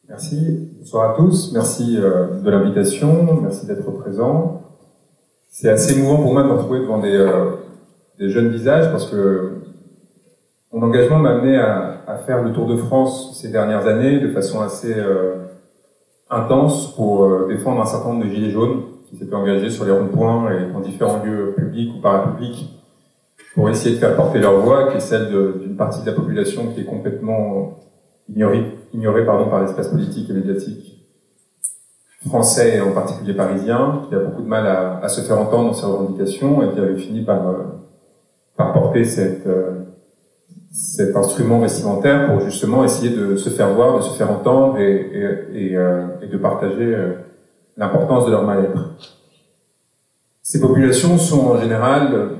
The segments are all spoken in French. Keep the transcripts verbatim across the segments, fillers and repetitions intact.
Merci, bonsoir à tous, merci euh, de l'invitation, merci d'être présent. C'est assez émouvant pour moi de me retrouver devant des, euh, des jeunes visages parce que mon engagement m'a amené à, à faire le tour de France ces dernières années de façon assez euh, intense pour euh, défendre un certain nombre de gilets jaunes qui s'étaient engagés sur les ronds-points et dans différents lieux publics ou parapublics pour essayer de faire porter leur voix, qui est celle d'une partie de la population qui est complètement ignorée, ignorée pardon, par l'espace politique et médiatique français et en particulier parisien, qui a beaucoup de mal à, à se faire entendre dans ses revendications et qui avait fini par, euh, par porter cette, euh, cet instrument vestimentaire pour justement essayer de se faire voir, de se faire entendre et, et, et, euh, et de partager euh, l'importance de leur mal-être. Ces populations sont en général euh,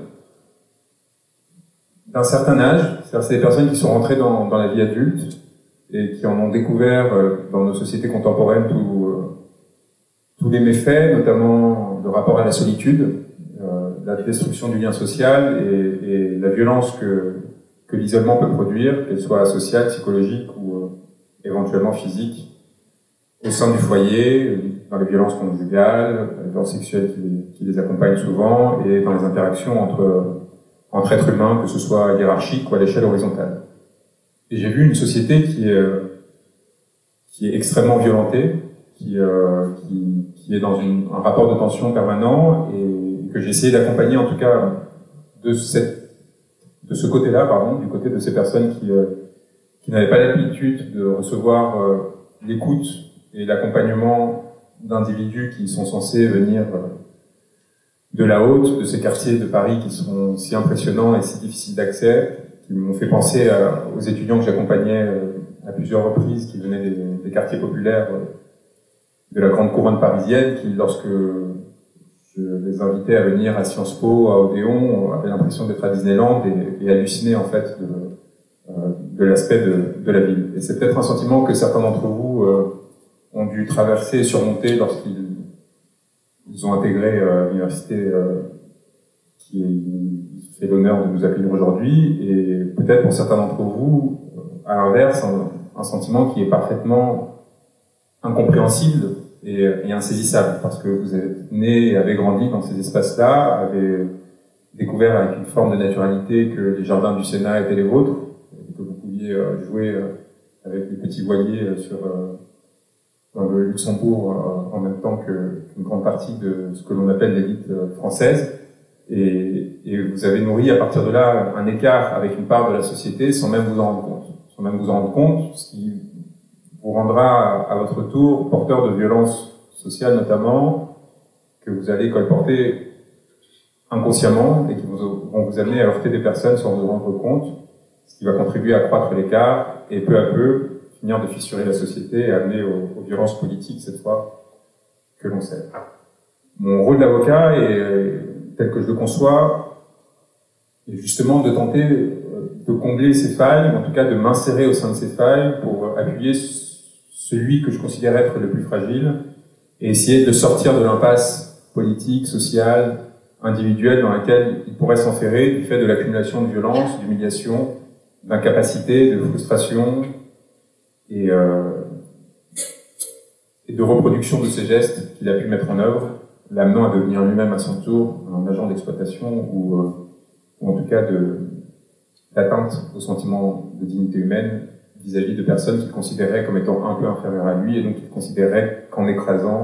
d'un certain âge, c'est-à-dire c'est des personnes qui sont rentrées dans, dans la vie adulte et qui en ont découvert euh, dans nos sociétés contemporaines tout, euh, tous les méfaits, notamment le rapport à la solitude, euh, la destruction du lien social et, et la violence que, que l'isolement peut produire, qu'elle soit sociale, psychologique ou euh, éventuellement physique, au sein du foyer, dans les violences conjugales, les violences sexuelles qui les, qui les accompagnent souvent et dans les interactions entre entre êtres humains, que ce soit hiérarchique ou à l'échelle horizontale. Et j'ai vu une société qui est, euh, qui est extrêmement violentée, qui, euh, qui, qui est dans une, un rapport de tension permanent et que j'ai essayé d'accompagner en tout cas de, cette, de ce côté-là, pardon, du côté de ces personnes qui, euh, qui n'avaient pas l'habitude de recevoir euh, l'écoute et l'accompagnement d'individus qui sont censés venir euh, de la haute, de ces quartiers de Paris qui sont si impressionnants et si difficiles d'accès, qui m'ont fait penser à, aux étudiants que j'accompagnais à plusieurs reprises, qui venaient des, des quartiers populaires de la grande couronne parisienne, qui, lorsque je les invitais à venir à Sciences Po, à Odéon, avaient l'impression d'être à Disneyland et, et hallucinaient en fait de, de l'aspect de, de la ville. Et c'est peut-être un sentiment que certains d'entre vous euh, ont dû traverser et surmonter lorsqu'ils Ils ont intégré euh, l'université euh, qui fait l'honneur de nous accueillir aujourd'hui, et peut-être pour certains d'entre vous, à l'inverse, un, un sentiment qui est parfaitement incompréhensible et, et insaisissable, parce que vous êtes né et avez grandi dans ces espaces-là, avez découvert avec une forme de naturalité que les jardins du Sénat étaient les vôtres, et que vous pouviez euh, jouer euh, avec les petits voiliers euh, sur... Euh, dans le Luxembourg euh, en même temps qu'une grande partie de ce que l'on appelle l'élite euh, française, et, et vous avez nourri à partir de là un écart avec une part de la société sans même vous en rendre compte, sans même vous en rendre compte, ce qui vous rendra à, à votre tour porteur de violences sociales notamment, que vous allez colporter inconsciemment et qui vous, vont vous amener à heurter des personnes sans vous rendre compte, ce qui va contribuer à accroître l'écart et peu à peu finir de fissurer la société et amener aux, aux violences politiques, cette fois, que l'on sait. Mon rôle d'avocat, est, tel que je le conçois, est justement de tenter de combler ces failles, en tout cas de m'insérer au sein de ces failles pour appuyer celui que je considère être le plus fragile et essayer de sortir de l'impasse politique, sociale, individuelle dans laquelle il pourrait s'enferrer du fait de l'accumulation de violences, d'humiliation, d'incapacité, de frustration, Et, euh, et de reproduction de ces gestes qu'il a pu mettre en œuvre, l'amenant à devenir lui-même à son tour un agent d'exploitation ou, euh, ou en tout cas d'atteinte au sentiment de dignité humaine vis-à-vis de personnes qu'il considérait comme étant un peu inférieures à lui et donc qu'il considérait qu'en écrasant,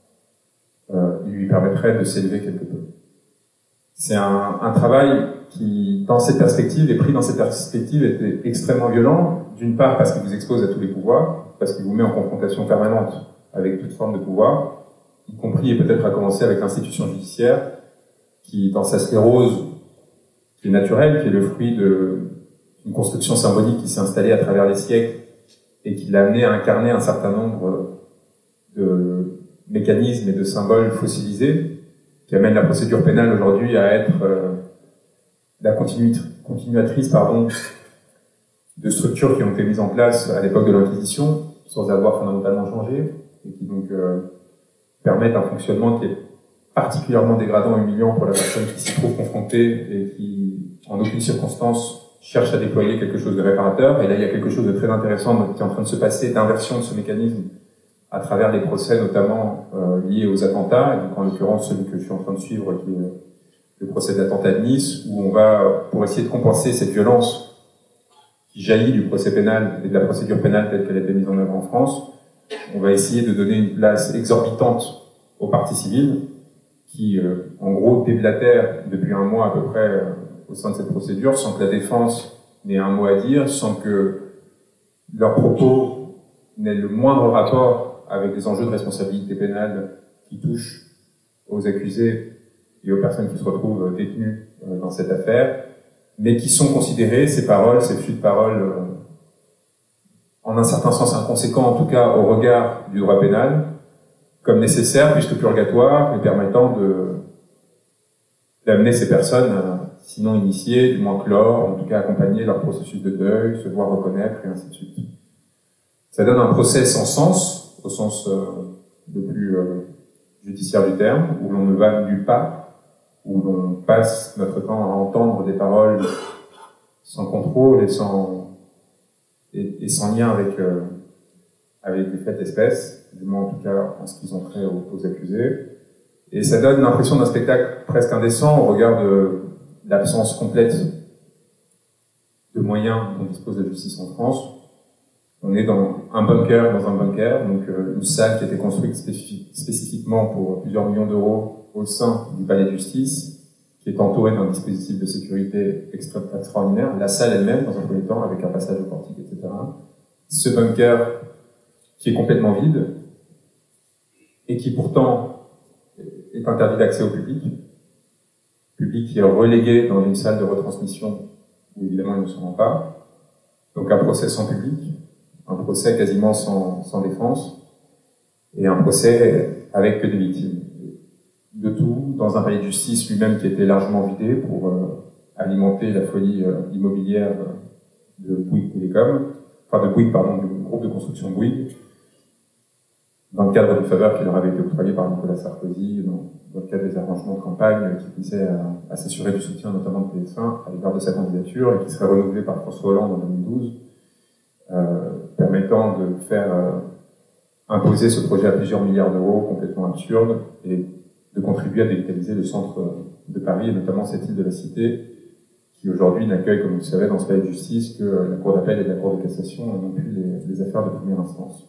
euh, il lui permettrait de s'élever quelque peu. C'est un, un travail qui, dans cette perspective, et pris dans cette perspective, était extrêmement violent, d'une part parce qu'il vous expose à tous les pouvoirs, parce qu'il vous met en confrontation permanente avec toute forme de pouvoir, y compris et peut-être à commencer avec l'institution judiciaire, qui, dans sa sclérose, qui est naturelle, qui est le fruit d'une construction symbolique qui s'est installée à travers les siècles et qui l'a amené à incarner un certain nombre de mécanismes et de symboles fossilisés, qui amène la procédure pénale aujourd'hui à être euh, la continuatrice pardon, de structures qui ont été mises en place à l'époque de l'Inquisition, sans avoir fondamentalement changé, et qui donc euh, permettent un fonctionnement qui est particulièrement dégradant et humiliant pour la personne qui s'y trouve confrontée et qui, en aucune circonstance, cherche à déployer quelque chose de réparateur. Et là, il y a quelque chose de très intéressant qui est en train de se passer, d'inversion de ce mécanisme à travers les procès, notamment euh, liés aux attentats. Et donc, en l'occurrence, celui que je suis en train de suivre, qui est le procès d'attentat de Nice, où on va, pour essayer de compenser cette violence qui jaillit du procès pénal et de la procédure pénale telle qu'elle a été mise en œuvre en France, on va essayer de donner une place exorbitante aux parties civiles qui, euh, en gros, déblatèrent depuis un mois à peu près euh, au sein de cette procédure, sans que la défense n'ait un mot à dire, sans que leurs propos n'aient le moindre rapport avec des enjeux de responsabilité pénale qui touchent aux accusés et aux personnes qui se retrouvent détenues euh, dans cette affaire, mais qui sont considérées, ces paroles, ces flux de paroles, euh, en un certain sens inconséquents, en tout cas au regard du droit pénal, comme nécessaires, puisque purgatoires, et permettant de d'amener ces personnes, euh, sinon initiées, du moins clore, en tout cas accompagner leur processus de deuil, se voir reconnaître, et ainsi de suite. Ça donne un procès sans sens, au sens euh, le plus euh, judiciaire du terme, où l'on ne va nulle part, où l'on passe notre temps à entendre des paroles sans contrôle et sans, et, et sans lien avec, euh, avec les faits d'espèce, du moins en tout cas en ce qu'ils ont trait aux, aux accusés. Et ça donne l'impression d'un spectacle presque indécent au regard de l'absence complète de moyens dont dispose la justice en France. On est dans un bunker dans un bunker, donc euh, une salle qui a été construite spécifique, spécifiquement pour plusieurs millions d'euros au sein du palais de justice, qui est entourée d'un dispositif de sécurité extra extraordinaire. La salle elle-même, dans un premier temps, avec un passage au portique, et cetera. Ce bunker qui est complètement vide et qui pourtant est interdit d'accès au public, public qui est relégué dans une salle de retransmission où évidemment il ne se rend pas. Donc un procès sans public, un procès quasiment sans, sans défense, et un procès avec que des victimes. De tout, dans un palais de justice lui-même qui était largement vidé pour euh, alimenter la folie euh, immobilière de Bouygues Télécom, enfin de Bouygues, pardon, du groupe de construction Bouygues, dans le cadre des faveurs qui leur avaient été octroyées par Nicolas Sarkozy, dans, dans le cadre des arrangements de campagne qui visaient à, à s'assurer du soutien notamment de T F un à l'égard de sa candidature et qui serait renouvelé par François Hollande en deux mille douze, euh, permettant de faire euh, imposer ce projet à plusieurs milliards d'euros complètement absurde et de contribuer à dévitaliser le centre de Paris et notamment cette île de la Cité qui aujourd'hui n'accueille, comme vous le savez, dans ce palais de justice que la Cour d'appel et la Cour de cassation et non plus les, les affaires de première instance.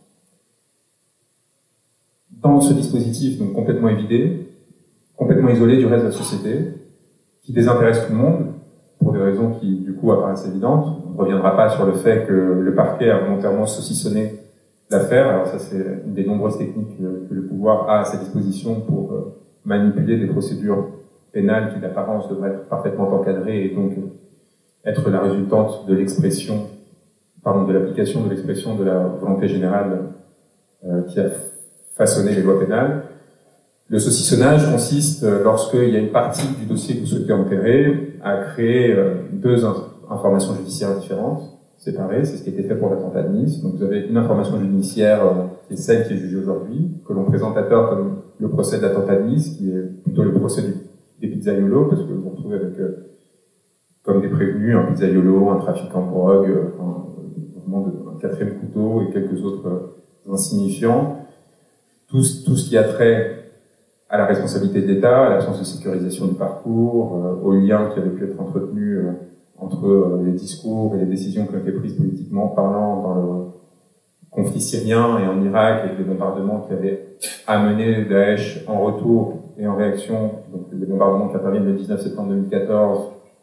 Dans ce dispositif, donc complètement évidé, complètement isolé du reste de la société, qui désintéresse tout le monde, pour des raisons qui, du coup, apparaissent évidentes. On ne reviendra pas sur le fait que le parquet a volontairement saucissonné l'affaire. Alors ça, c'est une des nombreuses techniques que le pouvoir a à sa disposition pour euh, manipuler des procédures pénales qui, d'apparence, devraient être parfaitement encadrées et donc être la résultante de l'expression, pardon, de l'application de l'expression de la volonté générale euh, qui a façonner les lois pénales. Le saucissonnage consiste, lorsqu'il y a une partie du dossier que vous souhaitez enterrer, à créer deux informations judiciaires différentes, séparées. C'est ce qui a été fait pour l'attentat de Nice. Donc vous avez une information judiciaire qui est celle qui est jugée aujourd'hui, que l'on présente à tort comme le procès de l'attentat de Nice, qui est plutôt le procès du, des pizzaiolos, parce que vous vous retrouvez avec, euh, comme des prévenus, un pizzaiolo, un trafiquant de drogue, enfin, vraiment de, un quatrième couteau et quelques autres euh, insignifiants. Tout, tout ce qui a trait à la responsabilité de l'État, à l'absence de sécurisation du parcours, euh, aux liens qui avaient pu être entretenus euh, entre euh, les discours et les décisions qui ont été prises politiquement parlant dans le conflit syrien et en Irak, avec les bombardements qui avaient amené Daesh en retour et en réaction, donc les bombardements qui interviennent le dix-neuf septembre deux mille quatorze,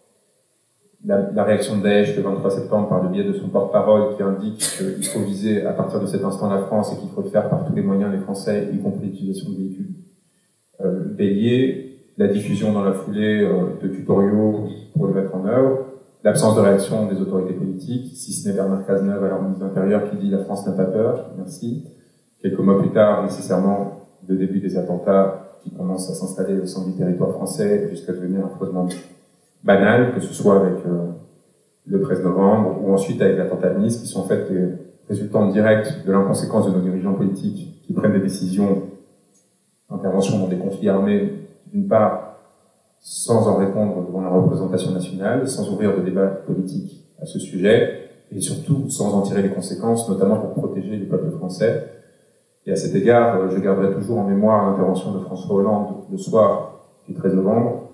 la, la réaction de Daesh le vingt-trois septembre par le biais de son porte-parole qui indique qu'il faut viser à partir de cet instant la France et qu'il faut le faire par tous les moyens les Français, y compris l'utilisation de véhicules euh, béliers, la diffusion dans la foulée euh, de tutoriaux pour le mettre en œuvre, l'absence de réaction des autorités politiques, si ce n'est Bernard Cazeneuve, alors ministre de l'Intérieur, qui dit « la France n'a pas peur », merci. Quelques mois plus tard, nécessairement, le début des attentats qui commencent à s'installer au sein du territoire français jusqu'à devenir affreusement banal, que ce soit avec euh, le treize novembre ou ensuite avec l'attentat de Nice, qui sont en fait des résultants directs de l'inconséquence de nos dirigeants politiques qui prennent des décisions d'intervention dans des conflits armés, d'une part, sans en répondre devant la représentation nationale, sans ouvrir de débat politique à ce sujet, et surtout sans en tirer les conséquences, notamment pour protéger le peuple français. Et à cet égard, je garderai toujours en mémoire l'intervention de François Hollande le soir du treize novembre,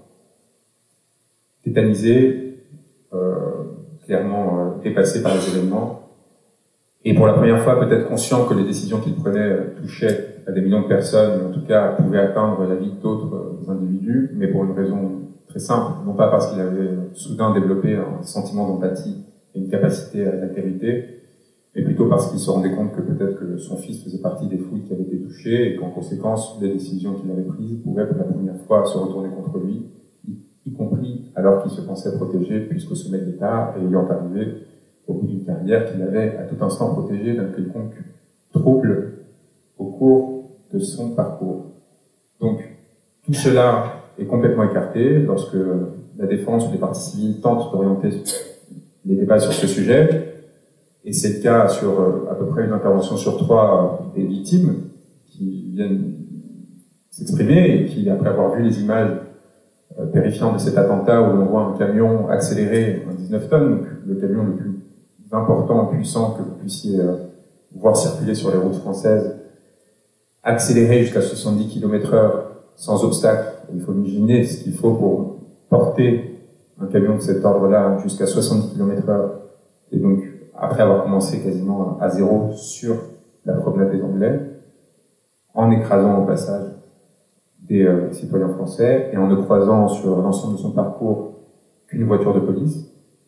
tétanisé, euh, clairement euh, dépassé par les événements, et pour la première fois peut-être conscient que les décisions qu'il prenait touchaient à des millions de personnes, mais en tout cas pouvaient atteindre la vie d'autres individus, mais pour une raison très simple, non pas parce qu'il avait soudain développé un sentiment d'empathie et une capacité à l'altérité, mais plutôt parce qu'il se rendait compte que peut-être que son fils faisait partie des foules qui avaient été touchées et qu'en conséquence, les décisions qu'il avait prises pouvaient pour la première fois se retourner contre lui, y compris alors qu'il se pensait protégé, puisqu'au sommet de l'État, ayant arrivé au bout d'une carrière qu'il avait à tout instant protégé d'un quelconque trouble au cours de son parcours. Donc, tout cela est complètement écarté lorsque la défense ou les partis civils tentent d'orienter les débats sur ce sujet, et c'est le cas sur euh, à peu près une intervention sur trois des victimes qui viennent s'exprimer et qui, après avoir vu les images euh, terrifiantes de cet attentat où l'on voit un camion accéléré, un dix-neuf tonnes, donc le camion le plus important, puissant que vous puissiez euh, voir circuler sur les routes françaises, accéléré jusqu'à soixante-dix kilomètres heure sans obstacle. Il faut imaginer ce qu'il faut pour porter un camion de cet ordre-là jusqu'à soixante-dix kilomètres heure, et donc après avoir commencé quasiment à zéro sur la promenade des Anglais, en écrasant au passage des euh, citoyens français et en ne croisant sur l'ensemble de son parcours qu'une voiture de police,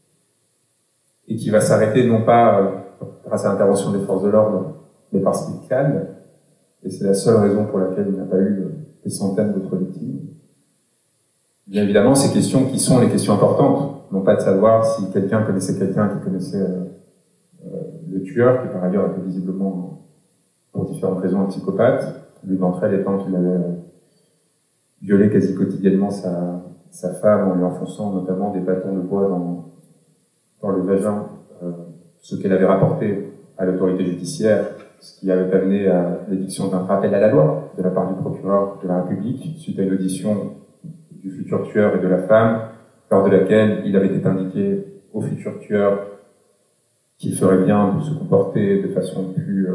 et qui va s'arrêter non pas euh, grâce à l'intervention des forces de l'ordre, mais parce qu'il calme, et c'est la seule raison pour laquelle il n'a pas eu euh, des centaines d'autres victimes. Bien évidemment, ces questions qui sont les questions importantes, non pas de savoir si quelqu'un connaissait quelqu'un qui connaissait euh, euh, le tueur, qui par ailleurs était visiblement, pour différentes raisons, un psychopathe, l'une d'entre elles étant qu'il avait euh, violé quasi quotidiennement sa, sa femme en lui enfonçant notamment des bâtons de bois dans, dans le vagin, euh, ce qu'elle avait rapporté à l'autorité judiciaire, ce qui avait amené à l'édiction d'un rappel à la loi de la part du procureur de la République, suite à une audition du futur tueur et de la femme, lors de laquelle il avait été indiqué au futur tueur qu'il ferait bien de se comporter de façon plus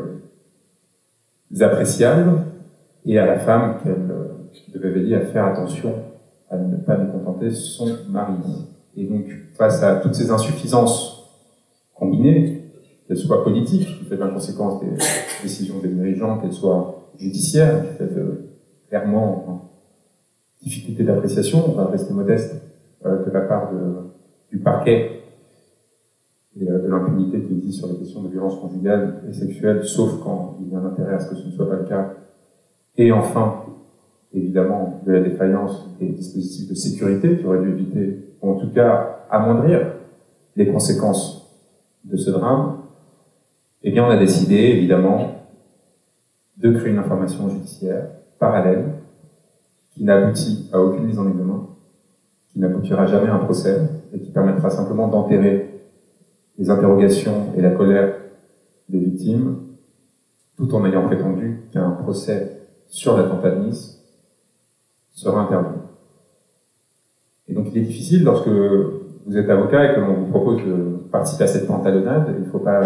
euh, appréciable, et à la femme qu'elle euh, devait veiller à faire attention à ne pas mécontenter son mari. Et donc, face à toutes ces insuffisances combinées, qu'elles soient politiques, qui fait la conséquence des décisions des dirigeants, qu'elles soient judiciaires, qui fait de, clairement hein, difficulté d'appréciation, on va rester modeste, euh, de la part de, du parquet et euh, de l'impunité qui existe sur les questions de violence conjugale et sexuelle, sauf quand il y a un intérêt à ce que ce ne soit pas le cas. Et enfin, évidemment, de la défaillance des dispositifs de sécurité qui auraient dû éviter, ou en tout cas amoindrir les conséquences de ce drame. Eh bien, on a décidé, évidemment, de créer une information judiciaire parallèle qui n'aboutit à aucune mise en examen, qui n'aboutira jamais à un procès et qui permettra simplement d'enterrer les interrogations et la colère des victimes, tout en ayant prétendu qu'un procès sur l'attentat de Nice sera interdit. Et donc il est difficile, lorsque vous êtes avocat et que l'on vous propose de participer à cette pantalonnade, il ne faut pas...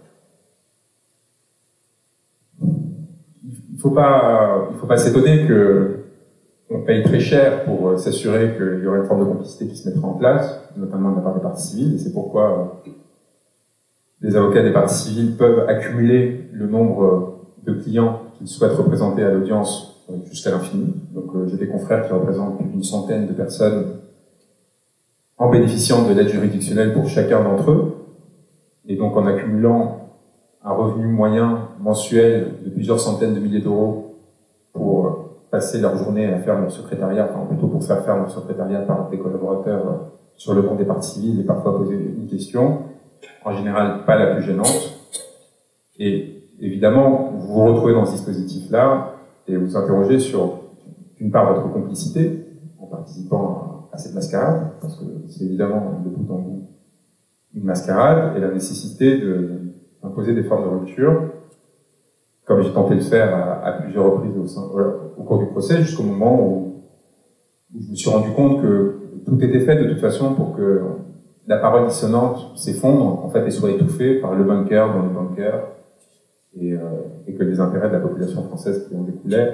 Il faut pas, il faut pas s'étonner que on paye très cher pour s'assurer qu'il y aurait une forme de complicité qui se mettra en place, notamment de la part des parties civiles, et c'est pourquoi les avocats des parties civiles peuvent accumuler le nombre de clients qu'ils souhaitent représenter à l'audience jusqu'à l'infini. Donc euh, j'ai des confrères qui représentent plus d'une centaine de personnes en bénéficiant de l'aide juridictionnelle pour chacun d'entre eux, et donc en accumulant un revenu moyen mensuel de plusieurs centaines de milliers d'euros pour passer leur journée à faire leur secrétariat, enfin plutôt pour faire faire leur secrétariat par des collaborateurs sur le compte des parties civiles et parfois poser une question, en général pas la plus gênante. Et évidemment, vous vous retrouvez dans ce dispositif-là et vous interrogez sur, d'une part, votre complicité en participant à cette mascarade, parce que c'est évidemment de bout en bout une mascarade, et la nécessité de imposer des formes de rupture, comme j'ai tenté de le faire à, à plusieurs reprises au, sein, au cours du procès, jusqu'au moment où où je me suis rendu compte que tout était fait de toute façon pour que la parole dissonante s'effondre, en fait, et soit étouffée par le bunker dans le bunker, et, euh, et que les intérêts de la population française qui en découlaient,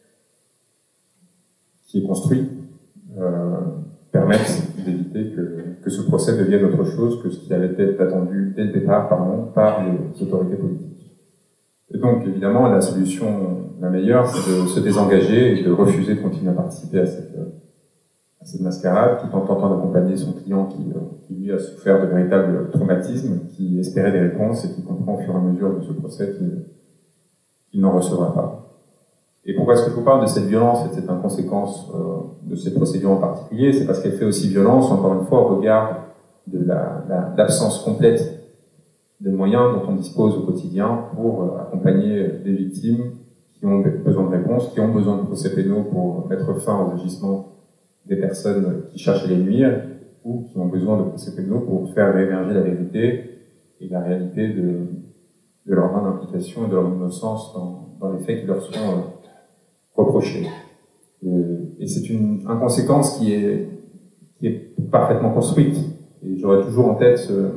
qui est construit, euh, permettent d'éviter que, que ce procès devienne autre chose que ce qui avait été attendu dès le départ, pardon, par les autorités politiques. Et donc, évidemment, la solution la meilleure, c'est de se désengager et de refuser de continuer à participer à cette, à cette mascarade, tout en tentant d'accompagner son client qui, qui, lui, a souffert de véritables traumatismes, qui espérait des réponses et qui comprend au fur et à mesure de ce procès qu'il qu'il n'en recevra pas. Et pourquoi est-ce que je vous parle de cette violence et de cette inconséquence euh, de cette procédure en particulier? C'est parce qu'elle fait aussi violence, encore une fois, au regard de la, la, l'absence complète des moyens dont on dispose au quotidien pour euh, accompagner des victimes qui ont besoin de réponses, qui ont besoin de procès pénaux pour mettre fin aux agissements des personnes qui cherchent à les nuire, ou qui ont besoin de procès pénaux pour faire réémerger la vérité et la réalité de, de leur implication et de leur innocence dans, dans les faits qui leur sont euh, reprochés. Et, et c'est une inconséquence qui est, qui est parfaitement construite. Et j'aurai toujours en tête ce,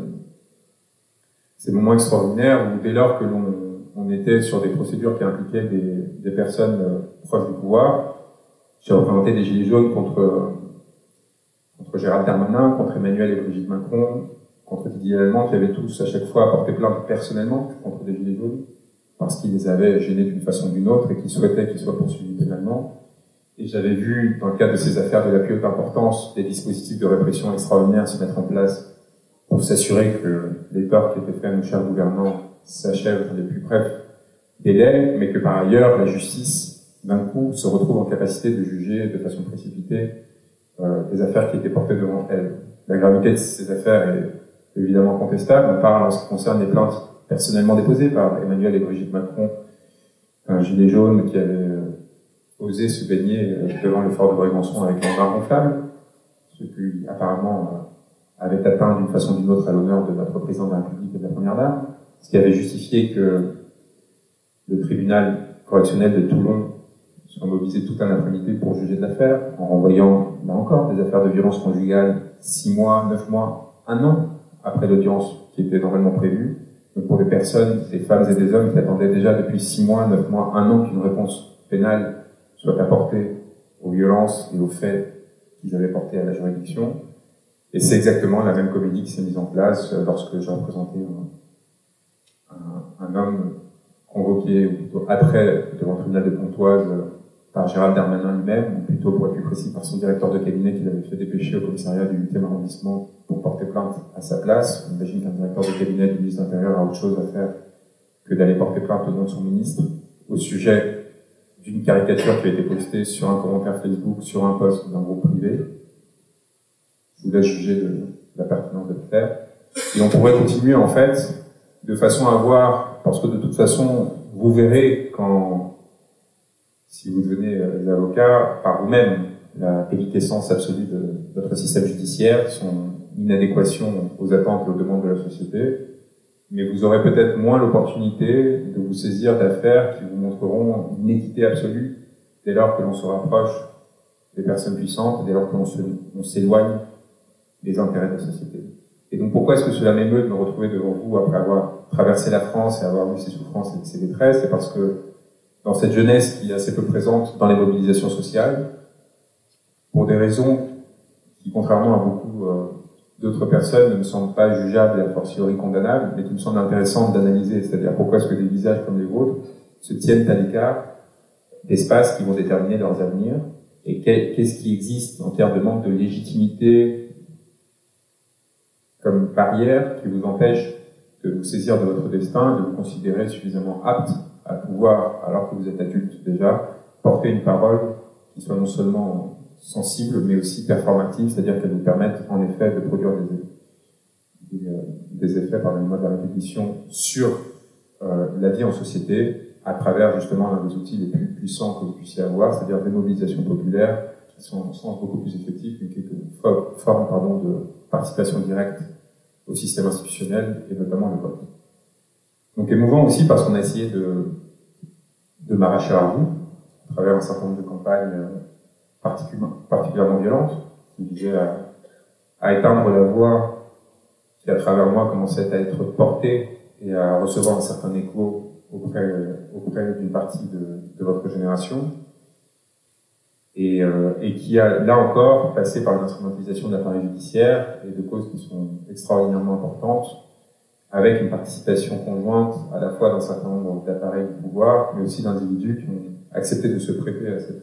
ces moments extraordinaires où, dès lors que l'on on était sur des procédures qui impliquaient des, des personnes euh, proches du pouvoir, j'ai représenté des gilets jaunes contre, euh, contre Gérald Darmanin, contre Emmanuel et Brigitte Macron, contre Didier Lallemand, qui avaient tous à chaque fois porté plainte personnellement contre des gilets jaunes, parce qu'ils les avaient gênés d'une façon ou d'une autre et qu'ils souhaitaient qu'ils soient poursuivis pénalement. Et j'avais vu, dans le cadre de ces affaires de la plus haute importance, des dispositifs de répression extraordinaires se mettre en place pour s'assurer que les torts qui étaient faits à nos chers gouvernants s'achèvent dans les plus brefs délais, mais que par ailleurs, la justice, d'un coup, se retrouve en capacité de juger de façon précipitée euh, des affaires qui étaient portées devant elle. La gravité de ces affaires est évidemment contestable. On parle en ce qui concerne les plaintes personnellement déposées par Emmanuel et Brigitte Macron, un gilet jaune qui avait euh, osé se baigner euh, devant le fort de Brégançon avec un bras gonflable, ce qui apparemment euh, avait atteint d'une façon ou d'une autre à l'honneur de notre président de la République et de la Première Dame, ce qui avait justifié que le tribunal correctionnel de Toulon soit mobilisé toute un après-midi pour juger de l'affaire, en renvoyant, là encore, des affaires de violence conjugale six mois, neuf mois, un an après l'audience qui était normalement prévue. Donc pour des personnes, des femmes et des hommes qui attendaient déjà depuis six mois, neuf mois, un an qu'une réponse pénale soit apportée aux violences et aux faits qu'ils avaient portés à la juridiction. Et c'est exactement la même comédie qui s'est mise en place lorsque j'ai représenté un, un, un homme convoqué, ou plutôt attrait devant le tribunal de Pontoise par Gérald Darmanin lui-même, ou plutôt pour être plus précis par son directeur de cabinet qui l'avait fait dépêcher au commissariat du huitième arrondissement pour porter plainte à sa place. On imagine qu'un directeur de cabinet du ministre de l'Intérieur a autre chose à faire que d'aller porter plainte au nom de son ministre au sujet d'une caricature qui a été postée sur un commentaire Facebook, sur un post d'un groupe privé. Je vous laisse juger de la pertinence de le faire. Et on pourrait continuer, en fait, de façon à voir, parce que de toute façon, vous verrez quand, si vous devenez les avocats, par vous-même, la déliquescence absolue de votre système judiciaire, son inadéquation aux attentes et aux demandes de la société, mais vous aurez peut-être moins l'opportunité de vous saisir d'affaires qui vous montreront une équité absolue dès lors que l'on se rapproche des personnes puissantes, dès lors que l'on s'éloigne des intérêts de la société. Et donc pourquoi est-ce que cela m'émeut de me retrouver devant vous après avoir traversé la France et avoir vu ses souffrances et ses détresses? C'est parce que dans cette jeunesse qui est assez peu présente dans les mobilisations sociales, pour des raisons qui, contrairement à beaucoup euh, d'autres personnes, ne me semblent pas jugeables et a fortiori condamnables, mais qui me semblent intéressantes d'analyser. C'est-à-dire pourquoi est-ce que des visages comme les vôtres se tiennent à l'écart d'espaces qui vont déterminer leurs avenirs, et qu'est-ce qui existe en termes de manque de légitimité comme barrière qui vous empêche de vous saisir de votre destin, de vous considérer suffisamment apte à pouvoir, alors que vous êtes adulte déjà, porter une parole qui soit non seulement sensible, mais aussi performative, c'est-à-dire qu'elle vous permette en effet de produire des, des, des effets, pardonnez-moi de la répétition, sur euh, la vie en société, à travers justement l'un des outils les plus puissants que vous puissiez avoir, c'est-à-dire des mobilisations populaires qui sont en sens beaucoup plus effectifs, mais qui est une forme pardon, de participation directe au système institutionnel, et notamment le vote. Donc émouvant aussi parce qu'on a essayé de, de m'arracher à vous, à travers un certain nombre de campagnes particulièrement violente, qui visait à, à éteindre la voix qui, à travers moi, commençait à être portée et à recevoir un certain écho auprès, auprès d'une partie de, de votre génération, et, euh, et qui a, là encore, passé par l'instrumentalisation de l'appareil judiciaire et de causes qui sont extraordinairement importantes, avec une participation conjointe à la fois d'un certain nombre d'appareils de pouvoir, mais aussi d'individus qui ont accepté de se prêter à cette,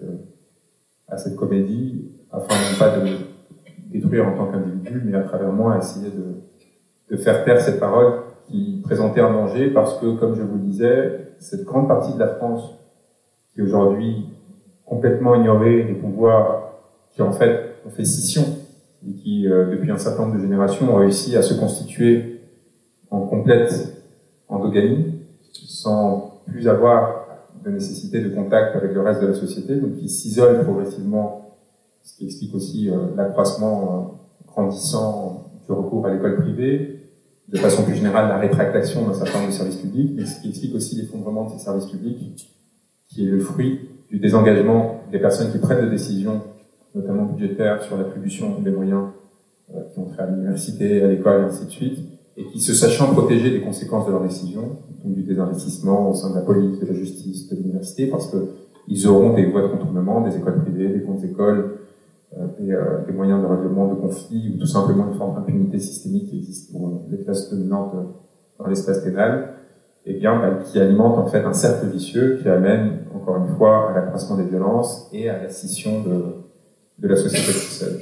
à cette comédie, afin non pas de me détruire en tant qu'individu, mais à travers moi, essayer de, de faire taire cette parole qui présentait un danger, parce que, comme je vous le disais, cette grande partie de la France qui aujourd'hui complètement ignoré les pouvoirs qui en fait ont fait scission et qui, euh, depuis un certain nombre de générations, ont réussi à se constituer en complète endogamie, sans plus avoir de nécessité de contact avec le reste de la société, donc qui s'isolent progressivement, ce qui explique aussi euh, l'accroissement euh, grandissant du recours à l'école privée, de façon plus générale la rétractation d'un certain nombre de services publics, mais ce qui explique aussi l'effondrement de ces services publics, qui est le fruit du désengagement des personnes qui prennent des décisions, notamment budgétaires, sur l'attribution des moyens euh, qui ont trait à l'université, à l'école, et ainsi de suite, et qui, se sachant protégés des conséquences de leurs décisions, donc du désinvestissement au sein de la police, de la justice, de l'université, parce que ils auront des voies de contournement, des écoles privées, des comptes écoles, euh, des, euh, des moyens de règlement de conflits, ou tout simplement une forme d'impunité systémique qui existe pour les classes dominantes dans l'espace pénal, et bien, bah, qui alimente en fait un cercle vicieux qui amène, encore une fois, à l'accroissement des violences et à la scission de, de la société française.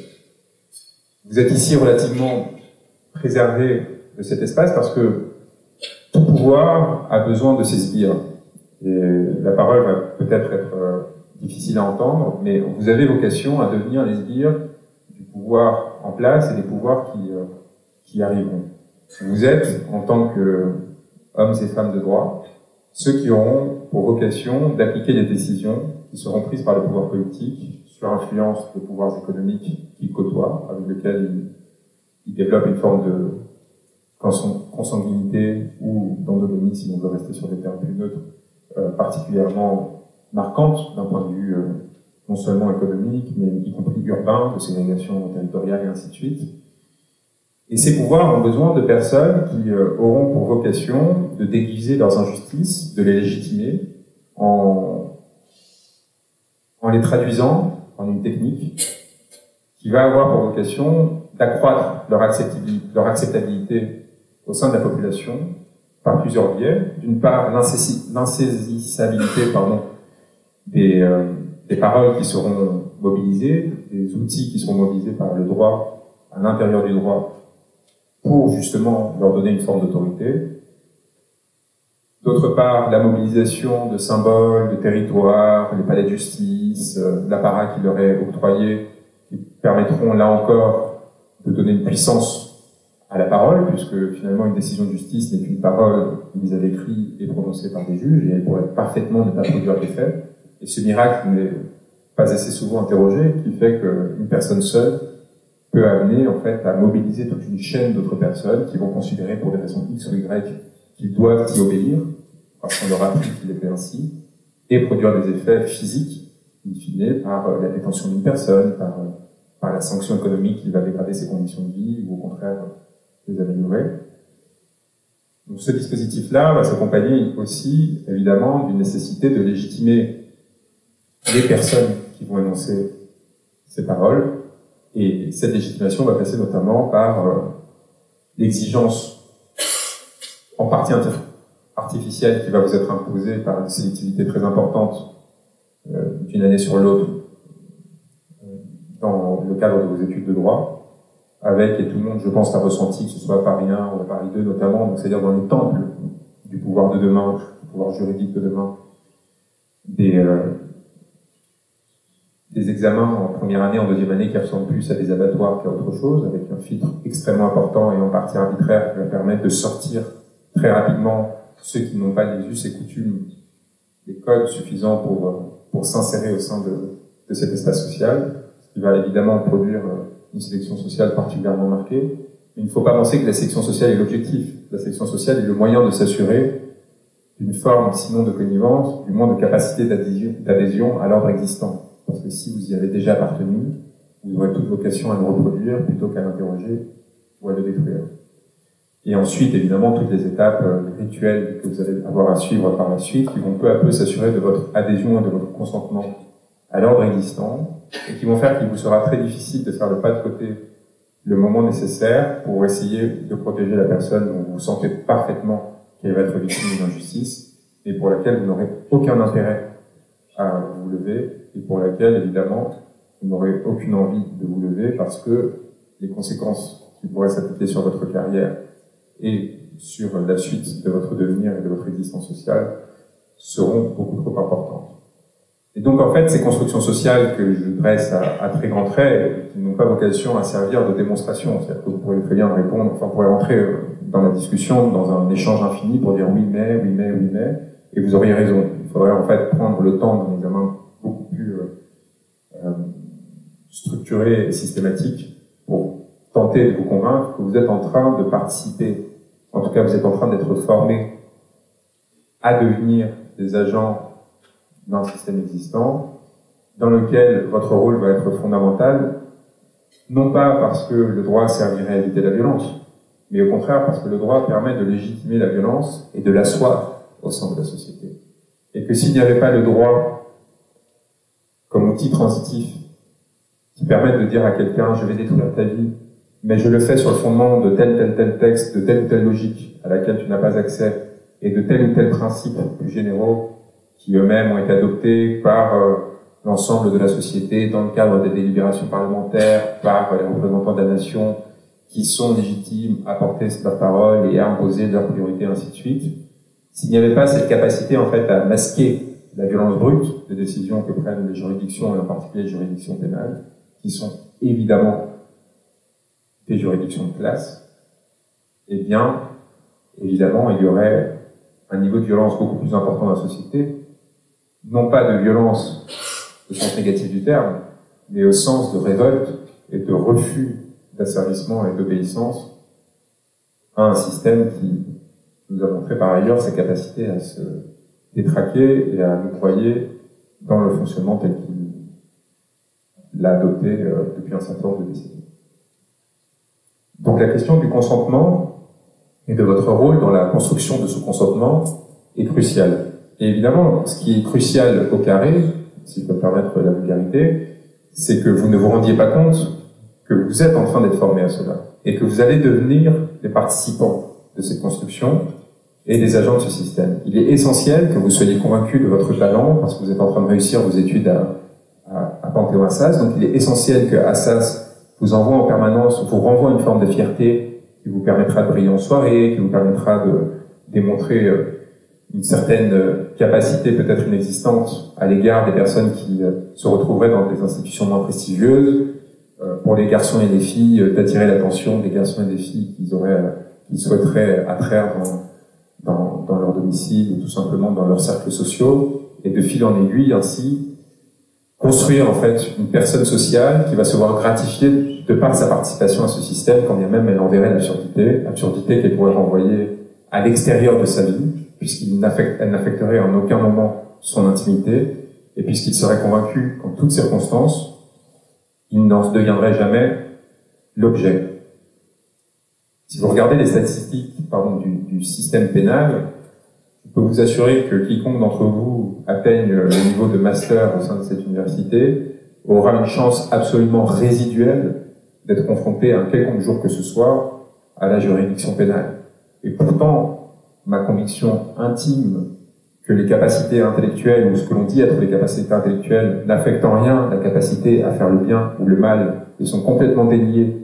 Vous êtes ici relativement préservé de cet espace parce que tout pouvoir a besoin de ses sbires. Et la parole va peut-être être euh, difficile à entendre, mais vous avez vocation à devenir les sbires du pouvoir en place et des pouvoirs qui, euh, qui arriveront. Vous êtes, en tant que hommes et femmes de droit, ceux qui auront pour vocation d'appliquer les décisions qui seront prises par le pouvoir politique sur influence des pouvoirs économiques qu'ils côtoient, avec lesquels ils, ils développent une forme de consanguinité ou d'endogamie, si on veut rester sur des termes plus neutres, euh, particulièrement marquante d'un point de vue euh, non seulement économique, mais y compris urbain, de ségrégation territoriale et ainsi de suite. Et ces pouvoirs ont besoin de personnes qui euh, auront pour vocation de déguiser leurs injustices, de les légitimer en, en les traduisant en une technique qui va avoir pour vocation d'accroître leur acceptabilité, leur acceptabilité au sein de la population par plusieurs biais. D'une part, l'insaisissabilité pardon, des, euh, des paroles qui seront mobilisées, des outils qui seront mobilisés par le droit, à l'intérieur du droit, pour justement leur donner une forme d'autorité. D'autre part, la mobilisation de symboles, de territoires, les palais de justice, euh, l'apparat qui leur est octroyé, qui permettront là encore de donner une puissance à la parole, puisque finalement une décision de justice n'est qu'une parole mise à l'écrit et prononcée par des juges, et elle pourrait parfaitement ne pas produire d'effet. Et ce miracle n'est pas assez souvent interrogé, qui fait qu'une personne seule peut amener en fait à mobiliser toute une chaîne d'autres personnes qui vont considérer pour des raisons X ou Y qu'ils doivent y obéir, parce qu'on leur a appris qu'il était ainsi, et produire des effets physiques, in fine, par la détention d'une personne, par, par la sanction économique qui va dégrader ses conditions de vie, ou au contraire les améliorer. Donc ce dispositif-là va s'accompagner aussi, évidemment, d'une nécessité de légitimer les personnes qui vont énoncer ces paroles, et cette légitimation va passer notamment par euh, l'exigence en partie artificielle qui va vous être imposée par une sélectivité très importante euh, d'une année sur l'autre euh, dans le cadre de vos études de droit, avec, et tout le monde, je pense, l'a ressenti, que ce soit à Paris un ou à Paris deux notamment, donc c'est-à-dire dans le temple du pouvoir de demain, du pouvoir juridique de demain, des... Euh, des examens en première année, en deuxième année qui ressemblent plus à des abattoirs qu'à autre chose, avec un filtre extrêmement important et en partie arbitraire qui va permettre de sortir très rapidement ceux qui n'ont pas des us et coutumes, des codes suffisants pour, pour s'insérer au sein de, de cet espace social, ce qui va évidemment produire une sélection sociale particulièrement marquée. Mais il ne faut pas penser que la sélection sociale est l'objectif. La sélection sociale est le moyen de s'assurer d'une forme, sinon de connivence, du moins de capacité d'adhésion à l'ordre existant. parce que si vous y avez déjà appartenu, vous aurez toute vocation à le reproduire plutôt qu'à l'interroger ou à le détruire. Et ensuite, évidemment, toutes les étapes euh, rituelles que vous allez avoir à suivre par la suite, qui vont peu à peu s'assurer de votre adhésion et de votre consentement à l'ordre existant, et qui vont faire qu'il vous sera très difficile de faire le pas de côté le moment nécessaire pour essayer de protéger la personne dont vous sentez parfaitement qu'elle va être victime d'une injustice, et pour laquelle vous n'aurez aucun intérêt à vous lever, et pour laquelle, évidemment, vous n'aurez aucune envie de vous lever, parce que les conséquences qui pourraient s'appliquer sur votre carrière et sur la suite de votre devenir et de votre existence sociale seront beaucoup trop importantes. Et donc, en fait, ces constructions sociales que je dresse à, à très grands traits, qui n'ont pas vocation à servir de démonstration, c'est-à-dire que vous pourrez très bien répondre, enfin, vous pourrez rentrer dans la discussion, dans un échange infini pour dire oui mais, oui mais, oui mais, et vous auriez raison. Il faudrait en fait prendre le temps d'un examen beaucoup plus euh, euh, structuré et systématique pour tenter de vous convaincre que vous êtes en train de participer, en tout cas vous êtes en train d'être formé à devenir des agents d'un système existant, dans lequel votre rôle va être fondamental, non pas parce que le droit servirait à éviter la violence, mais au contraire parce que le droit permet de légitimer la violence et de l'asseoir au sein de la société. Et que s'il n'y avait pas le droit comme outil transitif qui permette de dire à quelqu'un « je vais détruire ta vie », mais je le fais sur le fondement de tel tel tel texte, de telle ou telle logique à laquelle tu n'as pas accès, et de tel ou tel principe plus généraux qui eux-mêmes ont été adoptés par euh, l'ensemble de la société dans le cadre des délibérations parlementaires, par euh, les représentants de la nation qui sont légitimes à porter leur parole et à imposer leurs priorités, ainsi de suite. S'il n'y avait pas cette capacité en fait à masquer la violence brute des décisions que prennent les juridictions, et en particulier les juridictions pénales, qui sont évidemment des juridictions de classe, eh bien, évidemment, il y aurait un niveau de violence beaucoup plus important dans la société, non pas de violence au sens négatif du terme, mais au sens de révolte et de refus d'asservissement et d'obéissance à un système qui nous a montré par ailleurs sa capacité à se détraquer et à nous broyer dans le fonctionnement tel qu'il l'a adopté euh, depuis un certain nombre de décennies. Donc la question du consentement et de votre rôle dans la construction de ce consentement est cruciale. Et évidemment, ce qui est crucial au carré, si je peux me permettre la vulgarité, c'est que vous ne vous rendiez pas compte que vous êtes en train d'être formé à cela, et que vous allez devenir des participants de cette construction et des agents de ce système. Il est essentiel que vous soyez convaincus de votre talent, parce que vous êtes en train de réussir vos études à, à, à Panthéon-Assas, donc il est essentiel que Assas vous envoie en permanence, vous renvoie une forme de fierté qui vous permettra de briller en soirée, qui vous permettra de démontrer une certaine capacité peut-être inexistante à l'égard des personnes qui se retrouveraient dans des institutions moins prestigieuses, pour les garçons et les filles, d'attirer l'attention des garçons et des filles qu'ils auraient, qu'ils souhaiteraient attraire dans, dans, dans leur domicile ou tout simplement dans leurs cercles sociaux, et de fil en aiguille ainsi construire en fait une personne sociale qui va se voir gratifiée de par sa participation à ce système, quand bien même elle enverrait l'absurdité, l'absurdité qu'elle pourrait renvoyer à l'extérieur de sa vie, puisqu'elle n'affecterait en aucun moment son intimité, et puisqu'il serait convaincu qu'en toutes circonstances, il n'en deviendrait jamais l'objet. Si vous regardez les statistiques pardon, du, du système pénal, je peux vous assurer que quiconque d'entre vous atteigne le niveau de master au sein de cette université aura une chance absolument résiduelle d'être confronté à un quelconque jour que ce soit à la juridiction pénale. Et pourtant, ma conviction intime que les capacités intellectuelles, ou ce que l'on dit être les capacités intellectuelles, n'affectent en rien la capacité à faire le bien ou le mal, et sont complètement déliées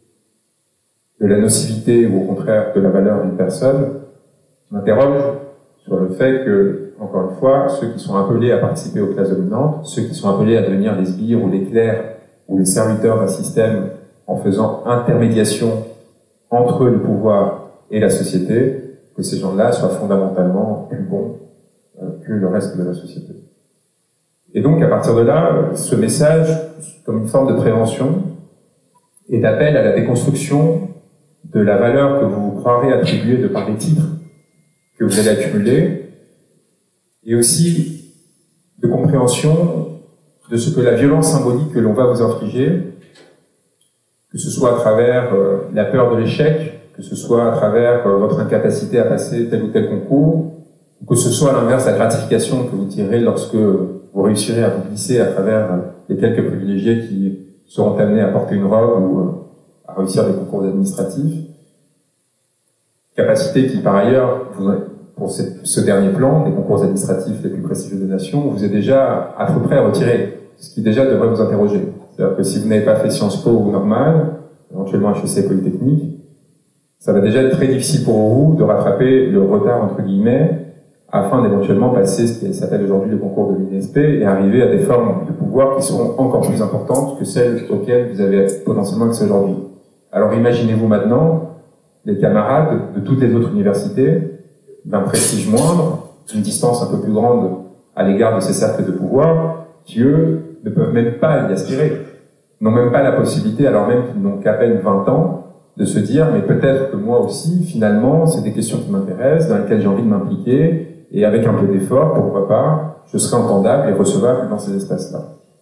de la nocivité ou au contraire de la valeur d'une personne, m'interroge sur le fait que, encore une fois, ceux qui sont appelés à participer aux classes dominantes, ceux qui sont appelés à devenir les sbires ou les clercs ou les serviteurs d'un système en faisant intermédiation entre le pouvoir et la société, que ces gens-là soient fondamentalement plus bons euh, que le reste de la société. Et donc, à partir de là, ce message, comme une forme de prévention, est d'appel à la déconstruction de la valeur que vous vous croirez attribuer de par les titres que vous allez accumuler, et aussi de compréhension de ce que la violence symbolique que l'on va vous infliger, que ce soit à travers euh, la peur de l'échec, que ce soit à travers euh, votre incapacité à passer tel ou tel concours, ou que ce soit à l'inverse la gratification que vous tirez lorsque vous réussirez à vous glisser à travers euh, les quelques privilégiés qui seront amenés à porter une robe ou euh, à réussir des concours administratifs. Capacité qui, par ailleurs, vous, pour cette, ce dernier plan, les concours administratifs les plus prestigieux des nations, vous est déjà à peu près à retirer, ce qui déjà devrait vous interroger. C'est-à-dire que si vous n'avez pas fait Sciences Po ou normal, éventuellement H E C Polytechnique, ça va déjà être très difficile pour vous de rattraper le retard, entre guillemets, afin d'éventuellement passer ce qui s'appelle aujourd'hui le concours de l'I N S P et arriver à des formes de pouvoir qui seront encore plus importantes que celles auxquelles vous avez potentiellement accès aujourd'hui. Alors imaginez-vous maintenant les camarades de toutes les autres universités, d'un prestige moindre, d'une distance un peu plus grande à l'égard de ces cercles de pouvoir, qui eux ne peuvent même pas y aspirer, n'ont même pas la possibilité, alors même qu'ils n'ont qu'à peine vingt ans, de se dire, mais peut-être que moi aussi, finalement, c'est des questions qui m'intéressent, dans lesquelles j'ai envie de m'impliquer, et avec un peu d'effort, pourquoi pas, je serai entendable et recevable dans ces espaces-là.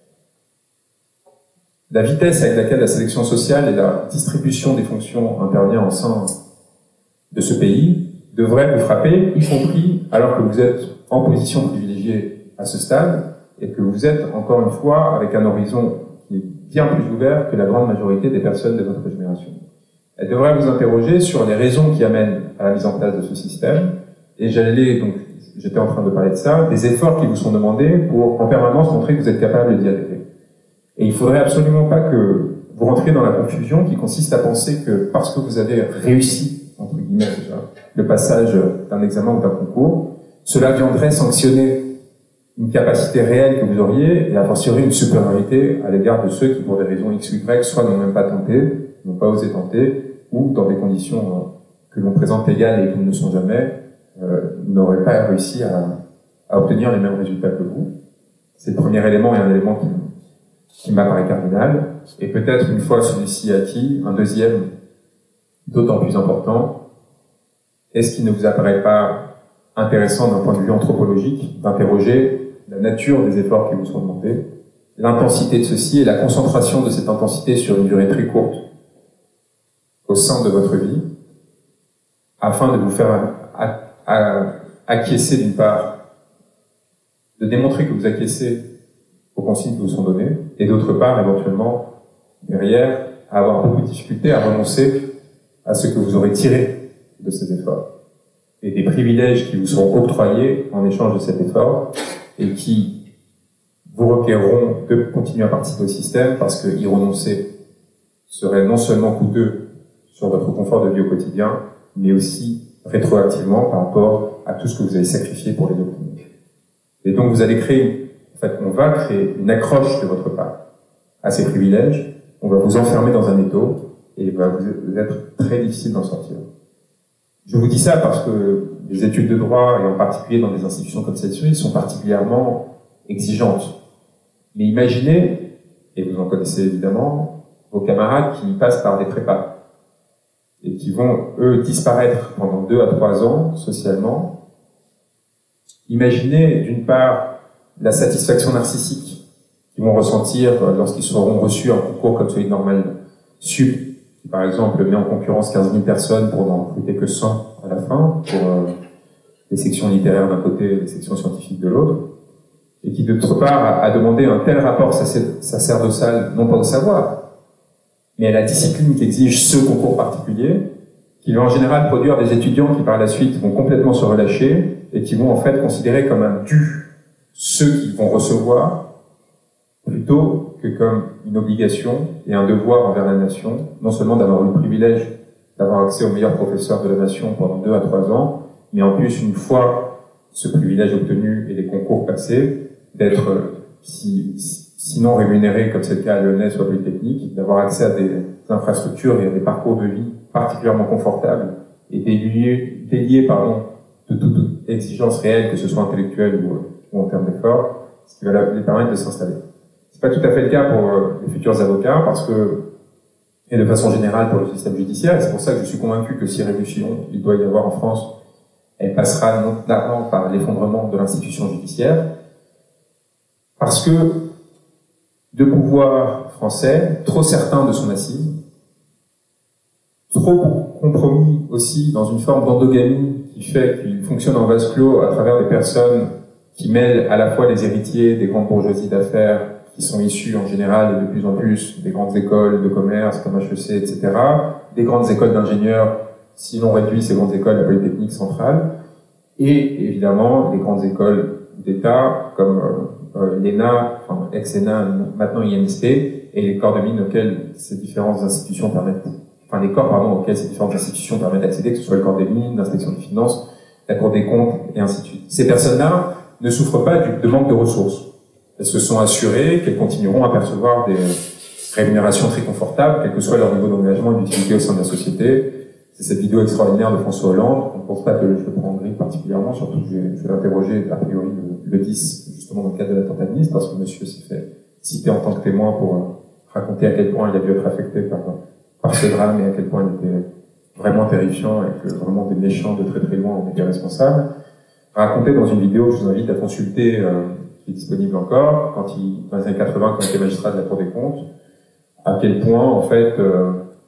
La vitesse avec laquelle la sélection sociale et la distribution des fonctions intervient au sein de ce pays devrait vous frapper, y compris alors que vous êtes en position privilégiée à ce stade, et que vous êtes, encore une fois, avec un horizon qui est bien plus ouvert que la grande majorité des personnes de votre génération. Elle devrait vous interroger sur les raisons qui amènent à la mise en place de ce système, et j'allais, donc, j'étais en train de parler de ça, des efforts qui vous sont demandés pour en permanence montrer que vous êtes capable d'y adhérer. Et il faudrait absolument pas que vous rentriez dans la confusion qui consiste à penser que parce que vous avez réussi, entre guillemets déjà, le passage d'un examen ou d'un concours, cela viendrait sanctionner une capacité réelle que vous auriez et a fortiori une supériorité à l'égard de ceux qui, pour des raisons X ou Y, soit n'ont même pas tenté, n'ont pas osé tenter, ou dans des conditions euh, que l'on présente égales et qui ne le sont jamais, euh, n'auraient pas réussi à, à obtenir les mêmes résultats que vous. C'est le premier élément et un élément qui, qui m'apparaît cardinal. Et peut-être, une fois celui-ci acquis, un deuxième d'autant plus important. Est-ce qu'il ne vous apparaît pas intéressant d'un point de vue anthropologique d'interroger la nature des efforts qui vous sont demandés, l'intensité de ceci et la concentration de cette intensité sur une durée très courte au sein de votre vie, afin de vous faire à, à, acquiescer d'une part, de démontrer que vous acquiescez aux consignes qui vous sont données, et d'autre part, éventuellement, derrière, à avoir beaucoup de difficultés à renoncer à ce que vous aurez tiré de ces efforts, et des privilèges qui vous seront octroyés en échange de cet effort, et qui vous requerront de continuer à participer au système, parce que y renoncer serait non seulement coûteux sur votre confort de vie au quotidien, mais aussi rétroactivement par rapport à tout ce que vous avez sacrifié pour les obtenir. Et donc vous allez créer, en fait, on va créer une accroche de votre part à ces privilèges, on va vous enfermer dans un étau, et il va vous être très difficile d'en sortir. Je vous dis ça parce que les études de droit, et en particulier dans des institutions comme celle-ci, sont particulièrement exigeantes. Mais imaginez, et vous en connaissez évidemment, vos camarades qui passent par des prépas, et qui vont, eux, disparaître pendant deux à trois ans, socialement. Imaginez, d'une part, la satisfaction narcissique qu'ils vont ressentir lorsqu'ils seront reçus un concours comme celui de Normal Sup, qui, par exemple, met en concurrence quinze mille personnes pour n'en recruter que cent à la fin, pour euh, les sections littéraires d'un côté et les sections scientifiques de l'autre, et qui, d'autre part, a, a demandé un tel rapport sacerdotal, non pas au savoir, mais à la discipline qu'exige ce concours particulier, qui va en général produire des étudiants qui par la suite vont complètement se relâcher et qui vont en fait considérer comme un dû ceux qui vont recevoir plutôt que comme une obligation et un devoir envers la nation, non seulement d'avoir eu le privilège d'avoir accès aux meilleurs professeurs de la nation pendant deux à trois ans, mais en plus, une fois ce privilège obtenu et les concours passés, d'être, si, sinon rémunéré, comme c'est le cas à Lyonnais ou à Polytechnique, d'avoir accès à des infrastructures et à des parcours de vie particulièrement confortables et déliés, déliés pardon, de toute, toute exigence réelle, que ce soit intellectuelle ou, ou en termes d'effort, ce qui va les permettre de s'installer. C'est pas tout à fait le cas pour euh, les futurs avocats, parce que, et de façon générale pour le système judiciaire, et c'est pour ça que je suis convaincu que si révolution il doit y avoir en France, elle passera notamment par l'effondrement de l'institution judiciaire, parce que de pouvoir français, trop certain de son assise, trop compromis aussi dans une forme d'endogamie qui fait qu'il fonctionne en vase clos à travers des personnes qui mêlent à la fois les héritiers des grandes bourgeoisies d'affaires qui sont issus en général et de plus en plus des grandes écoles de commerce comme H E C, et cetera, des grandes écoles d'ingénieurs, si l'on réduit ces grandes écoles, la Polytechnique centrale, et évidemment les grandes écoles d'État comme euh, euh, l'E N A, enfin ex-E N A, maintenant I N S P, et les corps de mine auxquels ces différentes institutions permettent, enfin les corps pardon auxquels ces différentes institutions permettent d'accéder, que ce soit le corps des mines, l'inspection des finances, la Cour des comptes, et ainsi de suite. Ces personnes-là ne souffrent pas du, de manque de ressources. Elles se sont assurées qu'elles continueront à percevoir des rémunérations très confortables, quel que soit leur niveau d'engagement et d'utilité au sein de la société. C'est cette vidéo extraordinaire de François Hollande. On ne pense pas que je le prends en grille particulièrement, surtout que je vais, je vais l'interroger a priori le, le dix, justement dans le cadre de l'attentat de Nice, parce que monsieur s'est fait citer en tant que témoin pour euh, raconter à quel point il a dû être affecté par, par ce drame et à quel point il était vraiment terrifiant et que vraiment des méchants de très très loin en étaient responsables. Raconté dans une vidéo que je vous invite à consulter, euh, qui est disponible encore, quand il, dans les années quatre-vingts, quand il était magistrat de la Cour des comptes, à quel point, en fait, euh,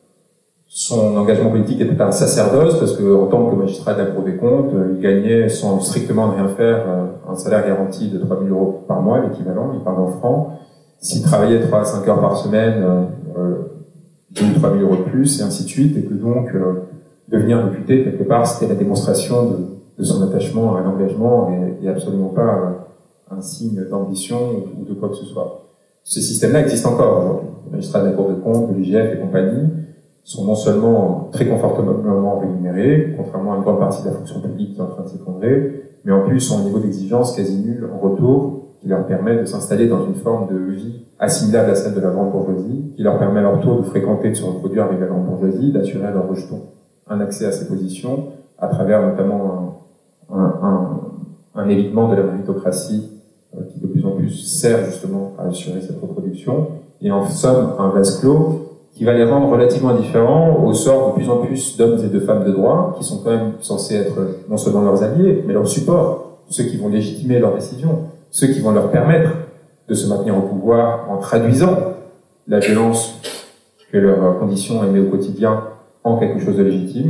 son engagement politique était un sacerdoce, parce que en tant que magistrat de la Cour des comptes, euh, il gagnait sans strictement rien faire euh, un salaire garanti de trois mille euros par mois, l'équivalent, il parle en francs. S'il travaillait trois à cinq heures par semaine, euh, deux ou trois mille euros de plus, et ainsi de suite, et que donc, euh, devenir député, quelque part, c'était la démonstration de de son attachement à l'engagement et, et absolument pas euh, un signe d'ambition ou, ou de quoi que ce soit. Ce système-là existe encore aujourd'hui. Les magistrats de la Cour des comptes, de l'I G F et compagnie sont non seulement très confortablement rémunérés, contrairement à une grande partie de la fonction publique qui est en train de s'effondrer, mais en plus ont un niveau d'exigence quasi nul en retour qui leur permet de s'installer dans une forme de vie assimilable à celle de la grande bourgeoisie, qui leur permet à leur tour de fréquenter, de se reproduire avec la grande bourgeoisie, d'assurer à leurs rejetons un accès à ces positions, à travers notamment un Un, un, un évitement de la méritocratie euh, qui de plus en plus sert justement à assurer cette reproduction, et en somme un vase clos qui va les rendre relativement indifférents au sort de plus en plus d'hommes et de femmes de droit qui sont quand même censés être non seulement leurs alliés, mais leurs supports, ceux qui vont légitimer leurs décisions, ceux qui vont leur permettre de se maintenir au pouvoir en traduisant la violence que leur condition émet au quotidien en quelque chose de légitime.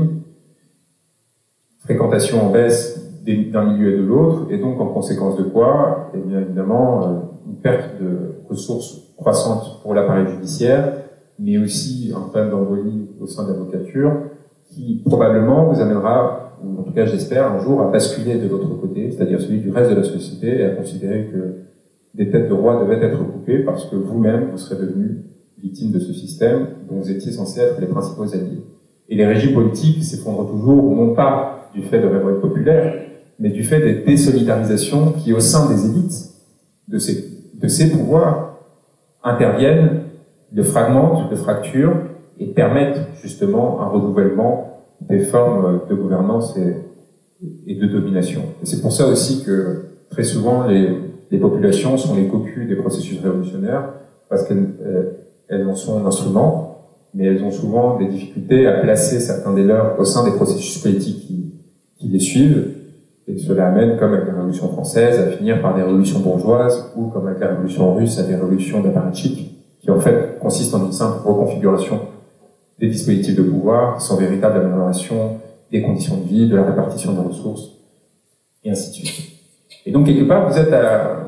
Fréquentation en baisse d'un milieu et de l'autre, et donc en conséquence de quoi, et bien évidemment, euh, une perte de ressources croissantes pour l'appareil judiciaire, mais aussi un problème d'embolie au sein de l'avocature, qui probablement vous amènera, ou en tout cas j'espère, un jour à basculer de l'autre côté, c'est-à-dire celui du reste de la société, et à considérer que des têtes de roi devaient être coupées parce que vous-même, vous serez devenu victime de ce système dont vous étiez censé être les principaux alliés. Et les régimes politiques s'effondrent toujours, non pas du fait de révoltes populaires, mais du fait des désolidarisations qui, au sein des élites de ces, de ces pouvoirs, interviennent, le fragmentent, le fracturent, et permettent justement un renouvellement des formes de gouvernance et, et de domination. Et c'est pour ça aussi que, très souvent, les, les populations sont les cocus des processus révolutionnaires, parce qu'elles euh, elles en sont un instrument, mais elles ont souvent des difficultés à placer certains des leurs au sein des processus politiques qui, qui les suivent. Et cela amène, comme avec la Révolution française, à finir par des révolutions bourgeoises, ou comme avec la Révolution russe, à des révolutions d'apparatchik, qui en fait consistent en une simple reconfiguration des dispositifs de pouvoir, sans véritable amélioration des conditions de vie, de la répartition des ressources, et ainsi de suite. Et donc, quelque part, vous êtes à,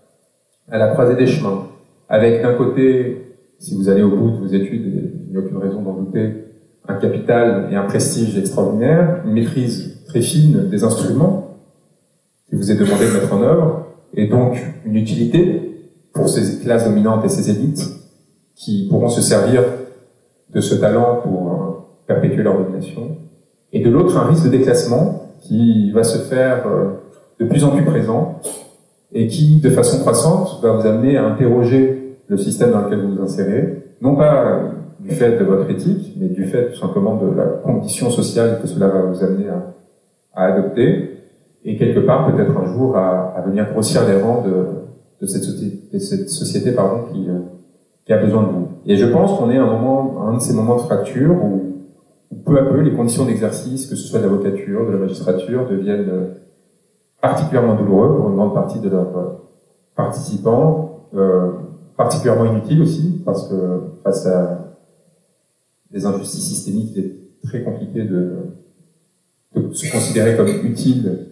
à la croisée des chemins, avec d'un côté, si vous allez au bout de vos études, et il n'y a aucune raison d'en douter, un capital et un prestige extraordinaire, une maîtrise très fine des instruments, qui vous est demandé de mettre en œuvre, et donc une utilité pour ces classes dominantes et ces élites qui pourront se servir de ce talent pour euh, perpétuer leur domination, et de l'autre un risque de déclassement qui va se faire euh, de plus en plus présent et qui, de façon croissante, va vous amener à interroger le système dans lequel vous vous insérez, non pas euh, du fait de votre éthique, mais du fait tout simplement de la condition sociale que cela va vous amener à, à adopter, et quelque part peut-être un jour à, à venir grossir les rangs de, de, cette, société, de cette société pardon, qui, euh, qui a besoin de vous. Et je pense qu'on est à un moment, à un de ces moments de fracture où, où peu à peu les conditions d'exercice, que ce soit de l'avocature, de la magistrature, deviennent euh, particulièrement douloureux pour une grande partie de leurs euh, participants, euh, particulièrement inutile aussi, parce que face à des injustices systémiques, il est très compliqué de, de se considérer comme utile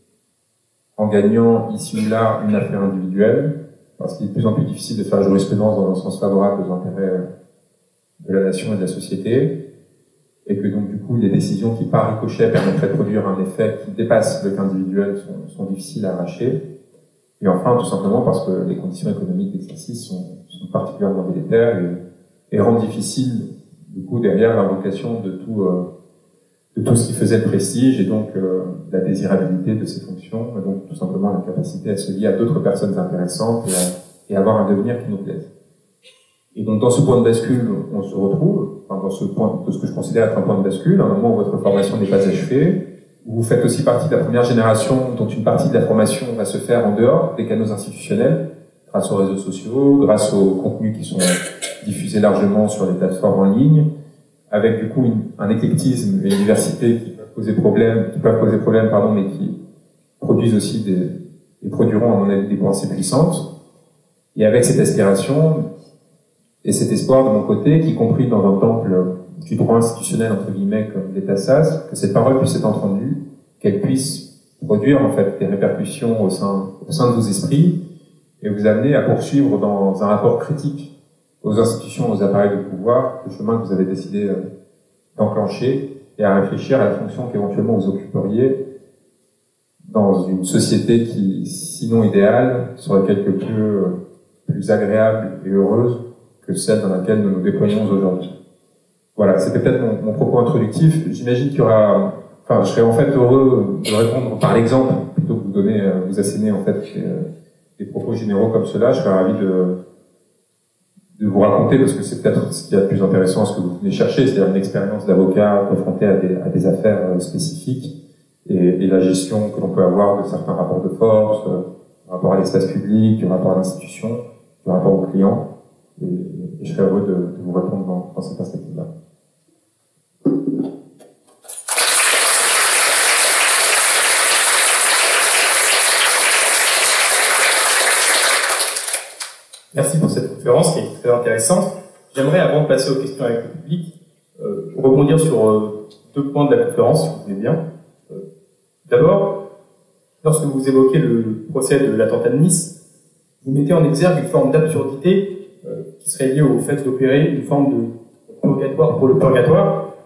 en gagnant ici ou là une affaire individuelle, parce qu'il est de plus en plus difficile de faire la jurisprudence dans le sens favorable aux intérêts de la nation et de la société, et que donc du coup les décisions qui par ricochet permettraient de produire un effet qui dépasse le cas individuel sont, sont difficiles à arracher. Et enfin, tout simplement parce que les conditions économiques d'exercice sont, sont particulièrement délétères et, et rendent difficile, du coup, derrière l'invocation de tout, euh, de tout ce qui faisait le prestige et donc euh, la désirabilité de ces fonctions, et donc tout simplement la capacité à se lier à d'autres personnes intéressantes et, à, et avoir un devenir qui nous plaise. Et donc, dans ce point de bascule, on se retrouve, enfin, dans ce point, de ce que je considère être un point de bascule, à un moment où votre formation n'est pas achevée, où vous faites aussi partie de la première génération dont une partie de la formation va se faire en dehors des canaux institutionnels, grâce aux réseaux sociaux, grâce aux contenus qui sont diffusés largement sur les plateformes en ligne, avec du coup une, un éclectisme et une diversité qui peuvent poser problème, qui peuvent poser problème, pardon, mais qui produisent aussi des, et produiront à mon avis des pensées puissantes. Et avec cette aspiration et cet espoir de mon côté, qui compris dans un temple du droit institutionnel, entre guillemets, comme l'État S A S, que cette parole puisse être entendue, qu'elle puisse produire, en fait, des répercussions au sein, au sein de vos esprits, et vous amener à poursuivre dans un rapport critique aux institutions, aux appareils de pouvoir, le chemin que vous avez décidé euh, d'enclencher, et à réfléchir à la fonction qu'éventuellement vous occuperiez dans une société qui, sinon idéale, serait quelque peu plus agréable et heureuse que celle dans laquelle nous nous déployons aujourd'hui. Voilà, c'était peut-être mon, mon propos introductif. J'imagine qu'il y aura, enfin, je serais en fait heureux de répondre par l'exemple plutôt que de vous donner, vous asséner en fait des, des propos généraux comme cela. Je serais ravi de, de vous raconter, parce que c'est peut-être ce qui est le plus intéressant, ce que vous venez chercher, c'est-à-dire une expérience d'avocat confronté à des, à des affaires spécifiques et, et la gestion que l'on peut avoir de certains rapports de force, euh, rapport à l'espace public, du rapport à l'institution, du rapport aux clients. Et, et je serais heureux de, de vous répondre dans, dans cette perspective-là. Merci pour cette conférence qui est très intéressante. J'aimerais, avant de passer aux questions avec le public, euh, rebondir sur euh, deux points de la conférence, si vous voulez bien. Euh, D'abord, lorsque vous évoquez le procès de l'attentat de Nice, vous mettez en exergue une forme d'absurdité euh, qui serait liée au fait d'opérer une forme de purgatoire pour le purgatoire,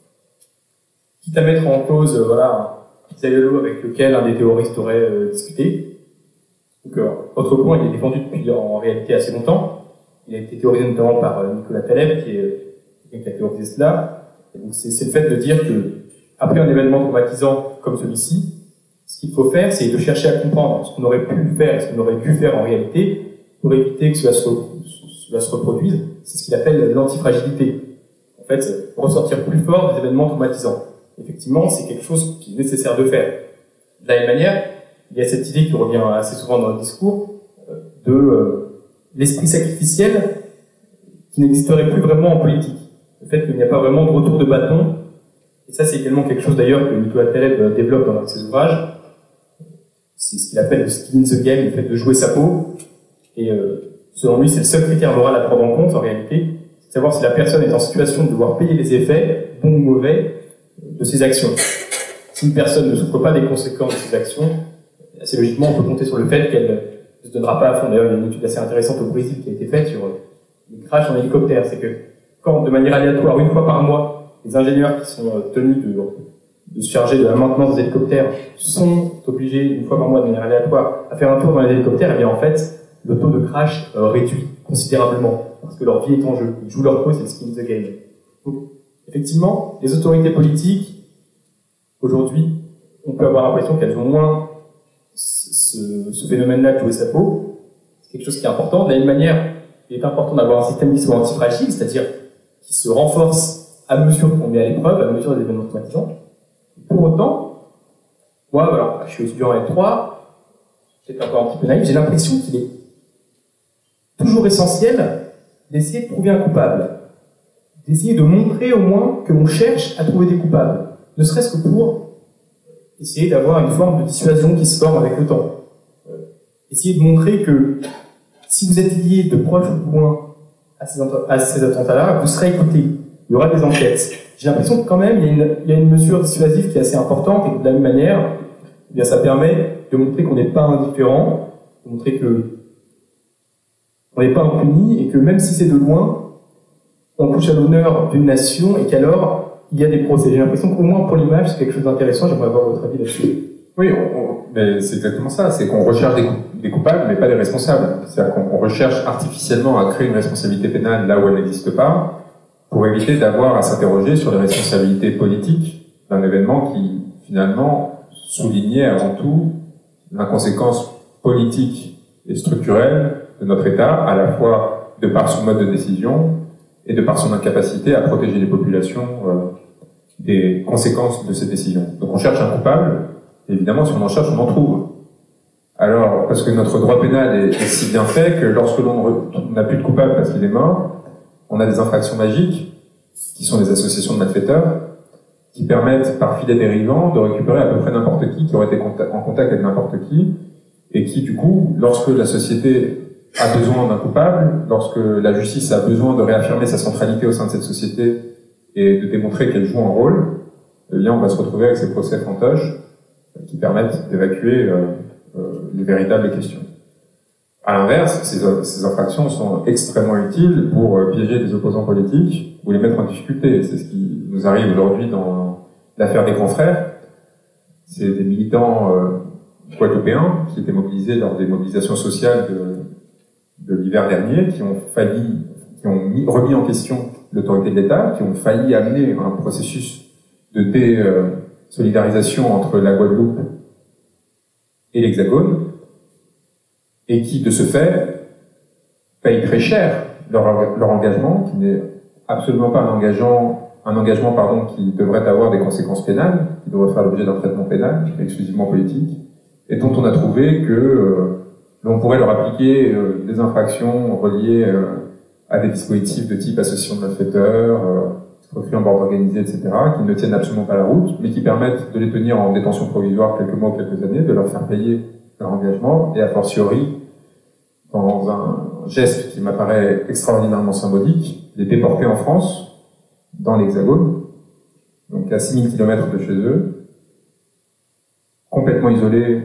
quitte à mettre en cause euh, voilà, un petit aïolo avec lequel un des terroristes aurait euh, discuté. Donc, euh, votre point, il est défendu depuis en réalité assez longtemps. Il a été théorisé notamment par euh, Nicolas Taleb, qui est quelqu'un qui a théorisé cela. Et donc, c'est le fait de dire que, après un événement traumatisant comme celui-ci, ce qu'il faut faire, c'est de chercher à comprendre ce qu'on aurait pu faire et ce qu'on aurait dû faire en réalité pour éviter que cela se, cela se reproduise. C'est ce qu'il appelle l'antifragilité. En fait, ressortir plus fort des événements traumatisants. Effectivement, c'est quelque chose qui est nécessaire de faire. De la même manière, il y a cette idée qui revient assez souvent dans le discours de euh, l'esprit sacrificiel qui n'existerait plus vraiment en politique. Le fait qu'il n'y a pas vraiment de retour de bâton, et ça c'est également quelque chose d'ailleurs que Nicolas Taleb développe dans un de ses ouvrages. C'est ce qu'il appelle le skin in the game, le fait de jouer sa peau. Et euh, selon lui, c'est le seul critère moral à prendre en compte en réalité, c'est de savoir si la personne est en situation de devoir payer les effets, bons ou mauvais, de ses actions. Si une personne ne souffre pas des conséquences de ses actions, assez logiquement, on peut compter sur le fait qu'elle ne se donnera pas à fond. D'ailleurs, il y a une étude assez intéressante au Brésil qui a été faite sur les crashs en hélicoptère. C'est que quand, de manière aléatoire, une fois par mois, les ingénieurs qui sont tenus de, de se charger de la maintenance des hélicoptères sont obligés, une fois par mois, de manière aléatoire, à faire un tour dans les hélicoptères, et bien en fait, le taux de crash euh, réduit considérablement, parce que leur vie est en jeu. Ils jouent leur peau, c'est le skin in the game. Donc, effectivement, les autorités politiques, aujourd'hui, on peut avoir l'impression qu'elles ont moins ce, ce phénomène-là de jouer sa peau. C'est quelque chose qui est important. De la même manière, il est important d'avoir un système qui soit antifragile, c'est-à-dire qui se renforce à mesure qu'on met à l'épreuve, à mesure des événements traumatisants. Pour autant, moi, voilà, je suis étudiant en L trois, peut-être encore un petit peu naïf, j'ai l'impression qu'il est toujours essentiel d'essayer de trouver un coupable, d'essayer de montrer au moins que l'on cherche à trouver des coupables, ne serait-ce que pour essayer d'avoir une forme de dissuasion qui se forme avec le temps. Euh, essayer de montrer que si vous êtes lié de proche ou de loin à ces, à ces attentats-là, vous serez écouté. Il y aura des enquêtes. J'ai l'impression que quand même, il y a une, il y a une mesure dissuasive qui est assez importante et que de la même manière, eh bien, ça permet de montrer qu'on n'est pas indifférent, de montrer que on n'est pas impuni et que même si c'est de loin, on touche à l'honneur d'une nation et qu'alors, il y a des procès. J'ai l'impression qu'au moins pour l'image, c'est quelque chose d'intéressant. J'aimerais avoir votre avis là-dessus. Oui, on, on, mais c'est exactement ça. C'est qu'on recherche des, des coupables, mais pas des responsables. C'est-à-dire qu'on recherche artificiellement à créer une responsabilité pénale là où elle n'existe pas, pour éviter d'avoir à s'interroger sur les responsabilités politiques d'un événement qui, finalement, soulignait avant tout l'inconséquence politique et structurelle de notre État, à la fois de par son mode de décision et de par son incapacité à protéger les populations euh, des conséquences de ces décisions. Donc on cherche un coupable, et évidemment, si on en cherche, on en trouve. Alors, parce que notre droit pénal est, est si bien fait que lorsque l'on n'a plus de coupable parce qu'il est mort, on a des infractions magiques, qui sont des associations de malfaiteurs, qui permettent, par filet dérivant, de récupérer à peu près n'importe qui, qui aurait été en contact avec n'importe qui, et qui, du coup, lorsque la société a besoin d'un coupable, lorsque la justice a besoin de réaffirmer sa centralité au sein de cette société et de démontrer qu'elle joue un rôle, eh bien, on va se retrouver avec ces procès fantoches qui permettent d'évacuer euh, euh, les véritables questions. À l'inverse, ces, ces infractions sont extrêmement utiles pour euh, piéger des opposants politiques ou les mettre en difficulté. C'est ce qui nous arrive aujourd'hui dans l'affaire des grands frères. C'est des militants euh, guadeloupéens qui étaient mobilisés lors des mobilisations sociales de, de l'hiver dernier, qui ont failli, qui ont mis, remis en question l'autorité de l'État, qui ont failli amener un processus de désolidarisation entre la Guadeloupe et l'Hexagone, et qui, de ce fait, payent très cher leur, leur engagement, qui n'est absolument pas un engagement, un engagement pardon, qui devrait avoir des conséquences pénales, qui devrait faire l'objet d'un traitement pénal, exclusivement politique, et dont on a trouvé que euh, l'on pourrait leur appliquer euh, des infractions reliées euh, à des dispositifs de type association de malfaiteurs, euh, escroquerie en bande organisée, et cetera, qui ne tiennent absolument pas la route, mais qui permettent de les tenir en détention provisoire quelques mois ou quelques années, de leur faire payer leur engagement, et a fortiori, dans un geste qui m'apparaît extraordinairement symbolique, les déporter en France, dans l'Hexagone, donc à six mille kilomètres de chez eux, complètement isolés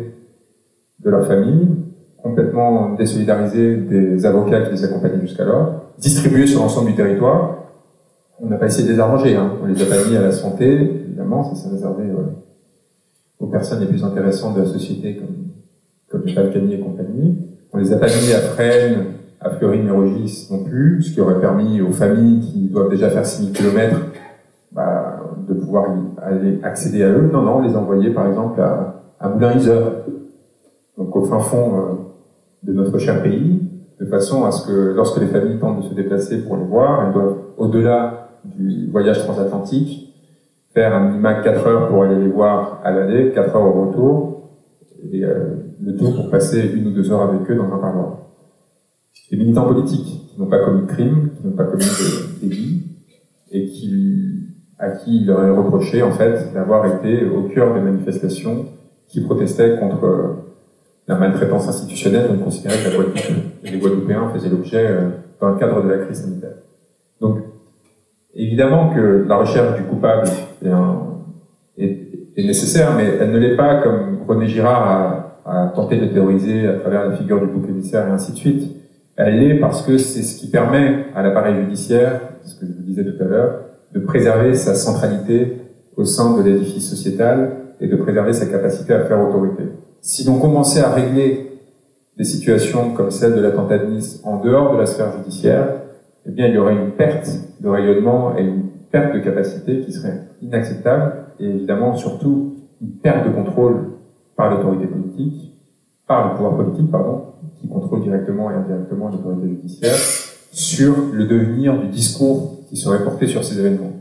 de leur famille, complètement désolidarisés des avocats qui les accompagnaient jusqu'alors, distribués sur l'ensemble du territoire. On n'a pas essayé de les arranger, hein. On les a pas mis à la santé, évidemment, ça s'est réservé euh, aux personnes les plus intéressantes de la société, comme, comme les Balkany et compagnie. On les a pas mis à Fresnes, à Fleury-Mérogis non plus, ce qui aurait permis aux familles qui doivent déjà faire six mille kilomètres bah, de pouvoir y aller accéder à eux. Non, non, on les a envoyés par exemple à, à Moulins-Isère, donc au fin fond euh, de notre cher pays, de façon à ce que lorsque les familles tentent de se déplacer pour les voir, elles doivent, au-delà du voyage transatlantique, faire un minimum quatre heures pour aller les voir à l'aller, quatre heures au retour, et euh, le tout pour passer une ou deux heures avec eux dans un parloir. Des militants politiques qui n'ont pas commis de crime, qui n'ont pas commis de délit, et qui, à qui il leur est reproché, en fait, d'avoir été au cœur des manifestations qui protestaient contre euh, la maltraitance institutionnelle, dont on considérait que la Guadeloupe et les Guadeloupéens faisaient l'objet euh, dans le cadre de la crise sanitaire. Donc, évidemment que la recherche du coupable est, un, est, est nécessaire, mais elle ne l'est pas comme René Girard a, a tenté de théoriser à travers la figure du bouc émissaire et ainsi de suite. Elle l'est parce que c'est ce qui permet à l'appareil judiciaire, ce que je vous disais tout à l'heure, de préserver sa centralité au sein de l'édifice sociétal et de préserver sa capacité à faire autorité. Si l'on commençait à régler des situations comme celle de l'attentat de Nice en dehors de la sphère judiciaire, eh bien, il y aurait une perte de rayonnement et une perte de capacité qui serait inacceptable, et évidemment, surtout, une perte de contrôle par l'autorité politique, par le pouvoir politique, pardon, qui contrôle directement et indirectement l'autorité judiciaire, sur le devenir du discours qui serait porté sur ces événements.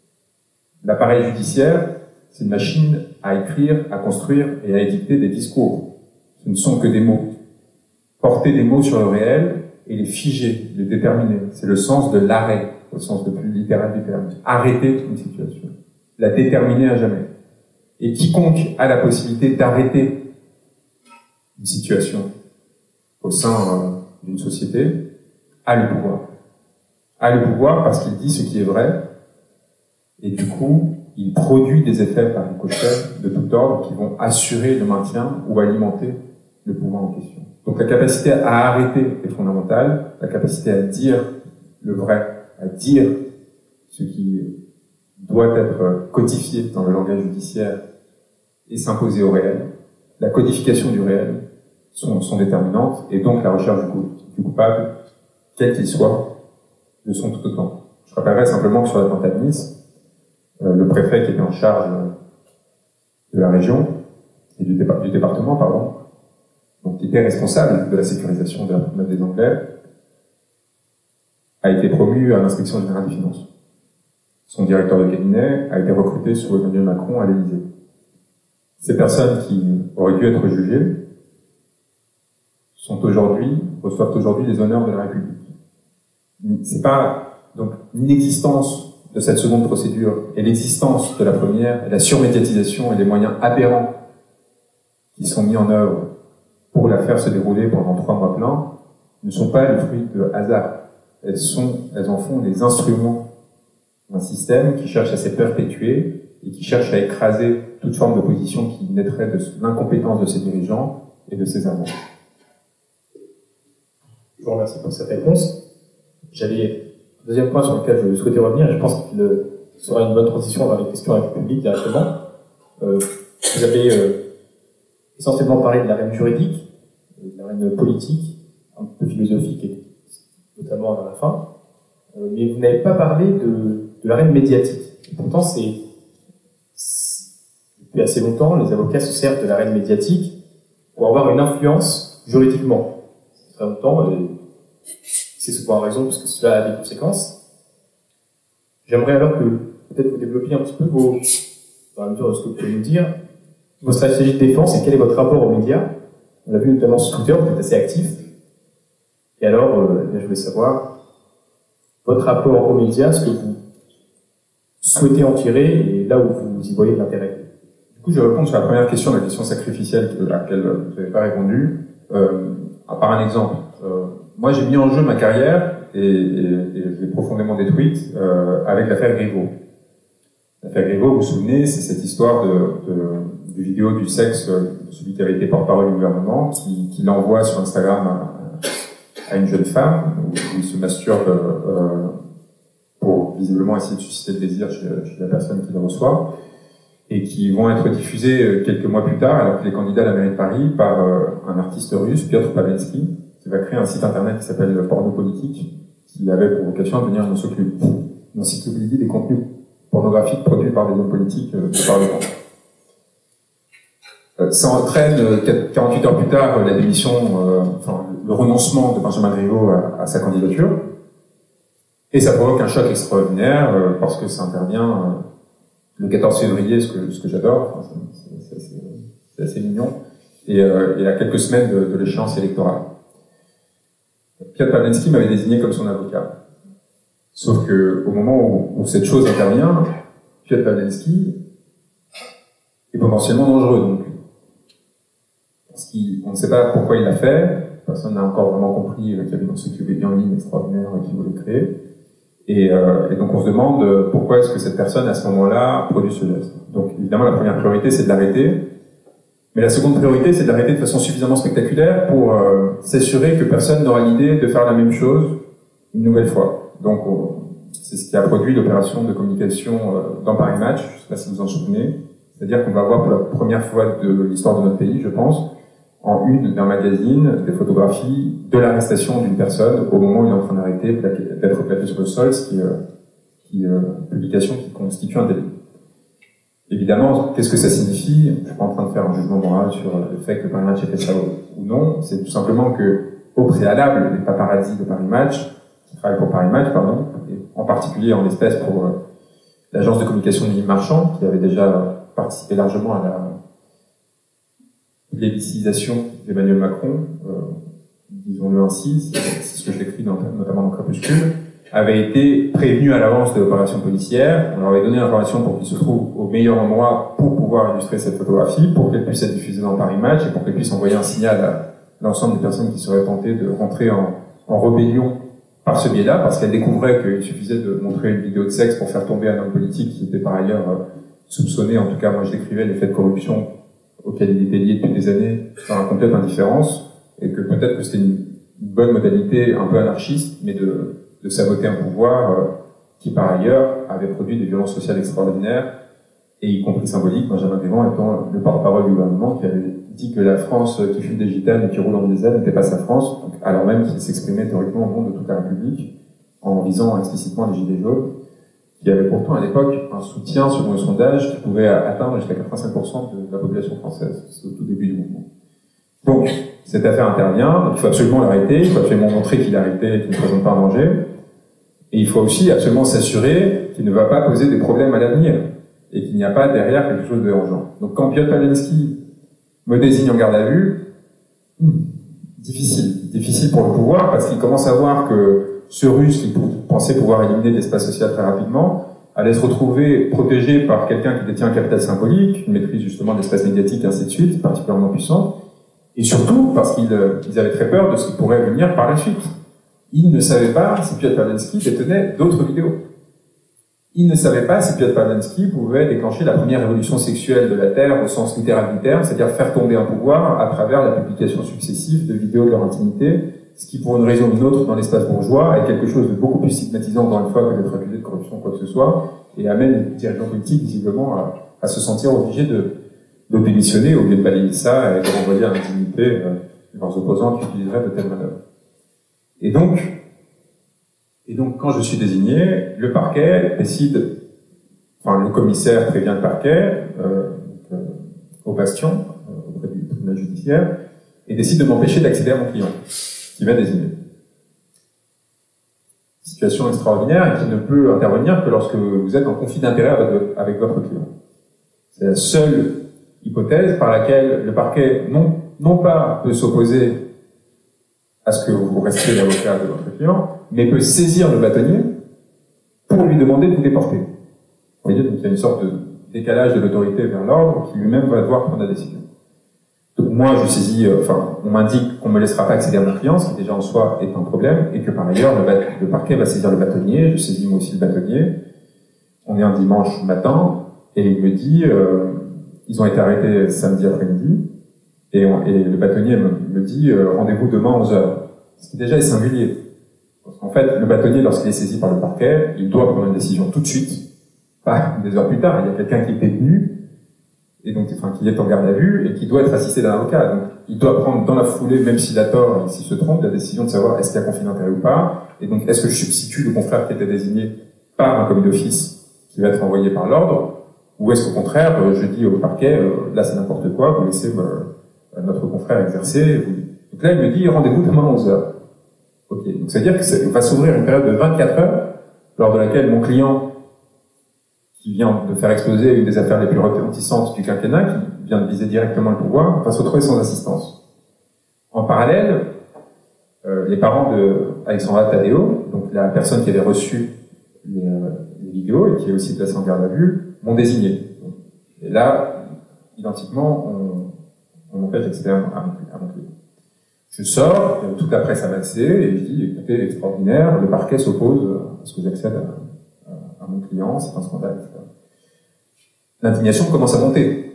L'appareil judiciaire, c'est une machine à écrire, à construire et à édicter des discours. Ce ne sont que des mots. Porter des mots sur le réel et les figer, les déterminer. C'est le sens de l'arrêt, au sens le plus littéral du terme. Arrêter une situation. La déterminer à jamais. Et quiconque a la possibilité d'arrêter une situation au sein euh, d'une société, a le pouvoir. A le pouvoir parce qu'il dit ce qui est vrai, et du coup, il produit des effets par ricochet de tout ordre qui vont assurer le maintien ou alimenter le pouvoir en question. Donc la capacité à arrêter est fondamentale, la capacité à dire le vrai, à dire ce qui doit être codifié dans le langage judiciaire et s'imposer au réel. La codification du réel sont, sont déterminantes, et donc la recherche du, coup, du coupable, quel qu'il soit, le sont tout autant. Je rappellerai simplement que sur l'attentat de Nice, euh, le préfet qui était en charge de la région, et du, dépa du département, pardon, donc qui était responsable de la sécurisation de la promenade des Anglais, a été promu à l'inspection générale des finances. Son directeur de cabinet a été recruté sous Emmanuel Macron à l'Élysée. Ces personnes qui auraient dû être jugées sont aujourd'hui, reçoivent aujourd'hui les honneurs de la République. C'est pas, donc, l'inexistence de cette seconde procédure et l'existence de la première, et la surmédiatisation et les moyens aberrants qui sont mis en œuvre pour la faire se dérouler pendant trois mois pleins ne sont pas le fruit de hasard. Elles sont, elles en font des instruments d'un système qui cherche à se perpétuer et qui cherche à écraser toute forme d'opposition qui naîtrait de l'incompétence de ses dirigeants et de ses amants. Je vous remercie pour cette réponse. J'avais un deuxième point sur lequel je souhaitais revenir, et je pense qu'il sera une bonne transition vers les questions avec le public directement. Euh, vous avez euh, essentiellement parlé de l'arène juridique, de l'arène politique, un peu philosophique, et notamment dans la fin, euh, mais vous n'avez pas parlé de, de l'arène médiatique. Et pourtant, c'est depuis assez longtemps, les avocats se servent de l'arène médiatique pour avoir une influence juridiquement. Très longtemps, et c'est souvent raison parce que cela a des conséquences. J'aimerais alors que peut-être vous développiez un petit peu vos, dans la mesure de ce que vous pouvez nous dire, vos stratégies de défense et quel est votre rapport aux médias. On l'a vu notamment sur Twitter, vous êtes assez actif. Et alors, euh, je voulais savoir votre rapport aux médias, ce que vous souhaitez en tirer et là où vous y voyez de l'intérêt. Du coup, je vais répondre sur la première question, la question sacrificielle à laquelle vous n'avez pas répondu, euh, par un exemple. Euh, moi, j'ai mis en jeu ma carrière et, et, et je l'ai profondément détruite euh, avec l'affaire Griveaux. L'affaire Griveaux, vous vous souvenez, c'est cette histoire de, de, de vidéo du sexe de celui qui avait été porte-parole du gouvernement, qui, qui l'envoie sur Instagram à, à une jeune femme, où, où il se masturbe euh, pour visiblement essayer de susciter le désir chez, chez la personne qui le reçoit, et qui vont être diffusés quelques mois plus tard, alors qu'il est candidat à la mairie de Paris, par euh, un artiste russe, Piotr Pavelsky, qui va créer un site internet qui s'appelle Porno Politique, qui avait pour vocation de devenir une encyclopédie des contenus pornographiques produits par des hommes politiques euh, du Parlement. Euh, ça entraîne, euh, quarante-huit heures plus tard, la démission, euh, enfin, le renoncement de Benjamin Griveaux à, à sa candidature, et ça provoque un choc extraordinaire, euh, parce que ça intervient euh, le quatorze février, ce que, ce que j'adore, enfin, c'est assez mignon, et, euh, et à quelques semaines de, de l'échéance électorale. Piotr Pawlenski m'avait désigné comme son avocat. Sauf que au moment où, où cette chose intervient, Piotr Pawlenski est potentiellement dangereux, donc. Parce qu'on ne sait pas pourquoi il l'a fait, personne n'a encore vraiment compris qu'il y avait une encyclopédie en ligne extraordinaire qu'il voulait créer. Et, euh, et donc on se demande pourquoi est-ce que cette personne, à ce moment-là, produit ce geste. Donc évidemment, la première priorité, c'est de l'arrêter. Mais la seconde priorité, c'est de l'arrêter de façon suffisamment spectaculaire pour euh, s'assurer que personne n'aura l'idée de faire la même chose une nouvelle fois. Donc c'est ce qui a produit l'opération de communication euh, dans Paris Match, je ne sais pas si vous en souvenez. C'est-à-dire qu'on va avoir pour la première fois de l'histoire de notre pays, je pense, en une d'un magazine, des photographies de l'arrestation d'une personne au moment où il est en train d'arrêter, d'être plaqué sur le sol, ce qui, euh, qui euh, publication qui constitue un délit. Évidemment, qu'est-ce que ça signifie? Je suis pas en train de faire un jugement moral sur le fait que Paris Match ait fait ça ou non. C'est tout simplement que, au préalable, les paparazzis de Paris Match, qui travaillent pour Paris Match, pardon, et en particulier en l'espèce pour euh, l'agence de communication de Yves Marchand, qui avait déjà participé largement à la l'élicitisation d'Emmanuel Macron, euh, disons-le ainsi, c'est ce que j'écris notamment dans Crépuscule, avait été prévenu à l'avance de l'opération policière. On leur avait donné l'information pour qu'ils se trouvent au meilleur endroit pour pouvoir illustrer cette photographie, pour qu'elle puisse être diffusée dans Paris Match et pour qu'elle puisse envoyer un signal à, l'ensemble des personnes qui seraient tentées de rentrer en, en rébellion par ce biais-là, parce qu'elles découvraient qu'il suffisait de montrer une vidéo de sexe pour faire tomber un homme politique qui était par ailleurs euh, soupçonné, en tout cas moi je décrivais les faits de corruption auxquels il était lié depuis des années par une complète indifférence, et que peut-être que c'était une, une bonne modalité un peu anarchiste, mais de, de saboter un pouvoir euh, qui par ailleurs avait produit des violences sociales extraordinaires, et y compris symboliques, Benjamin Véran étant le porte-parole du gouvernement qui avait dit que la France qui fume des gitanes et qui roule en diesel n'était pas sa France, donc, alors même qu'il s'exprimait théoriquement au nom de toute la République, en visant explicitement les gilets jaunes, qui avait pourtant à l'époque un soutien, selon le sondage, qui pouvait atteindre jusqu'à quatre-vingt-cinq pour cent de la population française. C'est au tout début du mouvement. Donc, cette affaire intervient, donc il faut absolument l'arrêter, il faut absolument montrer qu'il a arrêté et qu'il ne présente pas un danger, et il faut aussi absolument s'assurer qu'il ne va pas poser des problèmes à l'avenir, et qu'il n'y a pas derrière quelque chose d'urgent. Donc quand Piotr Pawlenski me désigne en garde à vue, hmm, difficile. Difficile pour le pouvoir, parce qu'il commence à voir que ce Russe qui pensait pouvoir éliminer l'espace social très rapidement, allait se retrouver protégé par quelqu'un qui détient un capital symbolique, une maîtrise justement de l'espace médiatique, et ainsi de suite, particulièrement puissant, et surtout parce qu'ils ils avaient très peur de ce qui pourrait venir par la suite. Ils ne savaient pas si Piotr Pawlenski détenait d'autres vidéos. Ils ne savaient pas si Piotr Pawlenski pouvait déclencher la première révolution sexuelle de la Terre au sens littéral du terme, c'est-à-dire faire tomber un pouvoir à travers la publication successive de vidéos de leur intimité, ce qui, pour une raison ou une autre, dans l'espace bourgeois, est quelque chose de beaucoup plus stigmatisant, encore une fois, que d'être accusé de corruption ou quoi que ce soit, et amène les dirigeants politiques, visiblement, à, à se sentir obligés de, de démissionner au lieu de balayer ça et de renvoyer à l'indignité euh, leurs opposants qui utiliseraient de telles manœuvres. Et donc, Et donc, quand je suis désigné, le parquet décide, enfin, le commissaire prévient le parquet, euh, donc, euh, au bastion, euh, auprès du tribunal judiciaire, et décide de m'empêcher d'accéder à mon client, qui m'a désigné. Situation extraordinaire et qui ne peut intervenir que lorsque vous êtes en conflit d'intérêt avec, avec votre client. C'est la seule hypothèse par laquelle le parquet, non, non pas peut s'opposer à ce que vous restiez l'avocat de votre client, mais peut saisir le bâtonnier pour lui demander de vous déporter. Vous voyez, donc il y a une sorte de décalage de l'autorité vers l'ordre qui lui-même va devoir prendre la décision. Donc moi, je saisis, euh, enfin, on m'indique qu'on ne me laissera pas accéder à mon client, ce qui déjà en soi est un problème, et que par ailleurs, le, le parquet va saisir le bâtonnier, je saisis moi aussi le bâtonnier. On est un dimanche matin, et il me dit, euh, ils ont été arrêtés samedi après-midi, et, on, et le bâtonnier me, me dit, euh, rendez-vous demain à onze heures. Ce qui déjà est singulier. Parce qu'en fait, le bâtonnier, lorsqu'il est saisi par le parquet, il doit prendre une décision tout de suite, pas des heures plus tard. Il y a quelqu'un qui est détenu, et donc, enfin, qui est en garde à vue, et qui doit être assisté d'un avocat. Donc, il doit prendre dans la foulée, même s'il a tort et s'il se trompe, la décision de savoir est-ce qu'il y a conflit d'intérêt ou pas, et donc, est-ce que je substitue le confrère qui était désigné par un commis d'office qui va être envoyé par l'ordre, ou est-ce qu'au contraire, je dis au parquet, euh, là c'est n'importe quoi, vous laissez euh, notre confrère exercer. Vous... Donc là, il me dit rendez-vous demain à onze heures. Ok, donc c'est-à-dire que ça va s'ouvrir une période de vingt-quatre heures, lors de laquelle mon client, qui vient de faire exploser une des affaires les plus retentissantes du quinquennat, qui vient de viser directement le pouvoir, va se retrouver sans assistance. En parallèle, euh, les parents de Alexandra Tadeo, donc la personne qui avait reçu les, euh, les vidéos et qui est aussi placée en garde à vue, m'ont désigné. Et là, identiquement, on, on m'empêche d'accéder à, à, à mon client. Je sors, toute la presse a massé, et je dis, écoutez, extraordinaire, le parquet s'oppose à ce que j'accède à, à, à mon client, c'est un scandale, et cetera. L'indignation commence à monter.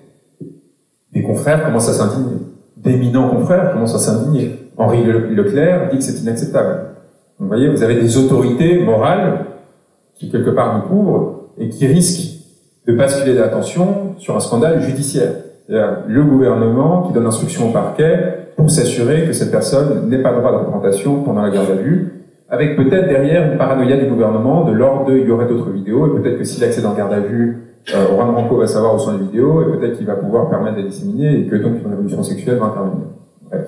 Des confrères commencent à s'indigner. D'éminents confrères commencent à s'indigner. Henri Leclerc dit que c'est inacceptable. Donc, vous voyez, vous avez des autorités morales qui, quelque part, nous couvrent et qui risquent de basculer l'attention sur un scandale judiciaire. C'est-à-dire le gouvernement qui donne instruction au parquet pour s'assurer que cette personne n'ait pas droit de représentation pendant la garde à vue, avec peut-être derrière une paranoïa du gouvernement de l'ordre de il y aurait d'autres vidéos, et peut-être que s'il accède en garde à vue, euh, Juan Branco va savoir où sont les vidéos, et peut-être qu'il va pouvoir permettre de les disséminer, et que donc une révolution sexuelle va intervenir. Bref.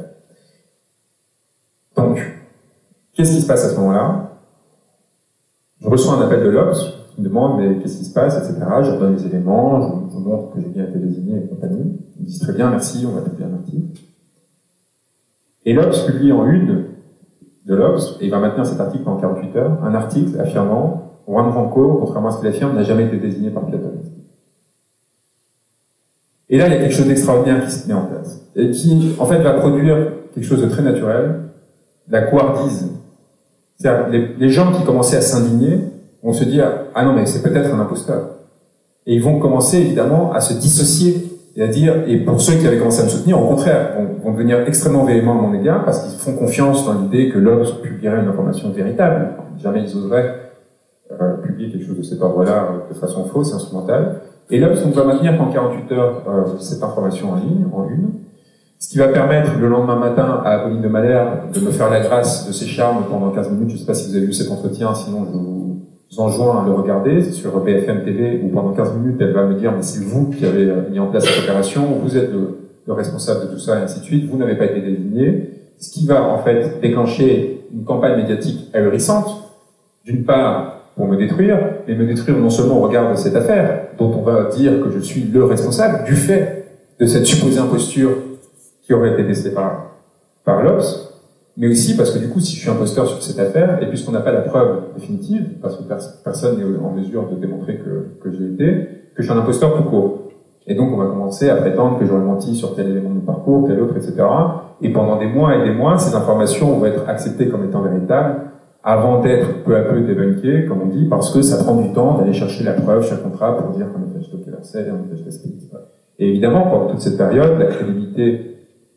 Donc, qu'est-ce qui se passe à ce moment-là? Je reçois un appel de l'Obs, qui me demande mais qu'est-ce qui se passe, et cetera. Je donne les éléments, je, je montre que j'ai bien été désigné et compagnie. Ils me disent très bien, merci, on va publier un article. Et l'Obs publie en une de l'Obs, et il va maintenir cet article pendant quarante-huit heures, un article affirmant Juan Branco, contrairement à ce qu'il affirme, n'a jamais été désigné par Piotr Pawlenski. Et là, il y a quelque chose d'extraordinaire qui se met en place, et qui, en fait, va produire quelque chose de très naturel, la couardise. C'est-à-dire, les, les gens qui commençaient à s'indigner vont se dire « Ah non, mais c'est peut-être un imposteur ». Et ils vont commencer, évidemment, à se dissocier et à dire, et pour ceux qui avaient commencé à me soutenir, au contraire, vont, vont devenir extrêmement véhéments à mon égard parce qu'ils font confiance dans l'idée que l'Obs publierait une information véritable. Jamais ils oseraient euh, publier quelque chose de cet ordre-là euh, de façon fausse et instrumentale. Et l'Obs va maintenir pendant quarante-huit heures euh, cette information en ligne, en une, ce qui va permettre le lendemain matin à Apolline de Malherbe de me faire la grâce de ses charmes pendant quinze minutes. Je ne sais pas si vous avez vu cet entretien, sinon je vous enjoins à le regarder sur B F M T V, où pendant quinze minutes, elle va me dire « mais c'est vous qui avez mis en place cette opération, vous êtes le, le responsable de tout ça, et ainsi de suite, vous n'avez pas été désigné », ce qui va en fait déclencher une campagne médiatique ahurissante, d'une part pour me détruire, mais me détruire non seulement au regard de cette affaire, dont on va dire que je suis le responsable, du fait de cette supposée imposture qui aurait été décelée par, par l'Obs, mais aussi parce que du coup, si je suis imposteur sur cette affaire, et puisqu'on n'a pas la preuve définitive, parce que pers personne n'est en mesure de démontrer que, que j'ai été, que je suis un imposteur tout court. Et donc, on va commencer à prétendre que j'aurais menti sur tel élément de mon parcours, tel autre, et cetera. Et pendant des mois et des mois, ces informations vont être acceptées comme étant véritables, avant d'être peu à peu débunkées, comme on dit, parce que ça prend du temps d'aller chercher la preuve, chaque contrat, pour dire qu'en effet, je stocké leur sel, en effet, je l'ai. Et évidemment, pendant toute cette période, la crédibilité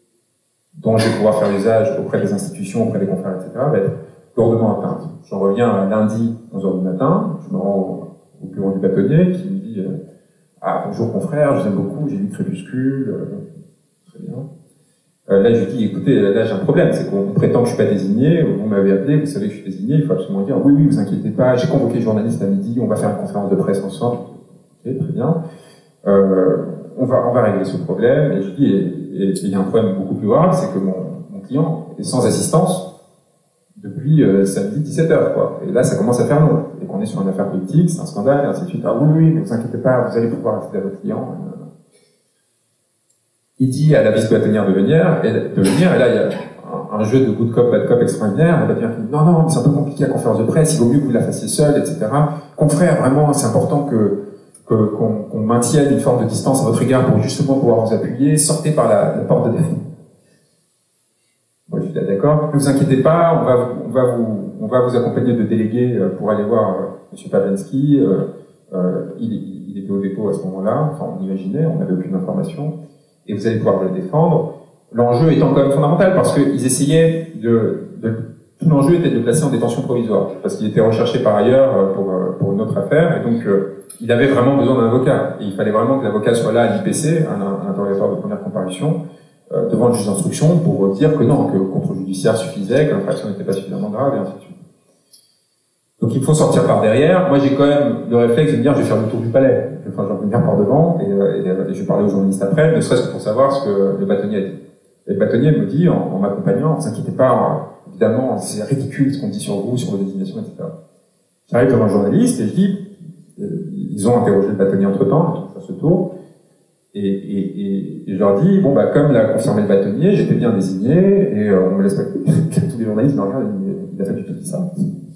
dont je vais pouvoir faire usage auprès des institutions, auprès des confrères, et cetera, va être lourdement atteinte. J'en reviens à lundi, onze heures du matin, je me rends au bureau du bâtonnier, qui me dit euh, « Ah, bonjour confrère, je vous aime beaucoup, j'ai lu Crépuscule, euh, très bien. Euh, » Là, je lui dis « Écoutez, là, j'ai un problème, c'est qu'on prétend que je suis pas désigné, vous m'avez appelé, vous savez que je suis désigné, il faut absolument dire « Oui, oui, vous inquiétez pas, j'ai convoqué le journaliste à midi, on va faire une conférence de presse ensemble. » Ok, très bien. Euh, on va, on va régler ce problème, et je dis, et, et, et il y a un problème beaucoup plus grave, c'est que mon, mon client est sans assistance depuis euh, samedi dix-sept heures, quoi. Et là, ça commence à faire long. Et qu'on est sur une affaire politique, c'est un scandale, et ainsi de suite. Ah oui, oui, mais vous inquiétez pas, vous allez pouvoir accéder à votre client. Il dit à la vice-bâtonnière de venir, et, de venir, et là, il y a un, un jeu de good cop, bad cop extraordinaire. La bâtonnière qui dit, non, non, mais c'est un peu compliqué à conférence de presse, il vaut mieux que vous la fassiez seule, et cetera. Confrère, vraiment, c'est important que qu'on qu'on maintienne une forme de distance à votre égard pour justement pouvoir vous appuyer, sortez par la, la porte de derrière. Bon, je suis là d'accord. Ne vous inquiétez pas, on va, on va vous, on va vous accompagner de délégués pour aller voir euh, M. Pawlenski. Euh, euh, il, il était au dépôt à ce moment-là, enfin on imaginait, on n'avait aucune information, et vous allez pouvoir le défendre. L'enjeu étant quand même fondamental parce qu'ils essayaient de, de tout l'enjeu était de le placer en détention provisoire, parce qu'il était recherché par ailleurs pour, pour une autre affaire, et donc euh, il avait vraiment besoin d'un avocat. Et il fallait vraiment que l'avocat soit là à l'I P C, un, un interrogatoire de première comparution, euh, devant le juge d'instruction, pour dire que non, que le contrôle judiciaire suffisait, que l'infraction n'était pas suffisamment grave, et ainsi de suite. Donc il faut sortir par derrière. Moi j'ai quand même le réflexe de me dire je vais faire le tour du palais. Enfin je vais venir par devant, et, et, et je vais parler aux journalistes après, ne serait-ce que pour savoir ce que le bâtonnier a dit. Et le bâtonnier me dit, en, en m'accompagnant, ne vous inquiétez pas, évidemment, c'est ridicule ce qu'on dit sur vous, sur vos désignations, et cetera. J'arrive devant le journaliste et je dis, euh, ils ont interrogé le bâtonnier entre-temps, je fais ce tour, et, et, et, et je leur dis, bon, bah, comme l'a confirmé le bâtonnier, j'étais bien désigné, et euh, on me laisse pas. Tous les journalistes me regardent et me disent, il a pas du tout dit ça.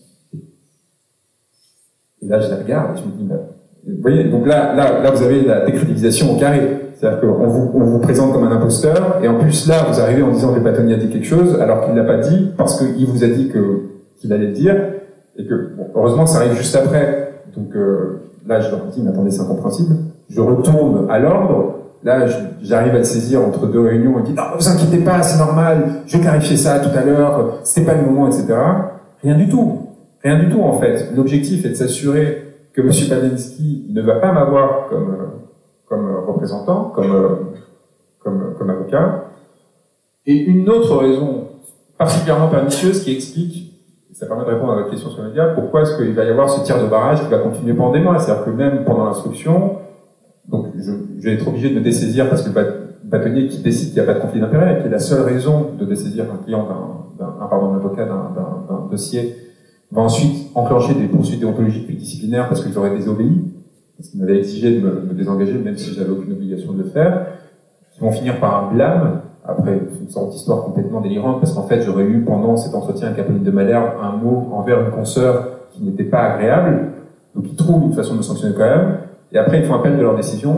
Et là, je les regarde et je me dis, bah, vous voyez, donc là, là, là, vous avez la décrédibilisation au carré. C'est-à-dire qu'on vous, on vous présente comme un imposteur, et en plus là, vous arrivez en disant que le bâtonnier a dit quelque chose, alors qu'il ne l'a pas dit, parce qu'il vous a dit que, qu'il allait le dire, et que, bon, heureusement, ça arrive juste après. Donc euh, là, je leur dis, mais attendez, c'est incompréhensible. Je retourne à l'ordre, là, j'arrive à le saisir entre deux réunions, et dit, non, ne vous inquiétez pas, c'est normal, je vais clarifier ça tout à l'heure, c'est pas le moment, et cetera. Rien du tout. Rien du tout, en fait. L'objectif est de s'assurer que M. Pawlenski ne va pas m'avoir comme... comme représentant, comme, comme, comme avocat. Et une autre raison particulièrement pernicieuse qui explique, et ça permet de répondre à votre question sur les médias, pourquoi est-ce qu'il va y avoir ce tir de barrage qui va continuer pendant des mois. C'est-à-dire que même pendant l'instruction, donc je, je vais être obligé de me dessaisir parce que le bâtonnier qui décide qu'il n'y a pas de conflit d'intérêt, qui est la seule raison de dessaisir un client d'un, d'un, pardon, un avocat d'un, d'un, d'un dossier, va ensuite enclencher des poursuites déontologiques puis disciplinaires parce qu'ils auraient désobéi, parce qu'ils m'avaient exigé de me, me désengager, même si j'avais aucune obligation de le faire, qui vont finir par un blâme, après une sorte d'histoire complètement délirante, parce qu'en fait, j'aurais eu pendant cet entretien avec Apolline de Malherbe un mot envers une consoeur qui n'était pas agréable, donc ils trouvent une façon de me sanctionner quand même, et après ils font appel de leur décision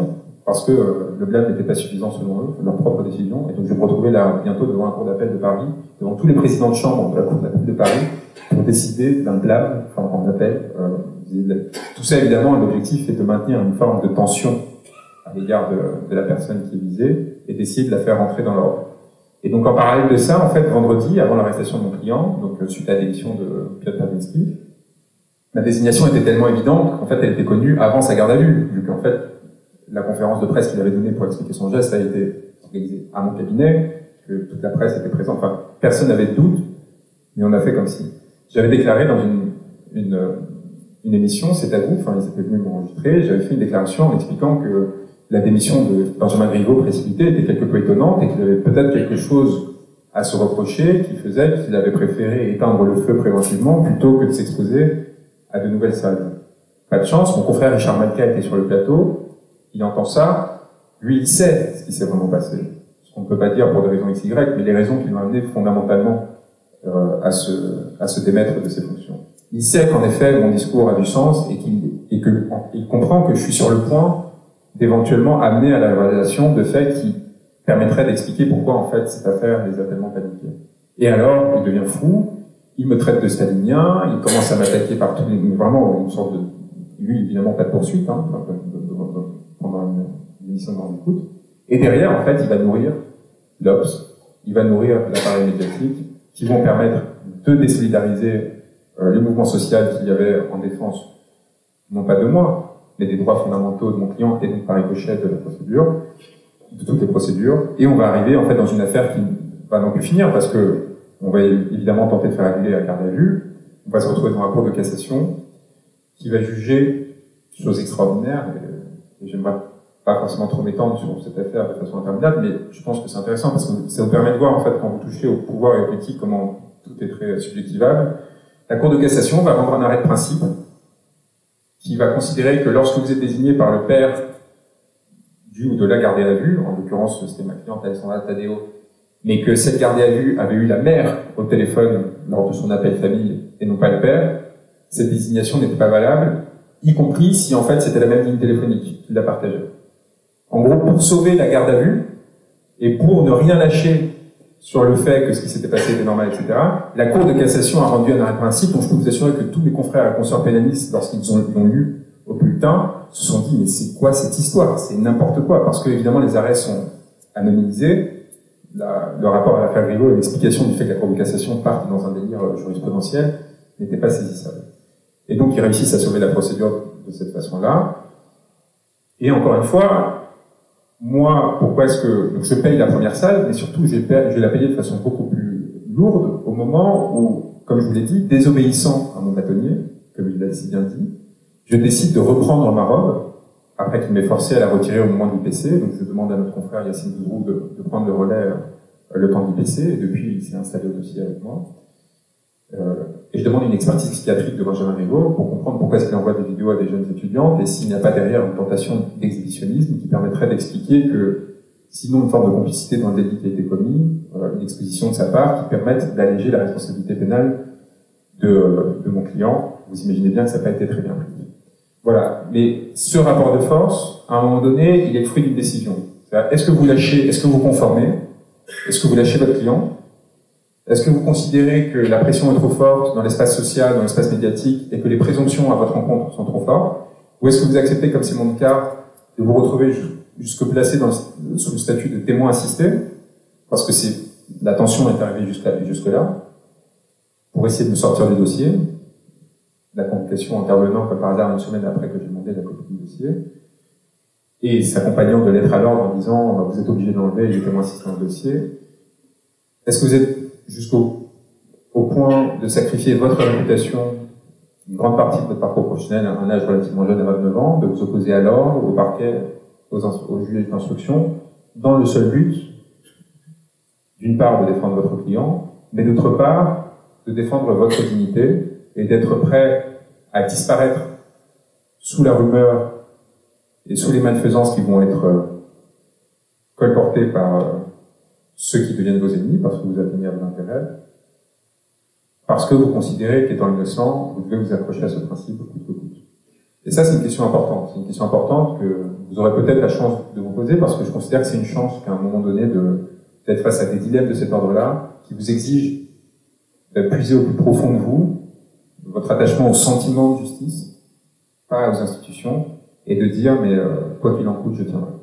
parce que euh, le blâme n'était pas suffisant selon eux, leur propre décision, et donc je vais me retrouver là bientôt devant un cour d'appel de Paris, devant tous les présidents de chambre de la cour d'appel de Paris, pour décider d'un blâme, enfin en appel. Euh, tout ça évidemment, l'objectif est de maintenir une forme de tension à l'égard de, de la personne qui est visée, et d'essayer de la faire rentrer dans l'ordre. Et donc en parallèle de ça, en fait, vendredi, avant l'arrestation de mon client, donc euh, suite à l'élection de Piotr Pawlicki, ma désignation était tellement évidente qu'en fait elle était connue avant sa garde à vue, vu qu'en fait la conférence de presse qu'il avait donnée pour expliquer son geste a été organisée à mon cabinet, que toute la presse était présente, enfin personne n'avait de doute, mais on a fait comme si. J'avais déclaré dans une, une, une émission, c'est à vous, enfin ils étaient venus m'enregistrer, j'avais fait une déclaration en expliquant que la démission de Benjamin Griveaux précipitée était quelque peu étonnante et qu'il avait peut-être quelque chose à se reprocher qui faisait qu'il avait préféré éteindre le feu préventivement plutôt que de s'exposer à de nouvelles salles. Pas de chance, mon confrère Richard Malka était sur le plateau, il entend ça, lui il sait ce qui s'est vraiment passé. Ce qu'on ne peut pas dire pour des raisons X Y, mais les raisons qui l'ont amené fondamentalement euh, à, se, à se démettre de ses fonctions. Il sait qu'en effet mon discours a du sens et qu'il et que, il comprend que je suis sur le point d'éventuellement amener à la révélation de faits qui permettraient d'expliquer pourquoi en fait cette affaire les a tellement paniqués. Et alors, il devient fou, il me traite de stalinien, il commence à m'attaquer par tous les... Vraiment une sorte de... Lui, évidemment, pas de poursuite, hein, pendant une, une émission dans l'écoute. Et derrière, en fait, il va nourrir l'Obs, il va nourrir l'appareil médiatique, qui vont permettre de désolidariser euh, le mouvement social qu'il y avait en défense, non pas de moi, mais des droits fondamentaux de mon client et donc par ricochet de la procédure, de toutes les procédures, et on va arriver en fait dans une affaire qui va non plus finir parce que on va évidemment tenter de faire annuler la garde à vue, on va se retrouver devant la cour de cassation qui va juger chose extraordinaire, et, et j'aimerais pas forcément trop m'étendre sur cette affaire de façon interminable, mais je pense que c'est intéressant parce que ça vous permet de voir en fait quand vous touchez au pouvoir et au politique comment tout est très subjectivable. La cour de cassation va rendre un arrêt de principe qui va considérer que lorsque vous êtes désigné par le père du ou de la gardée à vue, en l'occurrence c'était ma cliente Alessandra Tadeo, mais que cette gardée à vue avait eu la mère au téléphone lors de son appel famille et non pas le père, cette désignation n'était pas valable, y compris si en fait c'était la même ligne téléphonique qui la partageait. En gros, pour sauver la garde à vue et pour ne rien lâcher sur le fait que ce qui s'était passé était normal, et cetera, la Cour de cassation a rendu un arrêt de principe dont je peux vous assurer que tous mes confrères et consoeurs pénalistes, lorsqu'ils l'ont lu au bulletin, se sont dit « mais c'est quoi cette histoire? C'est n'importe quoi !» Parce que, évidemment, les arrêts sont anonymisés. La, le rapport à l'affaire Griveaux et l'explication du fait que la Cour de cassation parte dans un délire jurisprudentiel n'était pas saisissable. Et donc, ils réussissent à sauver la procédure de cette façon-là. Et encore une fois, moi, pourquoi est-ce que donc je paye la première salle, mais surtout je vais, je vais la payer de façon beaucoup plus lourde au moment où, comme je vous l'ai dit, désobéissant à mon bâtonnier, comme il l'a si bien dit, je décide de reprendre ma robe, après qu'il m'ait forcé à la retirer au moment du I P C, donc je demande à notre confrère Yacine Boudrou de, de prendre le relais euh, le temps du I P C, et depuis il s'est installé au dossier avec moi. Euh, et je demande une expertise psychiatrique de Benjamin Griveaux pour comprendre pourquoi est-ce qu'il envoie des vidéos à des jeunes étudiantes et s'il n'y a pas derrière une tentation d'exhibitionnisme qui permettrait d'expliquer que, sinon une forme de complicité dans le délit qui a été commis, euh, une exposition de sa part qui permette d'alléger la responsabilité pénale de, de mon client. Vous imaginez bien que ça n'a pas été très bien pris. Voilà. Mais ce rapport de force, à un moment donné, il est le fruit d'une décision. Est-ce que vous lâchez, est-ce que vous conformez? Est-ce que vous lâchez votre client? Est-ce que vous considérez que la pression est trop forte dans l'espace social, dans l'espace médiatique, et que les présomptions à votre encontre sont trop fortes? Ou est-ce que vous acceptez, comme c'est mon cas, de vous retrouver jusque placé dans le, sous le statut de témoin assisté, parce que c'est, la tension est arrivée jusqu'à, jusque-là, pour essayer de me sortir du dossier, la convocation intervenant comme par hasard une semaine après que j'ai demandé la copie du dossier, et s'accompagnant de lettres à l'ordre en disant « vous êtes obligé d'enlever les témoins assistants dans le dossier ». Est-ce que vous êtes jusqu'au au point de sacrifier votre réputation, une grande partie de votre parcours professionnel à un âge relativement jeune, à vingt-neuf ans, de vous opposer à l'ordre, au parquet, aux, aux juges d'instruction, dans le seul but, d'une part, de défendre votre client, mais d'autre part, de défendre votre dignité et d'être prêt à disparaître sous la rumeur et sous les malfaisances qui vont être euh, colportées par euh, ceux qui deviennent vos ennemis, parce que vous atteignez à vos intérêts, parce que vous considérez qu'étant innocent, vous devez vous accrocher à ce principe coûte que coûte. Et ça, c'est une question importante. C'est une question importante que vous aurez peut-être la chance de vous poser, parce que je considère que c'est une chance qu'à un moment donné de d'être face à des dilemmes de cet ordre-là, qui vous exigent de puiser au plus profond de vous votre attachement au sentiment de justice, pas aux institutions, et de dire, mais euh, quoi qu'il en coûte, je tiendrai.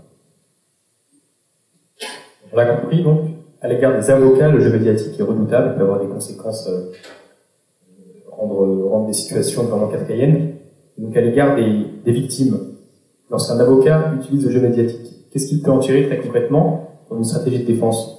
On l'a compris, donc, à l'égard des avocats, le jeu médiatique est redoutable, il peut avoir des conséquences, euh, rendre, rendre des situations vraiment kafkaïennes. Donc, à l'égard des, des victimes, lorsqu'un avocat utilise le jeu médiatique, qu'est-ce qu'il peut en tirer très concrètement comme une stratégie de défense?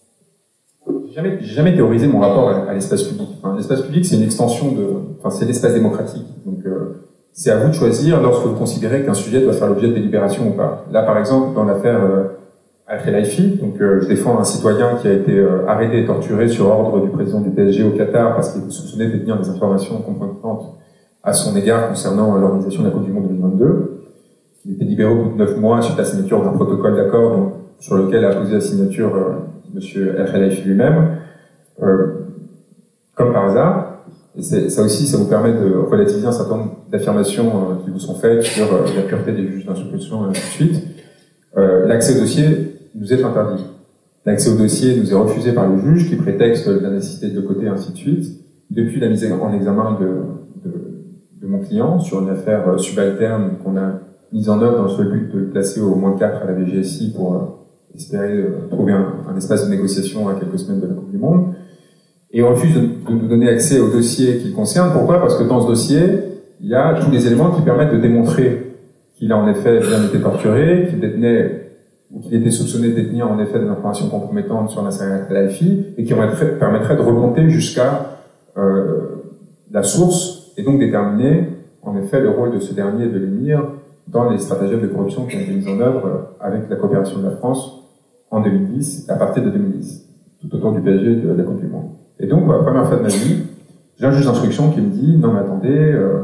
J'ai jamais, j'ai jamais théorisé mon rapport à, à l'espace public. Enfin, l'espace public, c'est une extension de, enfin, c'est l'espace démocratique. Donc, euh, c'est à vous de choisir lorsque vous considérez qu'un sujet doit faire l'objet de délibération ou pas. Là, par exemple, dans l'affaire euh, Al-Khelaifi, donc euh, je défends un citoyen qui a été euh, arrêté et torturé sur ordre du président du P S G au Qatar parce qu'il était soupçonné de détenir des informations compromettantes à son égard concernant euh, l'organisation de la Coupe du Monde deux mille vingt-deux. Il était libéré au bout de neuf mois suite à la signature d'un protocole d'accord donc, sur lequel a posé la signature euh, M. Al-Khelaifi lui-même. Euh, comme par hasard, et ça aussi, ça vous permet de relativiser un certain nombre d'affirmations euh, qui vous sont faites sur euh, la pureté des juges d'instruction et ainsi de suite. Euh, l'accès au dossier nous est interdit. L'accès au dossier nous est refusé par le juge qui prétexte la nécessité de le côté et ainsi de suite. Depuis la mise en examen de, de, de mon client sur une affaire subalterne qu'on a mise en œuvre dans le seul but de le placer au moins quatre à la V G S I pour euh, espérer euh, trouver un, un espace de négociation à quelques semaines de la Coupe du Monde. Et on refuse de, de nous donner accès au dossier qui le concerne. Pourquoi? Parce que dans ce dossier, il y a tous les éléments qui permettent de démontrer qu'il a en effet bien été torturé, qu'il détenait ou qu'il était soupçonné de détenir en effet des informations compromettantes sur Nasser Al-Khelaifi et qui permettraient de remonter jusqu'à euh, la source et donc déterminer en effet le rôle de ce dernier et de l'émir dans les stratagèmes de corruption qui ont été mises en œuvre avec la coopération de la France en deux mille dix, à partir de deux mille dix, tout autour du P S G et de la Coupe du Monde. Et donc, pour la première fois de ma vie, j'ai un juge d'instruction qui me dit « Non, mais attendez, euh,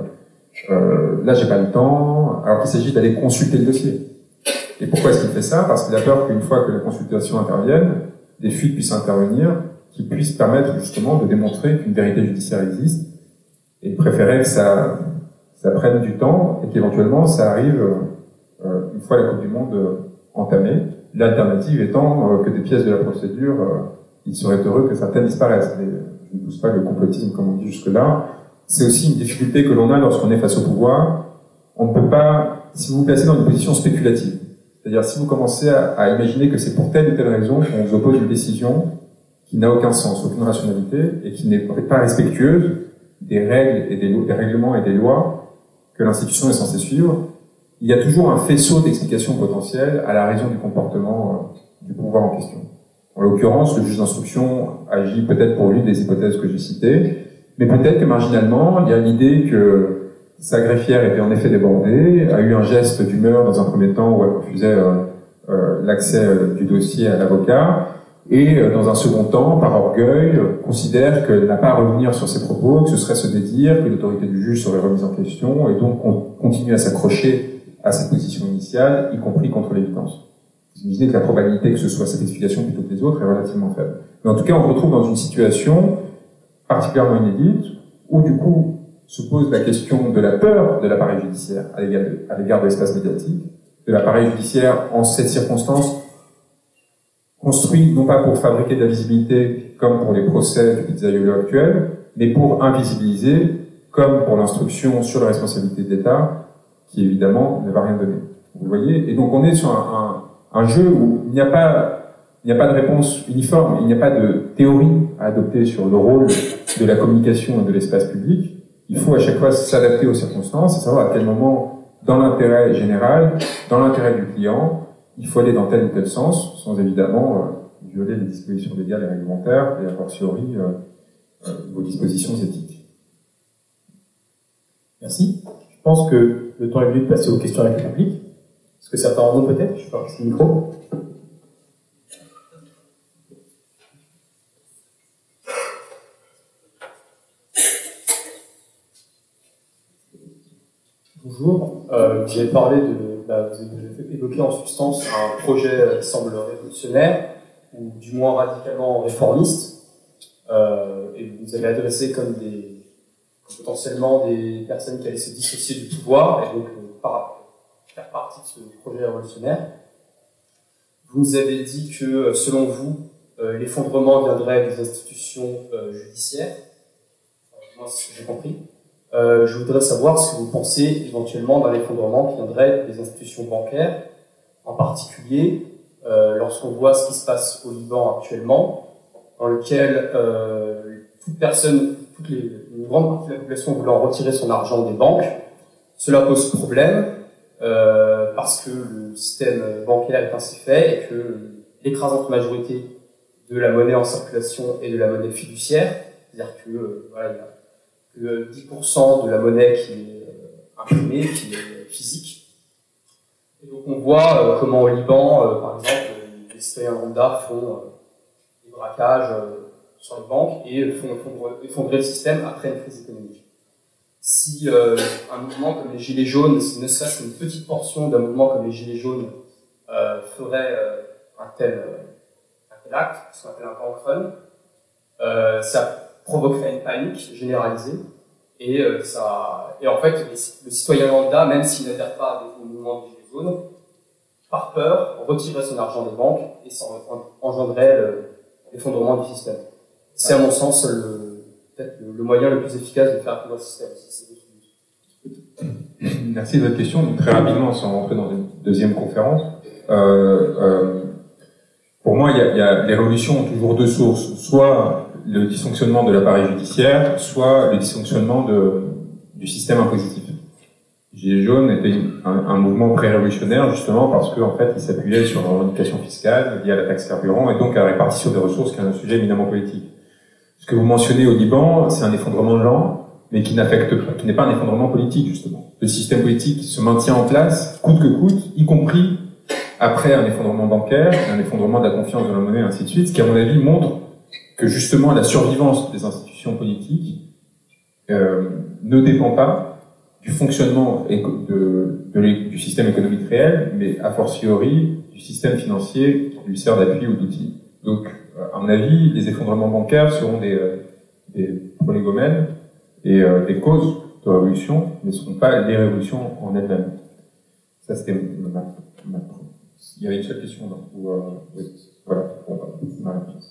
euh, là, j'ai pas le temps », alors qu'il s'agit d'aller consulter le dossier. Et pourquoi est-ce qu'il fait ça? Parce qu'il a peur qu'une fois que la consultation intervienne, des fuites puissent intervenir, qui puissent permettre justement de démontrer qu'une vérité judiciaire existe, et il préférait que ça, ça prenne du temps, et qu'éventuellement, ça arrive euh, une fois la Coupe du Monde euh, entamée. L'alternative étant euh, que des pièces de la procédure... Euh, il serait heureux que certaines disparaissent. Mais je ne pousse pas le complotisme, comme on dit jusque-là. C'est aussi une difficulté que l'on a lorsqu'on est face au pouvoir. On ne peut pas, si vous vous placez dans une position spéculative, c'est-à-dire si vous commencez à, à imaginer que c'est pour telle ou telle raison qu'on vous oppose une décision qui n'a aucun sens, aucune rationalité, et qui n'est pas respectueuse des règles et des, des règlements et des lois que l'institution est censée suivre, il y a toujours un faisceau d'explications potentielles à la raison du comportement euh, du pouvoir en question. En l'occurrence, le juge d'instruction agit peut-être pour l'une des hypothèses que j'ai citées, mais peut-être que marginalement, il y a l'idée que sa greffière était en effet débordée, a eu un geste d'humeur dans un premier temps où elle refusait euh, euh, l'accès euh, du dossier à l'avocat, et euh, dans un second temps, par orgueil, euh, considère qu'elle n'a pas à revenir sur ses propos, que ce serait se dédire, que l'autorité du juge serait remise en question, et donc on continue à s'accrocher à cette position initiale, y compris contre l'évidence. Vous imaginez que la probabilité que ce soit cette explication plutôt que les autres est relativement faible. Mais en tout cas, on se retrouve dans une situation particulièrement inédite, où du coup se pose la question de la peur de l'appareil judiciaire à l'égard de, à l'égard de l'espace médiatique, de l'appareil judiciaire en cette circonstance, construit non pas pour fabriquer de la visibilité comme pour les procès du pizzaïolo actuel, mais pour invisibiliser, comme pour l'instruction sur la responsabilité de l'État, qui évidemment ne va rien donner. Vous voyez? Et donc on est sur un, un, un jeu où il n'y a pas il n'y a pas de réponse uniforme, il n'y a pas de théorie à adopter sur le rôle de la communication et de l'espace public. Il faut à chaque fois s'adapter aux circonstances et savoir à quel moment, dans l'intérêt général, dans l'intérêt du client, il faut aller dans tel ou tel sens, sans évidemment euh, violer les dispositions légales et réglementaires, et a fortiori euh, euh, vos dispositions éthiques. Merci. Je pense que le temps est venu de passer aux questions avec le public. Est-ce que certains en ont peut-être? Je parle le micro. Bonjour, euh, vous avez parlé de, bah, vous avez évoqué en substance un projet qui semble révolutionnaire, ou du moins radicalement réformiste, euh, et vous avez adressé comme des, potentiellement des personnes qui allaient se dissocier du pouvoir et donc euh, par, faire partie de ce projet révolutionnaire. Vous nous avez dit que, selon vous, euh, l'effondrement viendrait des institutions euh, judiciaires. Moi, c'est ce que j'ai compris. Euh, je voudrais savoir ce que vous pensez éventuellement d'un effondrement qui viendrait des institutions bancaires, en particulier euh, lorsqu'on voit ce qui se passe au Liban actuellement, dans lequel euh, toute personne, toute les, une grande partie de la population voulant retirer son argent des banques, cela pose problème euh, parce que le système bancaire est ainsi fait et que l'écrasante majorité de la monnaie en circulation est de la monnaie fiduciaire, c'est-à-dire que euh, voilà, il y a que dix pour cent de la monnaie qui est euh, imprimée, qui est physique. Et donc on voit euh, comment au Liban, euh, par exemple, les citoyens lambda font euh, des braquages euh, sur les banques et font effondrer, effondrer le système après une crise économique. Si euh, un mouvement comme les Gilets jaunes, si ne serait-ce qu'une petite portion d'un mouvement comme les Gilets jaunes euh, ferait euh, un, tel, euh, un tel acte, ce qu'on appelle un bank run, euh, ça provoquerait une panique généralisée et euh, ça et en fait les, le citoyen lambda, même s'il n'adhère pas au mouvement des Gilets jaunes, par peur retirerait son argent des banques et ça engendrerait l'effondrement du système. C'est à mon sens le peut-être le, le moyen le plus efficace de faire effondrer le système. Merci de votre question. Donc, très rapidement, sans rentrer dans une deuxième conférence, euh, euh, pour moi, il y a, il y a, les révolutions ont toujours deux sources, soit le dysfonctionnement de l'appareil judiciaire, soit le dysfonctionnement de, du système impositif. Gilets jaunes était un, un mouvement pré-révolutionnaire justement parce qu'en fait, il s'appuyait sur la revendication fiscale liée à la taxe carburant et donc à la répartition des ressources, qui est un sujet éminemment politique. Ce que vous mentionnez au Liban, c'est un effondrement lent, mais qui n'affecte pas, qui n'est pas un effondrement politique justement. Le système politique se maintient en place, coûte que coûte, y compris après un effondrement bancaire, un effondrement de la confiance de la monnaie, et ainsi de suite, ce qui à mon avis montre que justement la survivance des institutions politiques euh, ne dépend pas du fonctionnement de, de, du système économique réel, mais a fortiori du système financier qui lui sert d'appui ou d'outil. Donc, à mon avis, les effondrements bancaires seront des, des prolégomènes et euh, des causes de révolution, mais ne seront pas les révolutions en elles-mêmes. Ça, c'était ma, ma, il y avait une seule question, là, où, euh, oui, voilà, bon, bah, ma réponse.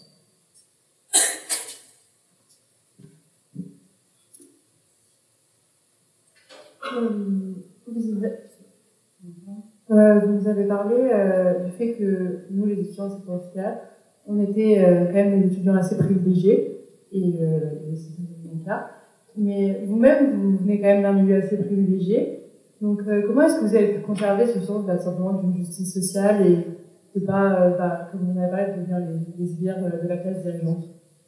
Vous avez, euh, vous avez parlé euh, du fait que nous, les étudiants en sécurité, on était euh, quand même des étudiants assez privilégiés, et euh, c'est le cas. Mais vous-même, vous venez quand même d'un milieu assez privilégié. Donc, euh, comment est-ce que vous avez pu conserver ce sens bah, simplement d'une justice sociale et de pas, euh, bah, comme on a parlé, de devenir les, les sbires de, de la classe dirigeante?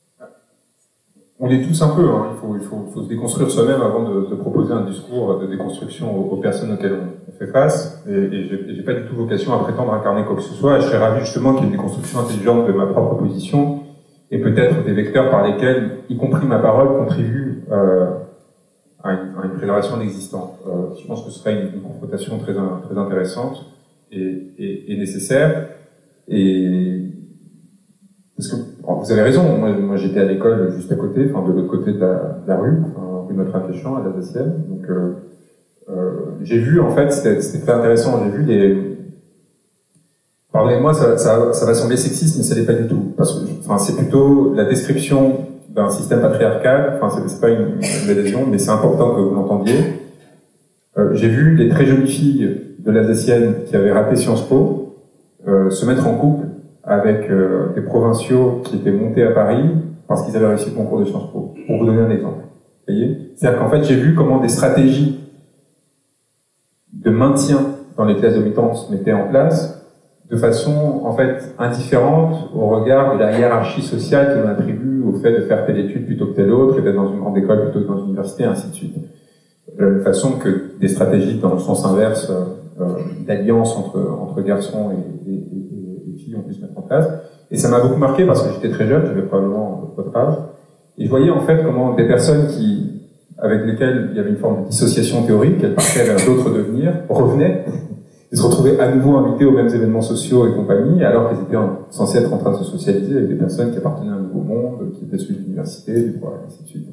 On est tous un peu, hein. il, faut, il faut, faut se déconstruire soi-même avant de, de proposer un discours de déconstruction aux, aux personnes auxquelles on, on fait face. Et, et j'ai, j'ai pas du tout vocation à prétendre incarner quoi que ce soit. Et je serais ravi justement qu'il y ait une déconstruction intelligente de ma propre position et peut-être des vecteurs par lesquels, y compris ma parole, contribue euh, à, une, à une préservation d'existant. Euh, je pense que ce serait une, une confrontation très, très intéressante et, et, et nécessaire. Et parce que vous avez raison, moi, moi j'étais à l'école juste à côté, enfin de l'autre côté de la, de la rue, enfin, rue Notre-Dame-des-Champs, à l'Alsacienne. Donc euh, euh, j'ai vu, en fait, c'était, c'était très intéressant, j'ai vu des... Pardonnez-moi, ça, ça, ça va sembler sexiste, mais ça l'est pas du tout. Parce que, enfin, c'est plutôt la description d'un système patriarcal, enfin c'est, c'est pas une, une adhésion, mais c'est important que vous l'entendiez. Euh, j'ai vu des très jolies filles de l'Alsacienne qui avaient raté Sciences Po euh, se mettre en couple avec euh, des provinciaux qui étaient montés à Paris parce qu'ils avaient réussi le concours de Sciences Po. Pour vous donner un exemple. Vous voyez ? C'est-à-dire qu'en fait, j'ai vu comment des stratégies de maintien dans les classes dominantes se mettaient en place de façon, en fait, indifférente au regard de la hiérarchie sociale que l'on attribue au fait de faire telle étude plutôt que telle autre, et d'être dans une grande école plutôt que dans une université, et ainsi de suite. De la même façon que des stratégies dans le sens inverse euh, d'alliance entre, entre garçons et, et, et, et filles ont pu se mettre en place. Et ça m'a beaucoup marqué parce que j'étais très jeune, j'avais probablement votre âge, et je voyais en fait comment des personnes qui, avec lesquelles il y avait une forme de dissociation théorique, elles partaient vers d'autres devenirs, revenaient et se retrouvaient à nouveau invités aux mêmes événements sociaux et compagnie, alors qu'elles étaient censées être en train de se socialiser avec des personnes qui appartenaient à un nouveau monde, qui étaient celui de l'université, du droit, et ainsi de suite.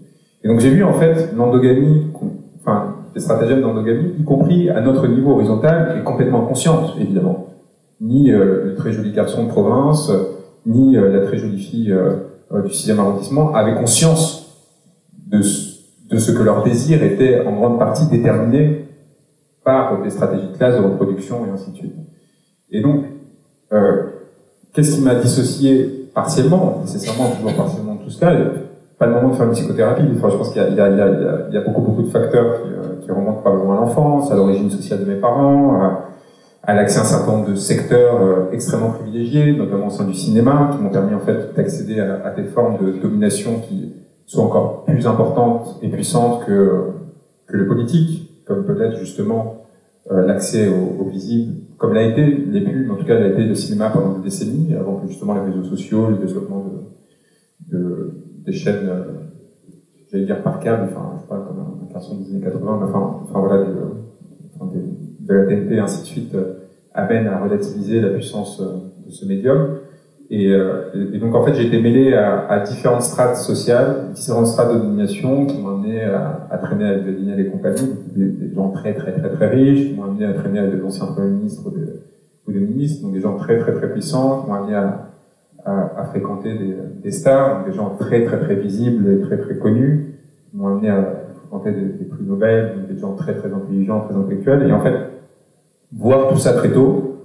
Et donc j'ai vu en fait l'endogamie, enfin les stratagèmes d'endogamie, y compris à notre niveau horizontal, et complètement consciente, évidemment. Ni euh, le très joli garçon de province, ni euh, la très jolie fille euh, euh, du sixième arrondissement avaient conscience de, de ce que leur désir était en grande partie déterminé par des stratégies de classe, de reproduction et ainsi de suite. Et donc, euh, qu'est-ce qui m'a dissocié partiellement, nécessairement toujours partiellement de tout cela? Pas le moment de faire une psychothérapie. Enfin, je pense qu'il y a, il y a, il y a, il y a beaucoup, beaucoup de facteurs qui, euh, qui remontent probablement à l'enfance, à l'origine sociale de mes parents, à, à l'accès à un certain nombre de secteurs euh, extrêmement privilégiés, notamment au sein du cinéma, qui m'ont permis en fait d'accéder à, à des formes de domination qui sont encore plus importantes et puissantes que, que le politique, comme peut-être justement euh, l'accès au, au visible, comme l'a été, l'est plus, mais en tout cas l'a été le cinéma pendant des décennies, avant que justement les réseaux sociaux, le développement de, de, des chaînes, euh, j'allais dire par câble, enfin, je sais pas, comme un garçon des années quatre-vingts, mais enfin, enfin voilà, de, enfin, de, de la T N T et ainsi de suite, euh, amène à relativiser la puissance euh, de ce médium. Et, euh, et donc en fait j'ai été mêlé à, à différentes strates sociales, différentes strates de domination qui m'ont amené à, à traîner avec des Vignal et compagnie, des, des gens très très très très riches, qui m'ont amené à traîner avec des anciens premiers ministres ou des, ou des ministres, donc des gens très très très puissants, qui m'ont amené à, à, à fréquenter des, des stars, donc des gens très très très visibles et très très connus, qui m'ont amené à fréquenter des, des prix Nobel, donc des gens très très intelligents, très intellectuels, et en fait voir tout ça très tôt,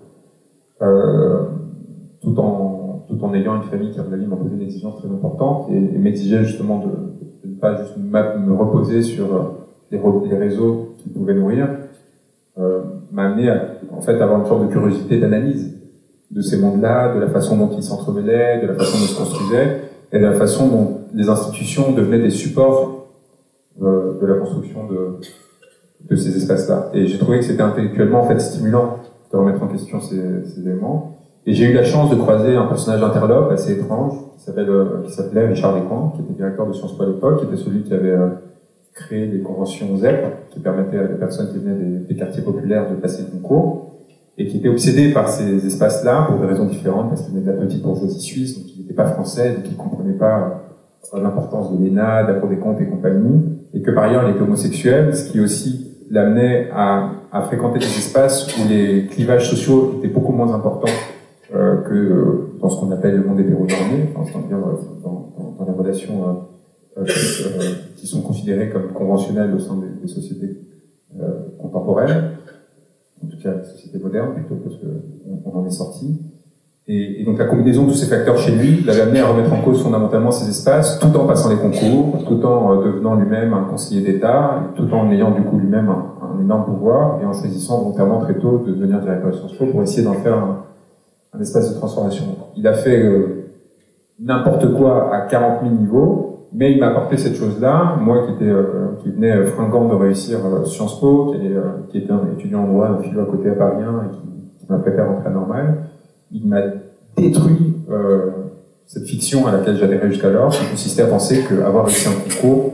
euh, tout en tout en ayant une famille qui, à mon avis, m'a posé une exigence très importante et, et m'exigeait justement de, de ne pas juste me reposer sur les, les réseaux qui pouvaient nourrir, euh, m'a amené à, en fait, à avoir une forme de curiosité d'analyse de ces mondes-là, de la façon dont ils s'entremêlaient, de la façon dont ils se construisaient, et de la façon dont les institutions devenaient des supports euh, de la construction de, de ces espaces-là. Et j'ai trouvé que c'était intellectuellement, en fait, stimulant de remettre en question ces, ces éléments. Et j'ai eu la chance de croiser un personnage interlope assez étrange, qui s'appelle, euh, qui s'appelait Richard Descamps, qui était directeur de Sciences Po à l'époque, qui était celui qui avait euh, créé les conventions Z E P, qui permettaient à des personnes qui venaient des, des quartiers populaires de passer le concours, et qui était obsédé par ces espaces-là, pour des raisons différentes, parce qu'il venait de la petite bourgeoisie suisse, donc il n'était pas français, donc il ne comprenait pas euh, l'importance de l'E N A, de la Cour des comptes et compagnie, et que par ailleurs il était homosexuel, ce qui aussi l'amenait à, à fréquenter des espaces où les clivages sociaux étaient beaucoup moins importants Euh, que euh, dans ce qu'on appelle le monde hétéronormé, enfin, c'est-à-dire euh, dans, dans, dans les relations euh, euh, euh, qui sont considérées comme conventionnelles au sein des, des sociétés euh, contemporaines, en tout cas les sociétés modernes plutôt, parce qu'on on en est sorti. Et, et donc la combinaison de tous ces facteurs chez lui l'avait amené à remettre en cause fondamentalement ces espaces, tout en passant les concours, tout en euh, devenant lui-même un conseiller d'État, tout en ayant du coup lui-même un, un énorme pouvoir, et en choisissant volontairement très tôt de devenir directeur de Sciences Po pour essayer d'en faire un un espace de transformation. Il a fait euh, n'importe quoi à quarante mille niveaux, mais il m'a apporté cette chose-là, moi qui était euh, qui venais euh, fringant de réussir euh, Sciences Po, qui, est, euh, qui était un étudiant en droit, un philo à côté à Paris un, et qui, qui m'a préparé à rentrer à Normal. Il m'a détruit euh, cette fiction à laquelle j'adhérais jusqu'alors, qui consistait à penser qu'avoir réussi un concours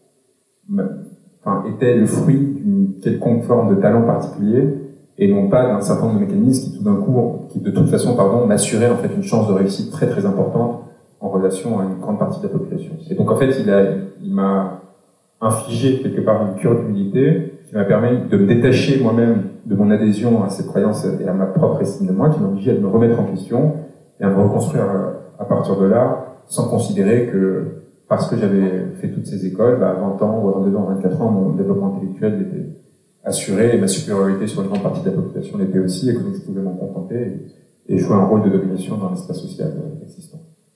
enfin, était le fruit d'une quelconque forme de talent particulier, et non pas d'un certain nombre de mécanismes qui tout d'un coup, qui de toute façon, pardon, m'assuraient en fait une chance de réussite très très importante en relation à une grande partie de la population. Et donc en fait, il a, il m'a infligé quelque part une cure d'humilité qui m'a permis de me détacher moi-même de mon adhésion à cette croyance et à ma propre estime de moi, qui m'a obligé à me remettre en question et à me reconstruire à partir de là, sans considérer que parce que j'avais fait toutes ces écoles, bah, à vingt ans ou à vingt-deux ans, vingt-quatre ans, mon développement intellectuel était assuré et ma supériorité sur une grande partie de la population l'était aussi, et que donc je pouvais m'en contenter et, et jouer un rôle de domination dans l'espace social existant.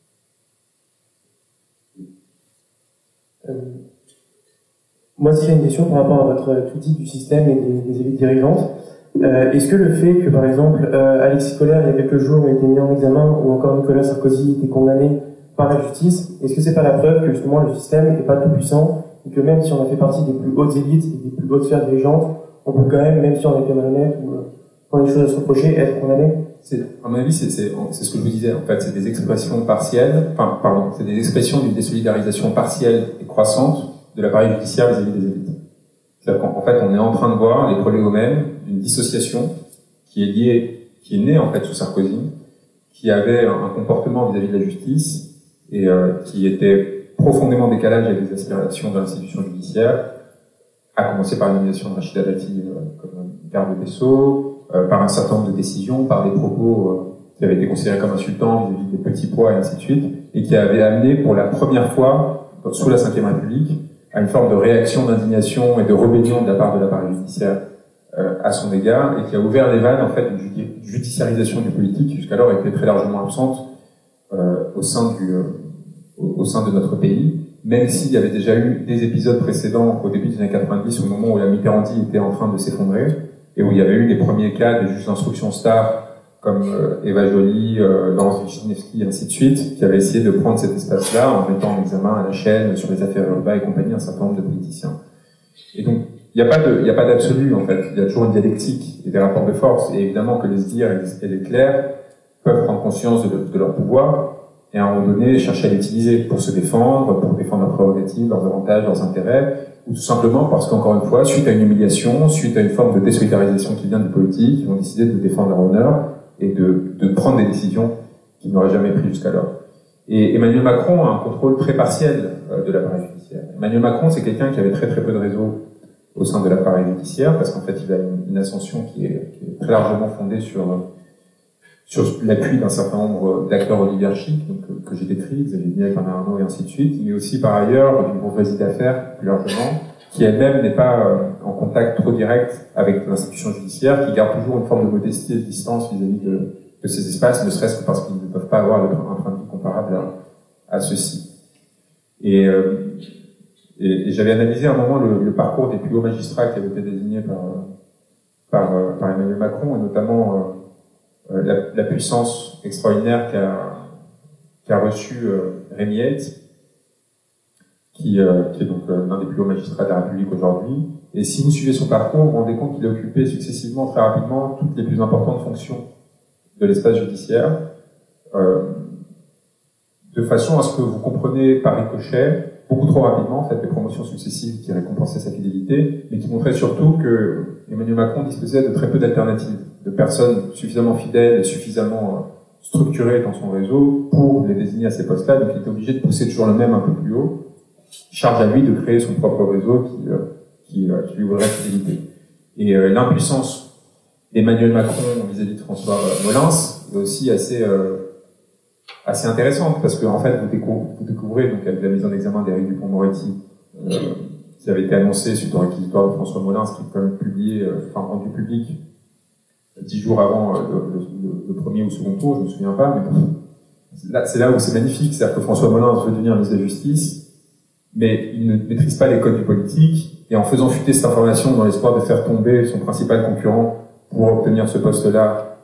Euh, moi, si j'ai une question par rapport à votre critique du système et des, des élites dirigeantes, euh, est-ce que le fait que, par exemple, euh, Alexis Kohler, il y a quelques jours, a été mis en examen, ou encore Nicolas Sarkozy était condamné par la justice, est-ce que c'est pas la preuve que justement le système n'est pas tout puissant, et que même si on a fait partie des plus hautes élites et des plus hautes sphères dirigeantes, on peut quand même, même si on a été malhonnête ou quand on a des choses à se reprocher, être condamné? C'est, à mon avis, c'est, c'est, c'est ce que je vous disais. En fait, c'est des expressions partielles, enfin, pardon, c'est des expressions d'une désolidarisation partielle et croissante de l'appareil judiciaire vis-à-vis des élites. C'est-à-dire qu'en fait, on est en train de voir les prolégomènes d'une dissociation qui est liée, qui est née en fait sous Sarkozy, qui avait un comportement vis-à-vis de la justice et euh, qui était profondément décalage avec les aspirations de l'institution judiciaire, à commencer par l'élimination de Rachida Dati euh, comme garde des Sceaux, euh, par un certain nombre de décisions, par des propos euh, qui avaient été considérés comme insultants vis-à-vis des petits pois et ainsi de suite, et qui avaient amené pour la première fois, sous la Cinquième République, à une forme de réaction, d'indignation et de rébellion de la part de l'appareil judiciaire euh, à son égard, et qui a ouvert les vannes en fait d'une judi judiciarisation du politique qui jusqu'alors était très largement absente euh, au sein du euh, au, au sein de notre pays, même s'il y avait déjà eu des épisodes précédents au début des années quatre-vingt-dix, au moment où la Mitterrandie était en train de s'effondrer, et où il y avait eu les premiers cas de juges d'instruction stars comme euh, Eva Joly, euh, Laurence Vichnievsky, et ainsi de suite, qui avaient essayé de prendre cet espace-là en mettant en examen à la chaîne sur les affaires urbaines et compagnie un certain nombre de politiciens. Et donc, il n'y a pas de, il n'y a pas d'absolu, en fait. Il y a toujours une dialectique et des rapports de force. Et évidemment que les sbires et les clercs peuvent prendre conscience de, de leur pouvoir et à un moment donné chercher à l'utiliser pour se défendre, pour défendre leurs prérogatives, leurs avantages, leurs intérêts, ou tout simplement parce qu'encore une fois, suite à une humiliation, suite à une forme de désolidarisation qui vient du politique, ils vont décider de défendre leur honneur et de, de prendre des décisions qu'ils n'auraient jamais prises jusqu'alors. Et Emmanuel Macron a un contrôle très partiel euh, de l'appareil judiciaire. Emmanuel Macron, c'est quelqu'un qui avait très très peu de réseau au sein de l'appareil judiciaire, parce qu'en fait, il a une, une ascension qui est, qui est très largement fondée sur, sur l'appui d'un certain nombre d'acteurs oligarchiques, donc, que, que j'ai décrits, Xavier Niel, Bernard Arnault et ainsi de suite, mais aussi par ailleurs d'une bourgeoisie d'affaires, plus largement, qui elle-même n'est pas euh, en contact trop direct avec l'institution judiciaire, qui garde toujours une forme de modestie et de distance vis-à-vis de, de ces espaces, ne serait-ce que parce qu'ils ne peuvent pas avoir un train de vie comparable à, à ceux-ci. Et, euh, et, et j'avais analysé à un moment le, le parcours des plus hauts magistrats qui avaient été désignés par, par, par Emmanuel Macron, et notamment euh, la, la puissance extraordinaire qu'a qu'a reçue euh, Rémi Heitz, Qui, euh, qui est donc euh, l'un des plus hauts magistrats de la République aujourd'hui. Et si vous suivez son parcours, vous vous rendez compte qu'il a occupé successivement, très rapidement, toutes les plus importantes fonctions de l'espace judiciaire, euh, de façon à ce que vous compreniez par ricochet, beaucoup trop rapidement, en fait, des promotions successives qui récompensaient sa fidélité, mais qui montraient surtout que Emmanuel Macron disposait de très peu d'alternatives, de personnes suffisamment fidèles et suffisamment euh, structurées dans son réseau pour les désigner à ces postes-là, donc il était obligé de pousser toujours le même un peu plus haut. Charge à lui de créer son propre réseau qui, euh, qui, euh, qui lui vaudrait fidélité. Et euh, l'impuissance d'Emmanuel Macron vis-à-vis de François Molins est aussi assez euh, assez intéressante, parce que en fait vous découvrez, vous découvrez donc avec la mise en examen d'Éric Dupond-Moretti, euh, qui avait été annoncé suite au réquisitoire de François Molins, qui est quand même publié, euh, enfin rendu public dix jours avant euh, le, le, le premier ou second tour, je me souviens pas, mais bon, là, c'est là où c'est magnifique, c'est-à-dire que François Molins veut devenir ministre de la Justice, mais il ne maîtrise pas les codes du politique, et en faisant fuiter cette information dans l'espoir de faire tomber son principal concurrent pour obtenir ce poste-là,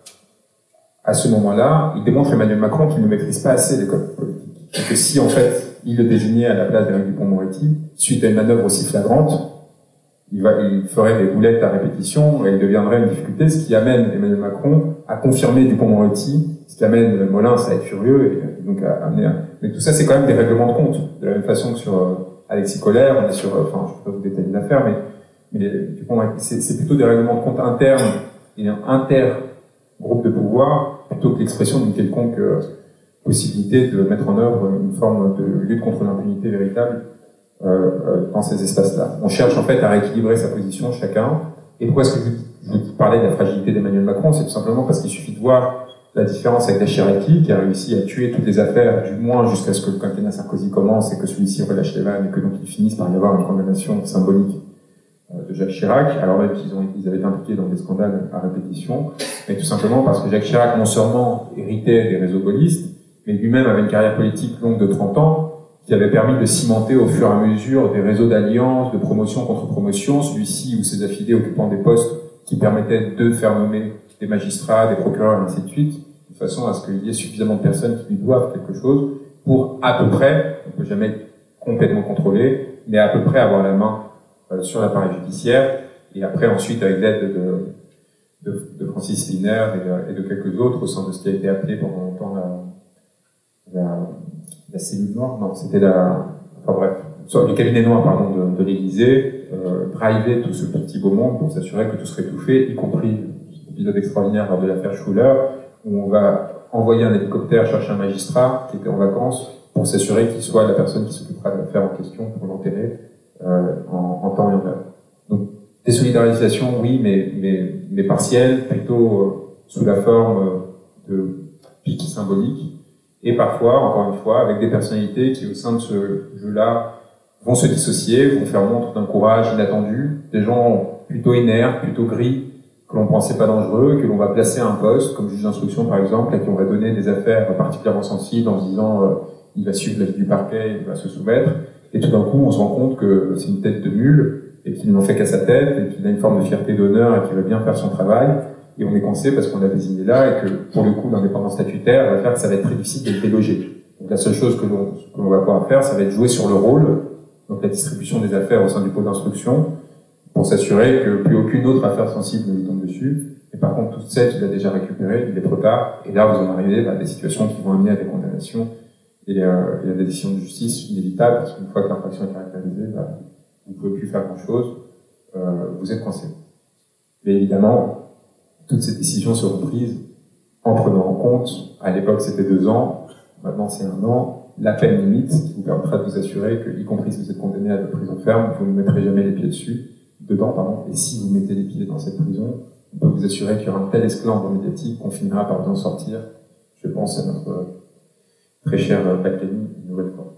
à ce moment-là, il démontre à Emmanuel Macron qu'il ne maîtrise pas assez les codes politiques. Et que si, en fait, il le désignait à la place d'Éric Dupond-Moretti, suite à une manœuvre aussi flagrante, il, va, il ferait des boulettes à répétition, et il deviendrait une difficulté, ce qui amène Emmanuel Macron à confirmer Dupond-Moretti, ce qui amène Molins à être furieux, et donc à amener à... Mais tout ça, c'est quand même des règlements de compte. De la même façon que sur euh, Alexis Collère, on est sur, euh, enfin, je ne vais pas vous détailler l'affaire, mais, mais c'est plutôt des règlements de compte internes et un inter-groupe de pouvoir, plutôt que l'expression d'une quelconque euh, possibilité de mettre en œuvre une forme de lutte contre l'impunité véritable euh, euh, dans ces espaces-là. On cherche en fait à rééquilibrer sa position chacun. Et pourquoi est-ce que je, je parlais de la fragilité d'Emmanuel Macron? C'est tout simplement parce qu'il suffit de voir la différence avec la Chirac, qui a réussi à tuer toutes les affaires, du moins jusqu'à ce que le quinquennat Sarkozy commence et que celui-ci relâche les vannes et que donc il finisse par y avoir une condamnation symbolique de Jacques Chirac, alors même qu'ils ont, ils avaient été impliqués dans des scandales à répétition, mais tout simplement parce que Jacques Chirac non seulement héritait des réseaux gaullistes, mais lui-même avait une carrière politique longue de trente ans, qui avait permis de cimenter au fur et à mesure des réseaux d'alliances, de promotion contre promotion, celui-ci ou ses affidés occupant des postes qui permettaient de faire nommer des magistrats, des procureurs, et ainsi de suite, de façon à ce qu'il y ait suffisamment de personnes qui lui doivent quelque chose pour à peu près, on ne peut jamais complètement contrôler, mais à peu près avoir la main euh, sur l'appareil judiciaire, et après ensuite avec l'aide de, de, de Francis Liner et de, et de quelques autres au sein de ce qui a été appelé pendant longtemps la, la, la cellule noire, non, c'était la, enfin bref, sur le cabinet noir, pardon, de, de l'Élysée, euh, driver tout ce petit beau monde pour s'assurer que tout serait tout fait, y compris épisode extraordinaire lors de l'affaire Schuller, où on va envoyer un hélicoptère chercher un magistrat qui était en vacances pour s'assurer qu'il soit la personne qui s'occupera de l'affaire en question pour l'enterrer euh, en, en temps et en heure. Donc, désolidarisation, oui, mais, mais, mais partielle, plutôt euh, sous la forme de pics symboliques, et parfois, encore une fois, avec des personnalités qui, au sein de ce jeu-là, vont se dissocier, vont faire montre d'un courage inattendu, des gens plutôt inertes, plutôt gris, que l'on pensait pas dangereux, que l'on va placer à un poste, comme juge d'instruction par exemple, à qui on va donner des affaires particulièrement sensibles en se disant euh, il va suivre l'avis du parquet, il va se soumettre, et tout d'un coup on se rend compte que c'est une tête de mule, et qu'il n'en fait qu'à sa tête, et qu'il a une forme de fierté d'honneur, et qu'il va bien faire son travail, et on est coincé parce qu'on l'a désigné là, et que pour le coup l'indépendance statutaire va faire que ça va être très difficile d'être délogé. Donc la seule chose que l'on, que l'on va pouvoir faire, ça va être jouer sur le rôle, donc la distribution des affaires au sein du pôle d'instruction, pour s'assurer que plus aucune autre affaire sensible ne lui tombe dessus. Et par contre, toutes celles qu'il a déjà récupérées, il est trop tard. Et là, vous en arrivez à des situations qui vont amener à des condamnations et, euh, et à des décisions de justice inévitables, parce qu'une fois que l'infraction est caractérisée, bah, vous ne pouvez plus faire grand-chose, euh, vous êtes coincé. Mais évidemment, toutes ces décisions seront prises en prenant en compte, à l'époque c'était deux ans, maintenant c'est un an, la peine limite qui vous permettra de vous assurer que, y compris si vous êtes condamné à de la prison ferme, vous ne mettrez jamais les pieds dessus, dedans, pardon, et si vous mettez les pieds dans cette prison, on peut vous assurer qu'il y aura un tel esclandre médiatique qu'on finira par vous en sortir. Je pense à notre très cher Baclani, une nouvelle fois.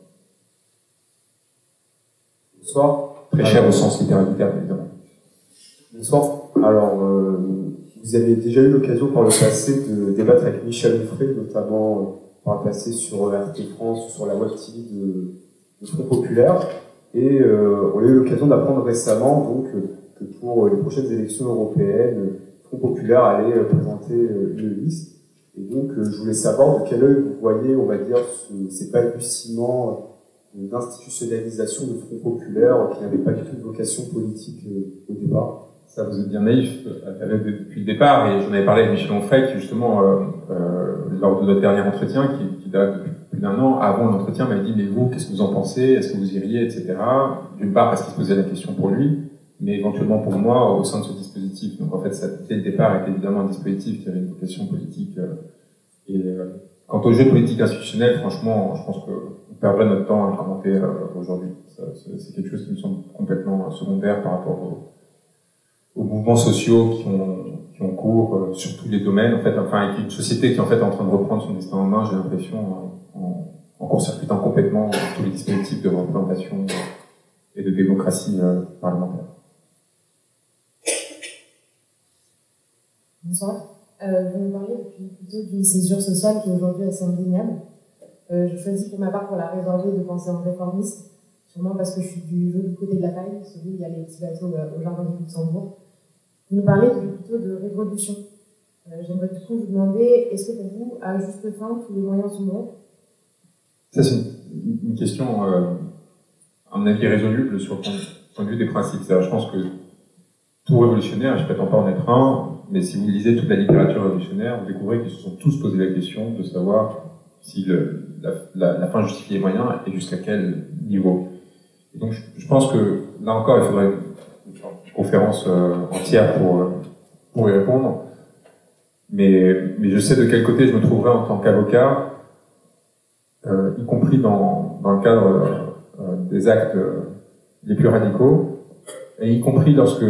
Bonsoir. Très cher au sens littéral du terme, évidemment. Bonsoir. Alors, euh, vous avez déjà eu l'occasion par le passé de débattre avec Michel Onfray, notamment euh, par le passé sur R T France ou sur la Web T V de, de Front Populaire. Et euh, on a eu l'occasion d'apprendre récemment donc, que pour les prochaines élections européennes, Front Populaire allait présenter une liste. Et donc, je voulais savoir de quel œil vous voyez, on va dire, ce, ces balbutiements d'institutionnalisation de Front Populaire qui n'avait pas du tout de vocation politique au départ. Ça, vous êtes bien naïf depuis le départ, et j'en avais parlé avec Michel Onfray, qui justement, euh, euh, lors de notre dernier entretien, qui, qui date depuis plus d'un an, avant l'entretien, m'avait dit, mais vous, qu'est-ce que vous en pensez? Est-ce que vous iriez, et cetera. D'une part, parce qu'il se posait la question pour lui, mais éventuellement pour moi, au sein de ce dispositif. Donc en fait, ça, dès le départ, était évidemment un dispositif qui avait une vocation politique. Euh, et euh, quant au jeu politique institutionnel, franchement, je pense qu'on perdrait notre temps à le commenter euh, aujourd'hui. C'est quelque chose qui me semble complètement secondaire par rapport au aux mouvements sociaux qui ont, qui ont cours euh, sur tous les domaines, en fait, enfin, avec une société qui est en fait en train de reprendre son destin en main, j'ai l'impression, euh, en, en court-circuitant complètement euh, tous les dispositifs de représentation euh, et de démocratie euh, parlementaire. Bonsoir. Euh, vous nous parlez plutôt d'une césure sociale qui est aujourd'hui assez indéniable. Euh, je choisis pour ma part, pour la résorber, de penser en réformiste, sûrement parce que je suis du joli côté de la paille, celui où il y a les petits bateaux euh, au jardin du Luxembourg. Vous nous parlez de, plutôt de révolution. Euh, J'aimerais du coup vous demander, est-ce que pour vous, à juste fin, tous les moyens sont bons? Ça, c'est une, une question, euh, à mon avis, résoluble sur le point, point de vue des principes. Je pense que tout révolutionnaire, je prétends pas en être un, mais si vous lisez toute la littérature révolutionnaire, vous découvrez qu'ils se sont tous posé la question de savoir si le, la, la, la fin justifie les moyens et jusqu'à quel niveau. Et donc, je, je pense que, là encore, il faudrait une conférence euh, entière pour, euh, pour y répondre. Mais, mais je sais de quel côté je me trouverai en tant qu'avocat, euh, y compris dans, dans le cadre euh, des actes euh, les plus radicaux, et y compris lorsque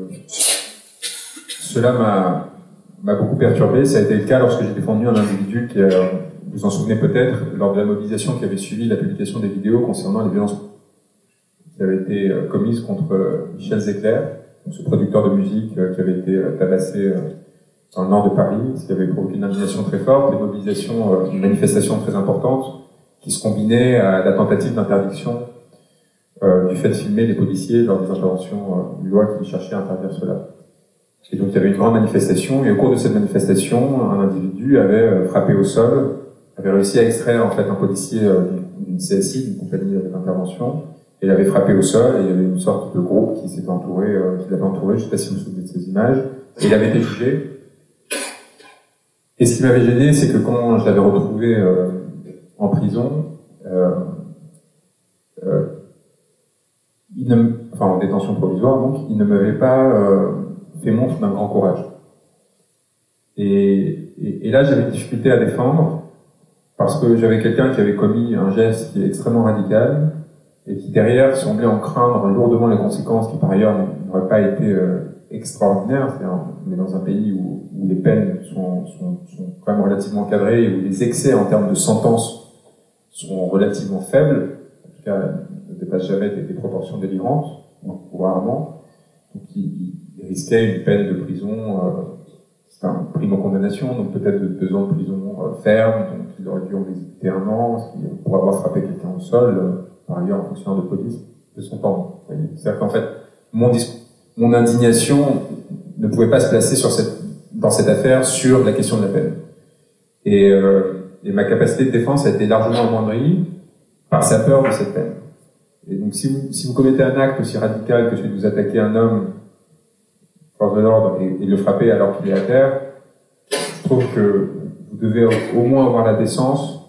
cela m'a m'a beaucoup perturbé. Ça a été le cas lorsque j'ai défendu un individu qui, euh, vous en souvenez peut-être, lors de la mobilisation qui avait suivi la publication des vidéos concernant les violences qui avaient été euh, commises contre euh, Michel Zecler, donc ce producteur de musique euh, qui avait été euh, tabassé euh, dans le nord de Paris, ce qui avait provoqué une indignation très forte, une mobilisation, euh, une manifestation très importante, qui se combinait à la tentative d'interdiction euh, du fait de filmer les policiers lors des interventions euh, d'une loi qui cherchait à interdire cela. Et donc il y avait une grande manifestation, et au cours de cette manifestation, un individu avait euh, frappé au sol, avait réussi à extraire en fait un policier euh, d'une C S I, d'une compagnie d'intervention, et il avait frappé au sol, et il y avait une sorte de groupe qui s'était entouré, euh, qui l'avait entouré, je ne sais pas si vous vous souvenez de ces images, et il avait été jugé. Et ce qui m'avait gêné, c'est que quand je l'avais retrouvé euh, en prison, euh, euh, il ne, enfin en détention provisoire, donc il ne m'avait pas euh, fait montre d'un grand courage. Et, et, et là, j'avais des difficultés à défendre, parce que j'avais quelqu'un qui avait commis un geste qui est extrêmement radical et qui derrière semblait en craindre lourdement les conséquences, qui par ailleurs n'auraient pas été euh, extraordinaires. C'est-à-dire, on est dans un pays où, où les peines sont, sont, sont quand même relativement cadrées et où les excès en termes de sentences sont relativement faibles, en tout cas ne dépassent jamais des, des proportions délirantes, ou rarement. Donc il, il risquait une peine de prison, euh, c'est un primo-condamnation, donc peut-être de deux ans de prison euh, ferme, donc il aurait dû en exécuter un an, pour avoir frappé quelqu'un au sol, euh, par ailleurs un fonctionnaire de police, de son temps. C'est-à-dire qu'en fait, mon, mon indignation ne pouvait pas se placer sur cette, dans cette affaire sur la question de la peine. Et, euh, et ma capacité de défense a été largement amoindrie par sa peur de cette peine. Et donc si vous, si vous commettez un acte aussi radical que celui de vous attaquer un homme, force de l'ordre, et, et le frapper alors qu'il est à terre, je trouve que vous devez au moins avoir la décence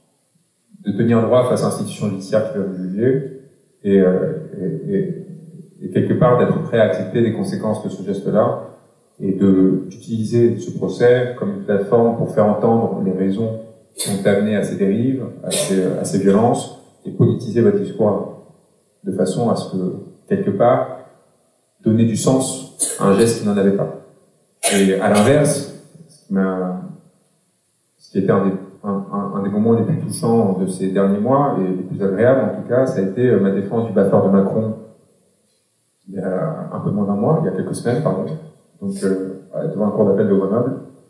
de tenir droit face à l'institution judiciaire qui va vous juger, et, euh, et, et, et quelque part d'être prêt à accepter les conséquences de ce geste-là, et d'utiliser ce procès comme une plateforme pour faire entendre les raisons qui ont amené à ces dérives, à ces, à ces violences, et politiser votre discours de façon à ce que, quelque part, donner du sens à un geste qui n'en avait pas. Et à l'inverse, ce qui m'a, ce qui était un des, un, un, un des moments les plus touchants de ces derniers mois, et les plus agréables en tout cas, ça a été ma défense du batteur de Macron il y a un peu moins d'un mois, il y a quelques semaines, pardon, donc euh, devant un cours d'appel de Grenoble,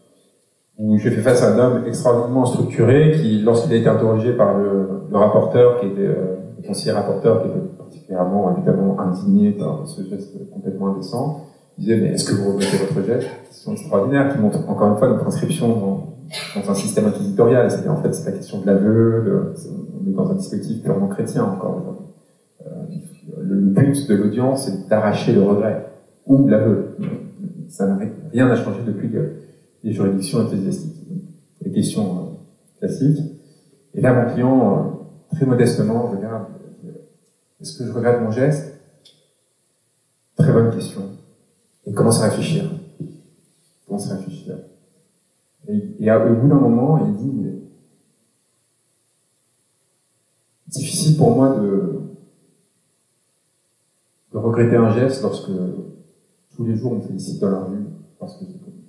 où j'ai fait face à un homme extraordinairement structuré qui, lorsqu'il a été interrogé par le, le rapporteur, qui était euh, le conseiller rapporteur, qui était particulièrement évidemment indigné par ce geste complètement indécent, il disait mais est-ce que vous regrettez votre geste? Question extraordinaire qui montre encore une fois notre inscription dans, dans un système inquisitorial. C'est-à-dire en fait c'est la question de l'aveu, on est dans un dispositif purement chrétien encore aujourd'hui. Euh, le, le but de l'audience c'est d'arracher le regret ou l'aveu. Ça n'a rien à changer depuis que les juridictions ecclésiastiques. Les questions euh, classiques. Et là mon client euh, très modestement regarde. Est-ce que je regrette mon geste? Très bonne question. Et commence à réfléchir. Commence à réfléchir. Et, et à, au bout d'un moment, il dit difficile pour moi de, de regretter un geste lorsque tous les jours on me félicite dans la rue parce que j'ai commis.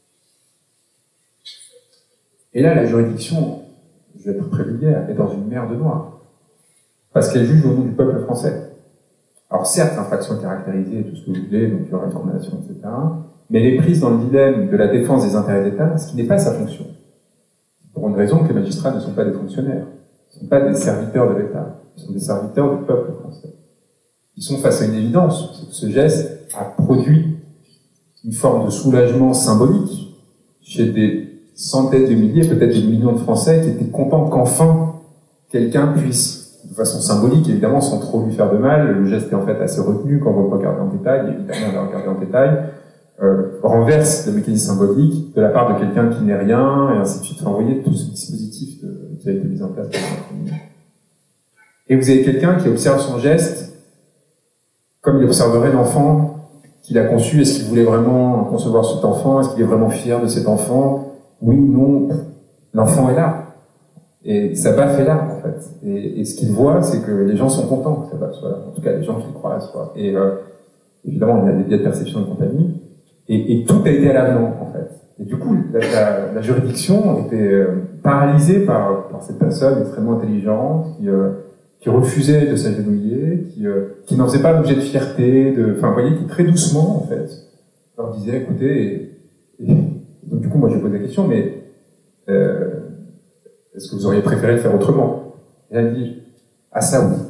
Et là, la juridiction, je vais être très vulgaire, est dans une mer de noir. Parce qu'elle juge au nom du peuple français. Alors certes, l'infraction est caractérisée, tout ce que vous voulez, donc il y aura une condamnation, et cetera. Mais elle est prise dans le dilemme de la défense des intérêts d'État, ce qui n'est pas sa fonction. Pour une raison que les magistrats ne sont pas des fonctionnaires. Ils ne sont pas des serviteurs de l'État. Ils sont des serviteurs du peuple français. Ils sont face à une évidence, c'est que ce geste a produit une forme de soulagement symbolique chez des centaines de milliers, peut-être des millions de Français qui étaient contents qu'enfin quelqu'un puisse, de façon symbolique, évidemment, sans trop lui faire de mal, le geste est en fait assez retenu quand vous le regardez en détail, évidemment on va regarder en détail, euh, renverse le mécanisme symbolique de la part de quelqu'un qui n'est rien, et ainsi de suite. Enfin, vous voyez tout ce dispositif de, qui a été mis en place par la. Et vous avez quelqu'un qui observe son geste comme il observerait l'enfant qu'il a conçu. Est-ce qu'il voulait vraiment concevoir cet enfant? Est-ce qu'il est vraiment fier de cet enfant? Oui, non, l'enfant est là. Et sa baffe est là, en fait. Et, et ce qu'il voit, c'est que les gens sont contents que sa baffe soit là. En tout cas, les gens qui le croisent, quoi. Et euh, évidemment, il y a des biais de perception et compagnie. Et, et tout a été à l'avenant, en fait. Et du coup, la, la, la juridiction était euh, paralysée par, par cette personne extrêmement intelligente qui, euh, qui refusait de s'agenouiller, qui, euh, qui n'en faisait pas l'objet de fierté, de, enfin, vous voyez, qui très doucement, en fait, leur disait, écoutez, et, et, donc du coup, moi, j'ai posé la question, mais euh, est-ce que vous auriez préféré le faire autrement? Et elle dit, ah ça oui.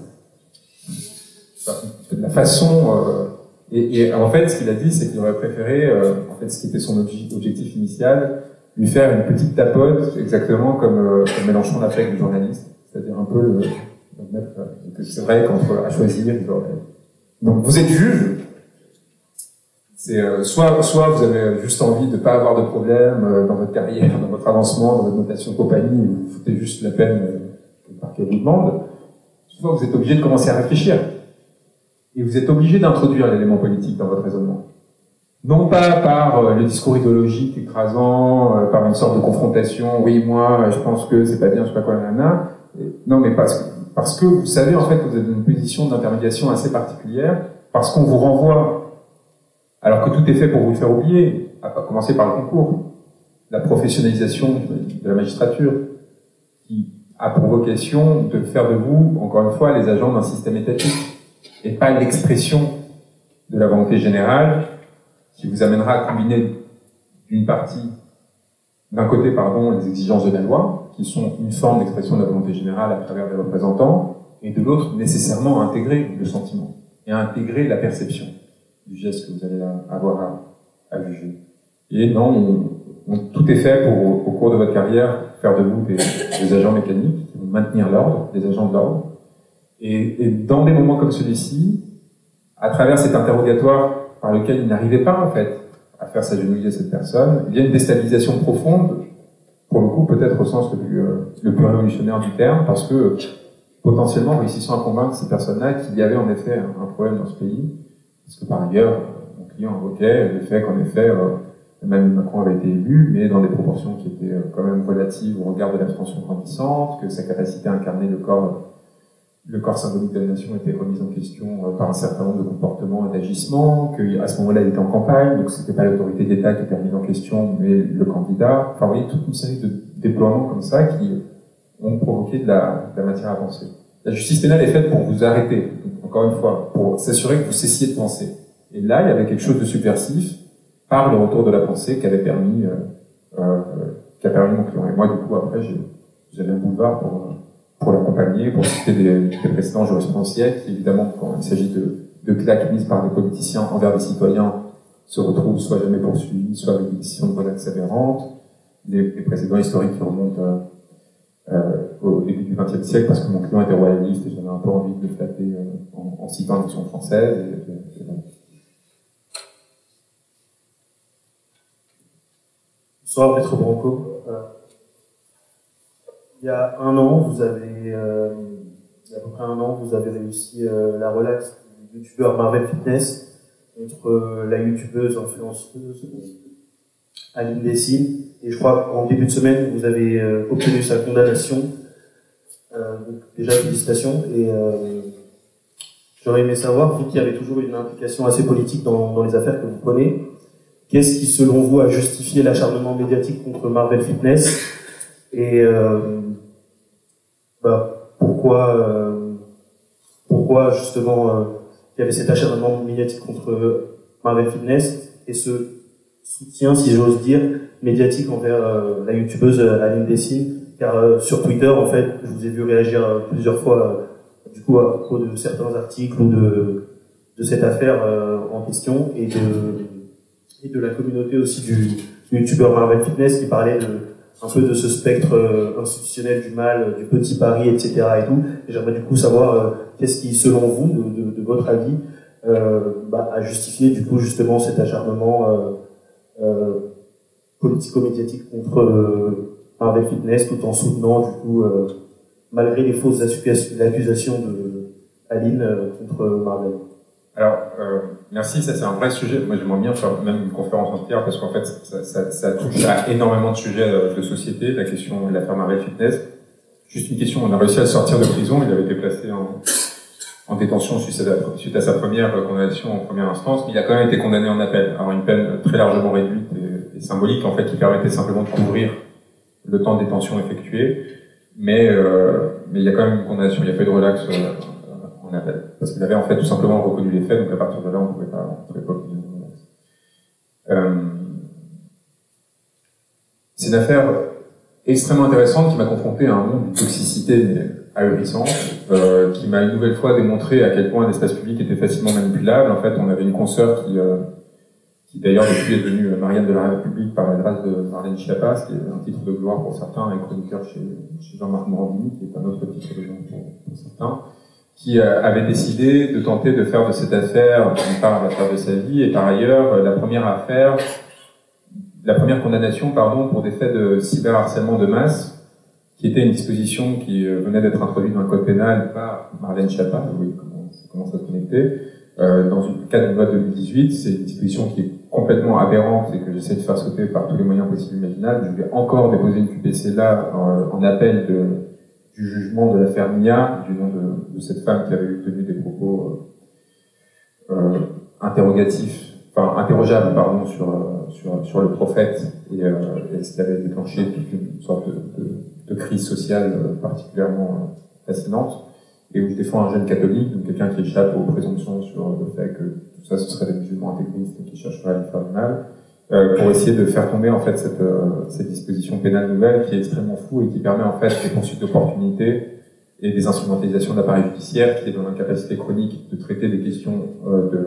Enfin, la façon, euh, et, et en fait, ce qu'il a dit, c'est qu'il aurait préféré, euh, en fait, ce qui était son obje- objectif initial, lui faire une petite tapote, exactement comme, euh, comme Mélenchon l'a fait avec le journaliste, c'est-à-dire un peu le, le mettre, euh, que c'est vrai qu'entre à choisir, il aurait... Donc vous êtes juge. C'est euh, soit, soit vous avez juste envie de ne pas avoir de problème euh, dans votre carrière, dans votre avancement, dans votre notation de compagnie, vous foutez juste la peine euh, que le parquet vous demande, soit vous êtes obligé de commencer à réfléchir. Et vous êtes obligé d'introduire l'élément politique dans votre raisonnement. non pas par euh, le discours idéologique écrasant, euh, par une sorte de confrontation, oui, moi, je pense que c'est pas bien, je sais pas quoi, nanana. Non, mais parce que, parce que vous savez, en fait, que vous êtes dans une position d'intermédiation assez particulière, parce qu'on vous renvoie, alors que tout est fait pour vous le faire oublier, à commencer par le concours, la professionnalisation de la magistrature, qui a pour vocation de faire de vous, encore une fois, les agents d'un système étatique, et pas l'expression de la volonté générale, qui vous amènera à combiner d'une partie, d'un côté, pardon, les exigences de la loi, qui sont une forme d'expression de la volonté générale à travers des représentants, et de l'autre, nécessairement, à intégrer le sentiment, et à intégrer la perception du geste que vous allez avoir à, à juger. Et non, on, on, tout est fait pour, au cours de votre carrière, faire de vous des, des agents mécaniques qui vont maintenir l'ordre, des agents de l'ordre. Et, et dans des moments comme celui-ci, à travers cet interrogatoire par lequel il n'arrivait pas, en fait, à faire s'agenouiller cette personne, il y a une déstabilisation profonde, pour le coup, peut-être au sens le plus, euh, le plus révolutionnaire du terme, parce que, potentiellement, réussissant à convaincre ces personnes-là qu'il y avait en effet un problème dans ce pays, parce que par ailleurs, mon client invoquait le fait qu'en effet, euh, Emmanuel Macron avait été élu, mais dans des proportions qui étaient euh, quand même relatives au regard de l'abstention grandissante, que sa capacité à incarner le corps le corps symbolique de la nation était remis en question par un certain nombre de comportements et d'agissements, qu'à ce moment-là, il était en campagne, donc c'était pas l'autorité d'État qui était remise en question, mais le candidat. Enfin, vous voyez, toute une série de déploiements comme ça qui ont provoqué de la, de la matière à penser. La justice pénale est faite pour vous arrêter, donc, encore une fois, pour s'assurer que vous cessiez de penser. Et là, il y avait quelque chose de subversif par le retour de la pensée qu'avait permis, euh, euh, qu'a permis mon client. Et moi, du coup, après, j'avais un boulevard pour... pour l'accompagner, pour citer des, des précédents jurisprudentiels qui, évidemment, quand il s'agit de, de claques mises par des politiciens envers des citoyens, se retrouvent soit jamais poursuivis, soit avec des décisions de relax aberrantes. Les, les précédents historiques qui remontent euh, euh, au début du vingtième siècle, parce que mon client était royaliste et j'avais un peu envie de le flatter euh, en, en citant l'action française. Et, et, et bon. Bonsoir, Maître Branco. Euh, Il y a un an, vous avez, euh, il y a à peu près un an, vous avez réussi euh, la relaxe du youtubeur Marvel Fitness contre euh, la youtubeuse influenceuse Aline Dessine. Et je crois qu'en début de semaine, vous avez euh, obtenu sa condamnation. Euh, donc déjà, félicitations. Et euh, j'aurais aimé savoir, vous qui avez toujours une implication assez politique dans, dans les affaires que vous prenez, qu'est-ce qui, selon vous, a justifié l'acharnement médiatique contre Marvel Fitness? Et euh, bah, pourquoi, euh, pourquoi justement euh, il y avait cet acharnement médiatique contre Marvel Fitness et ce soutien, si j'ose dire, médiatique envers euh, la youtubeuse Aline Dessine, car euh, sur Twitter, en fait, je vous ai vu réagir euh, plusieurs fois, euh, du coup, à propos de certains articles ou de, de cette affaire euh, en question et de, et de la communauté aussi du, du youtubeur Marvel Fitness qui parlait de un peu de ce spectre euh, institutionnel du mal, du petit pari, et cetera et tout. Et j'aimerais du coup savoir euh, qu'est-ce qui, selon vous, de, de, de votre avis, euh, bah, a justifié du coup justement cet acharnement euh, euh, politico-médiatique contre euh, Marvel Fitness, tout en soutenant du coup, euh, malgré les fausses accusations de Aline euh, contre Marvel. Alors, euh, merci, ça c'est un vrai sujet. Moi j'aimerais bien faire même une conférence entière parce qu'en fait ça, ça, ça touche à énormément de sujets de société, la question de l'affaire Marvel Fitness. Juste une question, on a réussi à le sortir de prison, il avait été placé en, en détention suite à, suite à sa première condamnation en première instance, mais il a quand même été condamné en appel. Alors une peine très largement réduite et, et symbolique en fait qui permettait simplement de couvrir le temps de détention effectué, mais, euh, mais il y a quand même une condamnation, il n'y a pas eu de relax euh, en appel. Parce qu'il avait en fait tout simplement reconnu les faits, donc à partir de là, on ne pouvait pas, on pouvait pas obtenir de relax. Euh, c'est une affaire extrêmement intéressante qui m'a confronté à un monde de toxicité ahurissante, euh, qui m'a une nouvelle fois démontré à quel point l'espace public était facilement manipulable. En fait, on avait une consoeur qui, euh, qui d'ailleurs depuis est devenue Marianne de la République par la grâce de Marlène Schiappa, qui est un titre de gloire pour certains, et chroniqueur chez, chez Jean-Marc Morandini, qui est un autre titre de gloire pour, pour certains, qui euh, avait décidé de tenter de faire de cette affaire, d'une part, l'affaire de sa vie, et par ailleurs, euh, la première affaire, la première condamnation, pardon, pour des faits de cyberharcèlement de masse, qui était une disposition qui euh, venait d'être introduite dans le code pénal par Marlène Schiappa, vous voyez comment ça commence à se connecter, euh, dans le cadre de loi deux mille dix-huit, c'est une disposition qui est complètement aberrante et que j'essaie de faire sauter par tous les moyens possibles et imaginables, je vais encore déposer une Q P C là en, en appel de, du jugement de l'affaire Mia, du nom de, de cette femme qui avait tenu des propos euh, euh, interrogatifs, enfin interrogeables pardon sur euh, sur sur le prophète et, euh, et ce qui avait déclenché toute une sorte de, de, de crise sociale particulièrement fascinante. Et où je défends un jeune catholique, donc quelqu'un qui échappe aux présomptions sur le fait que tout ça ce serait des musulmans intégristes et qui chercheraient à lui faire du mal, euh, pour essayer de faire tomber en fait cette, euh, cette disposition pénale nouvelle qui est extrêmement floue et qui permet en fait des poursuites d'opportunités et des instrumentalisations d'appareils judiciaires qui est dans l'incapacité chronique de traiter des questions euh, de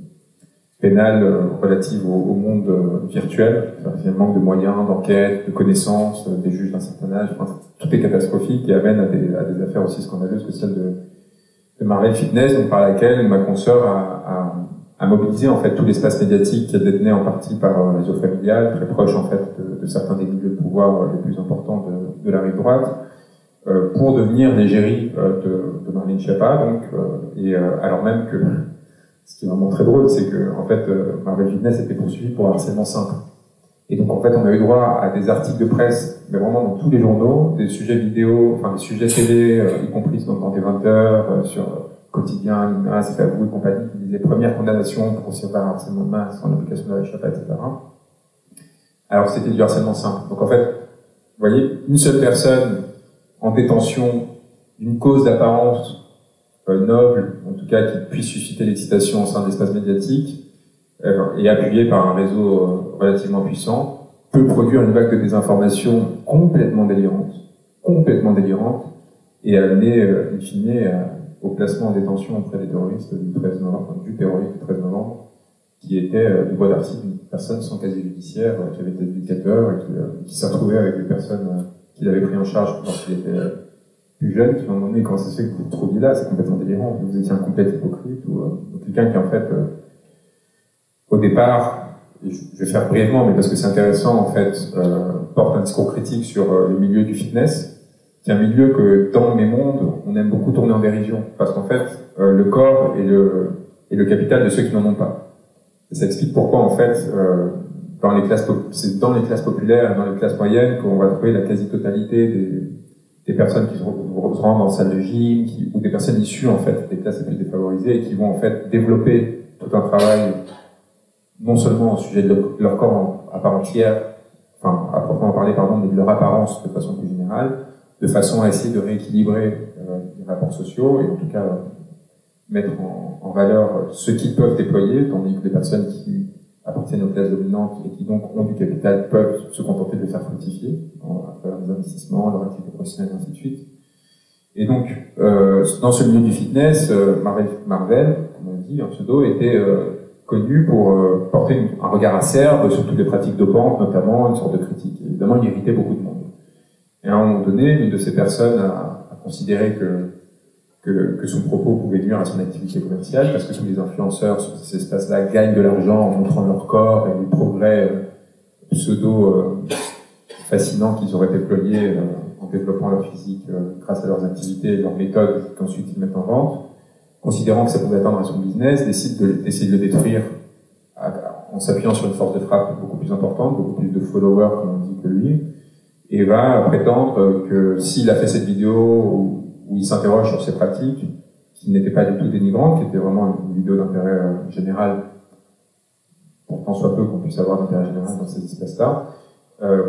pénales euh, relatives au, au monde euh, virtuel. Il y a un manque de moyens, d'enquête, de connaissances, euh, des juges d'un certain âge. Enfin, tout est catastrophique et amène à des, à des affaires aussi scandaleuses que celle de, de Marvel Fitness, donc par laquelle ma consoeur a, a, a mobilisé en fait tout l'espace médiatique qu'elle détenait en partie par un réseau familial, très proche en fait de, de certains des milieux de pouvoir les plus importants de, de la rive droite, euh, pour devenir l'égérie euh, de, de Marlène Schiappa, donc, euh, et euh, alors même que ce qui est vraiment très drôle, c'est que en fait euh, Marvel Fitness était poursuivi pour harcèlement simple. Et donc en fait, on a eu droit à des articles de presse, mais vraiment dans tous les journaux, des sujets vidéo, enfin des sujets télé, euh, y compris dans des vingt heures, euh, sur euh, Quotidien, Lina, C'est à vous et compagnie, qui disaient première condamnation pour considérer un harcèlement de masse en application de la Schiappa, et cetera. Alors que c'était du harcèlement simple. Donc en fait, vous voyez, une seule personne en détention d'une cause d'apparence euh, noble, en tout cas qui puisse susciter l'excitation au sein de l'espace médiatique, et appuyé par un réseau relativement puissant, peut produire une vague de désinformation complètement délirante, complètement délirante, et amener, in fine, au placement en détention auprès des terroristes du treize novembre, du terroriste du treize novembre, qui était le voix d'article d'une personne sans casier judiciaire, qui avait été éducateur, et qui, qui s'est retrouvé avec des personnes qu'il avait pris en charge lorsqu'il était plus jeune, qui m'ont demandé comment ça se fait que vous vous trouviez là, c'est complètement délirant, vous étiez un complet hypocrite, ou, ou quelqu'un qui en fait, au départ, je vais faire brièvement, mais parce que c'est intéressant, en fait, euh, porte un discours critique sur euh, le milieu du fitness, qui est un milieu que, dans mes mondes, on aime beaucoup tourner en dérision, parce qu'en fait, euh, le corps est le, est le capital de ceux qui n'en ont pas. Et ça explique pourquoi, en fait, euh, dans les classes, c'est dans les classes populaires, dans les classes moyennes, qu'on va trouver la quasi-totalité des, des personnes qui se rendent en salle de gym, qui, ou des personnes issues, en fait, des classes les plus défavorisées, et qui vont, en fait, développer tout un travail non seulement au sujet de leur corps à part entière, enfin, à proprement parler, pardon, mais de leur apparence de façon plus générale, de façon à essayer de rééquilibrer euh, les rapports sociaux et en tout cas euh, mettre en, en valeur ce qu'ils peuvent déployer, tandis que les personnes qui appartiennent aux classes dominantes et qui donc ont du capital peuvent se contenter de le faire fructifier en, à travers des investissements, leur activité professionnelle, et ainsi de suite. Et donc, euh, dans ce milieu du fitness, euh, Marvel, Marvel, comme on dit, en pseudo, était euh, connu pour euh, porter une, un regard acerbe sur toutes les pratiques dopantes, notamment une sorte de critique. Et évidemment, il irritait beaucoup de monde. Et à un moment donné, l'une de ces personnes a, a considéré que, que, que son propos pouvait nuire à son activité commerciale, parce que tous les influenceurs sur ces espaces-là gagnent de l'argent en montrant leur corps et les progrès euh, pseudo euh, fascinants qu'ils auraient déployés euh, en développant leur physique euh, grâce à leurs activités et leurs méthodes qu'ensuite ils mettent en vente. Considérant que ça pouvait atteindre à son business, décide d'essayer de, de le détruire à, en s'appuyant sur une force de frappe beaucoup plus importante, beaucoup plus de followers, comme on dit, que lui, et va prétendre que s'il a fait cette vidéo où, où il s'interroge sur ses pratiques, qui n'étaient pas du tout dénigrantes, qui était vraiment une vidéo d'intérêt euh, général, pourtant soit peu qu'on puisse avoir d'intérêt général dans ces espaces-là, euh,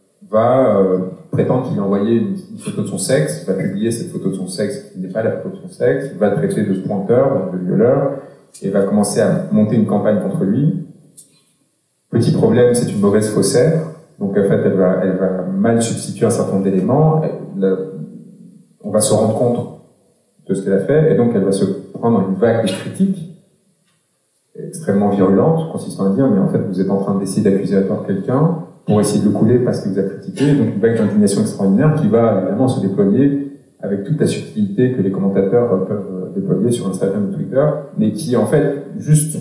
va euh, prétendre qu'il a envoyé une, une photo de son sexe, va publier cette photo de son sexe qui n'est pas la photo de son sexe, va le traiter de pointeur, de violeur, et va commencer à monter une campagne contre lui. Petit problème, c'est une mauvaise faussaire, donc en fait elle va, elle va mal substituer un certain nombre d'éléments, on va se rendre compte de ce qu'elle a fait, et donc elle va se prendre une vague de critiques extrêmement virulente, consistant à dire mais en fait vous êtes en train d'essayer d'accuser à tort quelqu'un pour essayer de le couler parce qu'il vous a critiqué, donc une vague d'indignation extraordinaire qui va évidemment se déployer avec toute la subtilité que les commentateurs peuvent déployer sur Instagram ou Twitter, mais qui est en fait juste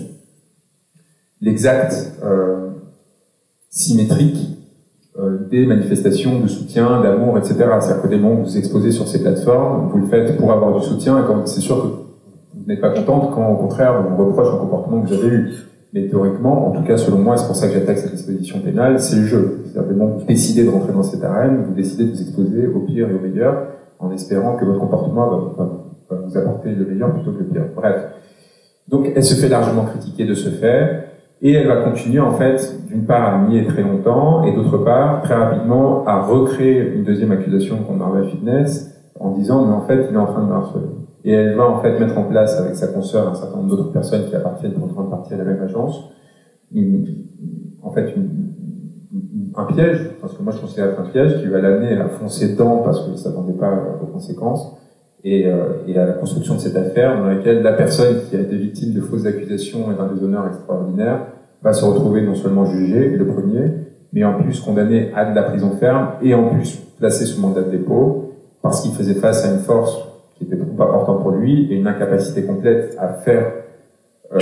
l'exact euh, symétrique euh, des manifestations de soutien, d'amour, et cetera. C'est-à-dire que dès le moment où vous vous exposez sur ces plateformes, vous le faites pour avoir du soutien, et quand c'est sûr que vous n'êtes pas contente quand au contraire on vous reproche un comportement que vous avez eu. Mais théoriquement, en tout cas selon moi, c'est pour ça que j'attaque cette disposition pénale, c'est le jeu. C'est-à-dire que vous décidez de rentrer dans cette arène, vous décidez de vous exposer au pire et au meilleur, en espérant que votre comportement va, va, va vous apporter le meilleur plutôt que le pire. Bref. Donc elle se fait largement critiquer de ce fait, et elle va continuer en fait, d'une part à nier très longtemps, et d'autre part, très rapidement, à recréer une deuxième accusation contre Marvel Fitness, en disant mais en fait il est en train de me harceler. Et elle va en fait mettre en place avec sa consoeur un certain nombre d'autres personnes qui appartiennent pour une grande partie à la même agence, une, en fait une, une, un piège, parce que moi je considère être un piège qui va l'amener à foncer dedans parce qu'il ne s'attendait pas aux conséquences, et, euh, et à la construction de cette affaire dans laquelle la personne qui a été victime de fausses accusations et d'un déshonneur extraordinaire va se retrouver non seulement jugée, le premier, mais en plus condamné à de la prison ferme et en plus placé sous mandat de dépôt parce qu'il faisait face à une force qui était trop important pour lui et une incapacité complète à faire euh,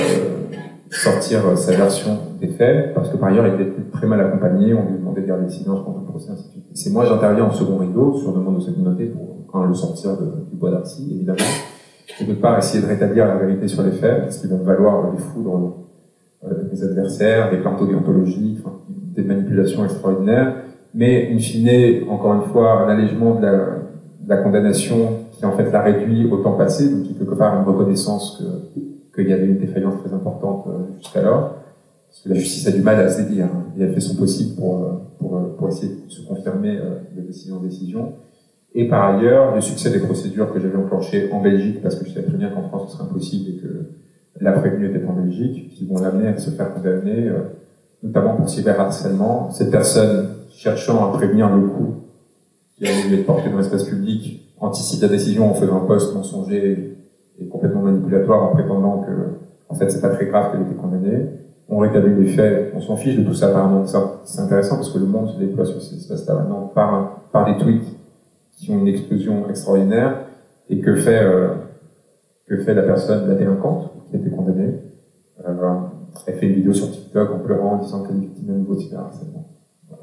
sortir sa version des faits, parce que par ailleurs il était très mal accompagné, on lui demandait de garder le silence pendant le procès, ainsi de suite. C'est moi, j'interviens en second rideau sur demande de sa communauté pour un, le sortir de, du bois d'Arcy, évidemment, et d'autre part essayer de rétablir la vérité sur les faits, parce qu'ils vont valoir les foudres euh, des adversaires, des plaintes déontologiques, enfin, des manipulations extraordinaires, mais in fine, encore une fois, un allègement de la, de la condamnation qui en fait l'a réduit au temps passé, donc qui quelque part une reconnaissance que qu'il y avait une défaillance très importante euh, jusqu'alors, parce que la justice a du mal à se dire, hein, et elle fait son possible pour, pour, pour essayer de se confirmer euh, de décision en décision. Et par ailleurs, le succès des procédures que j'avais enclenchées en Belgique, parce que je savais très bien qu'en France ce serait impossible et que la prévenue était en Belgique, qui vont l'amener à se faire condamner, euh, notamment pour cyberharcèlement. Cette personne, cherchant à prévenir le coup qui allait être porté dans l'espace public, anticipe la décision en faisant un post mensonger et complètement manipulatoire en prétendant que, en fait, c'est pas très grave qu'elle ait été condamnée. On rétablit les faits, on s'en fiche de tout ça apparemment. C'est intéressant parce que le monde se déploie sur ces espaces-là maintenant par, par des tweets qui ont une explosion extraordinaire. Et que fait, euh, que fait la personne, la délinquante, qui a été condamnée? euh, Elle fait une vidéo sur TikTok en pleurant, en disant qu'elle est victime d'un nouveau cyberharcèlement. Voilà.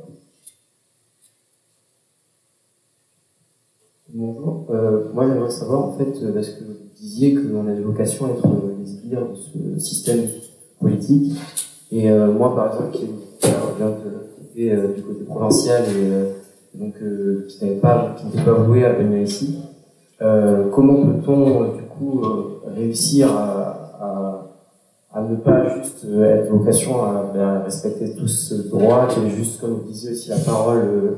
Bonjour. Euh, moi, j'aimerais savoir, en fait, euh, parce que vous disiez qu'on avait vocation à être les sbires de ce système politique. Et euh, moi, par exemple, qui viens de, euh, du côté provincial et euh, donc euh, qui n'avait pas, qui n'était pas voué à venir ici, euh, comment peut-on euh, du coup euh, réussir à, à, à ne pas juste euh, être vocation à, à respecter tous ce droit, qui est juste, comme vous disiez aussi, la parole. Euh,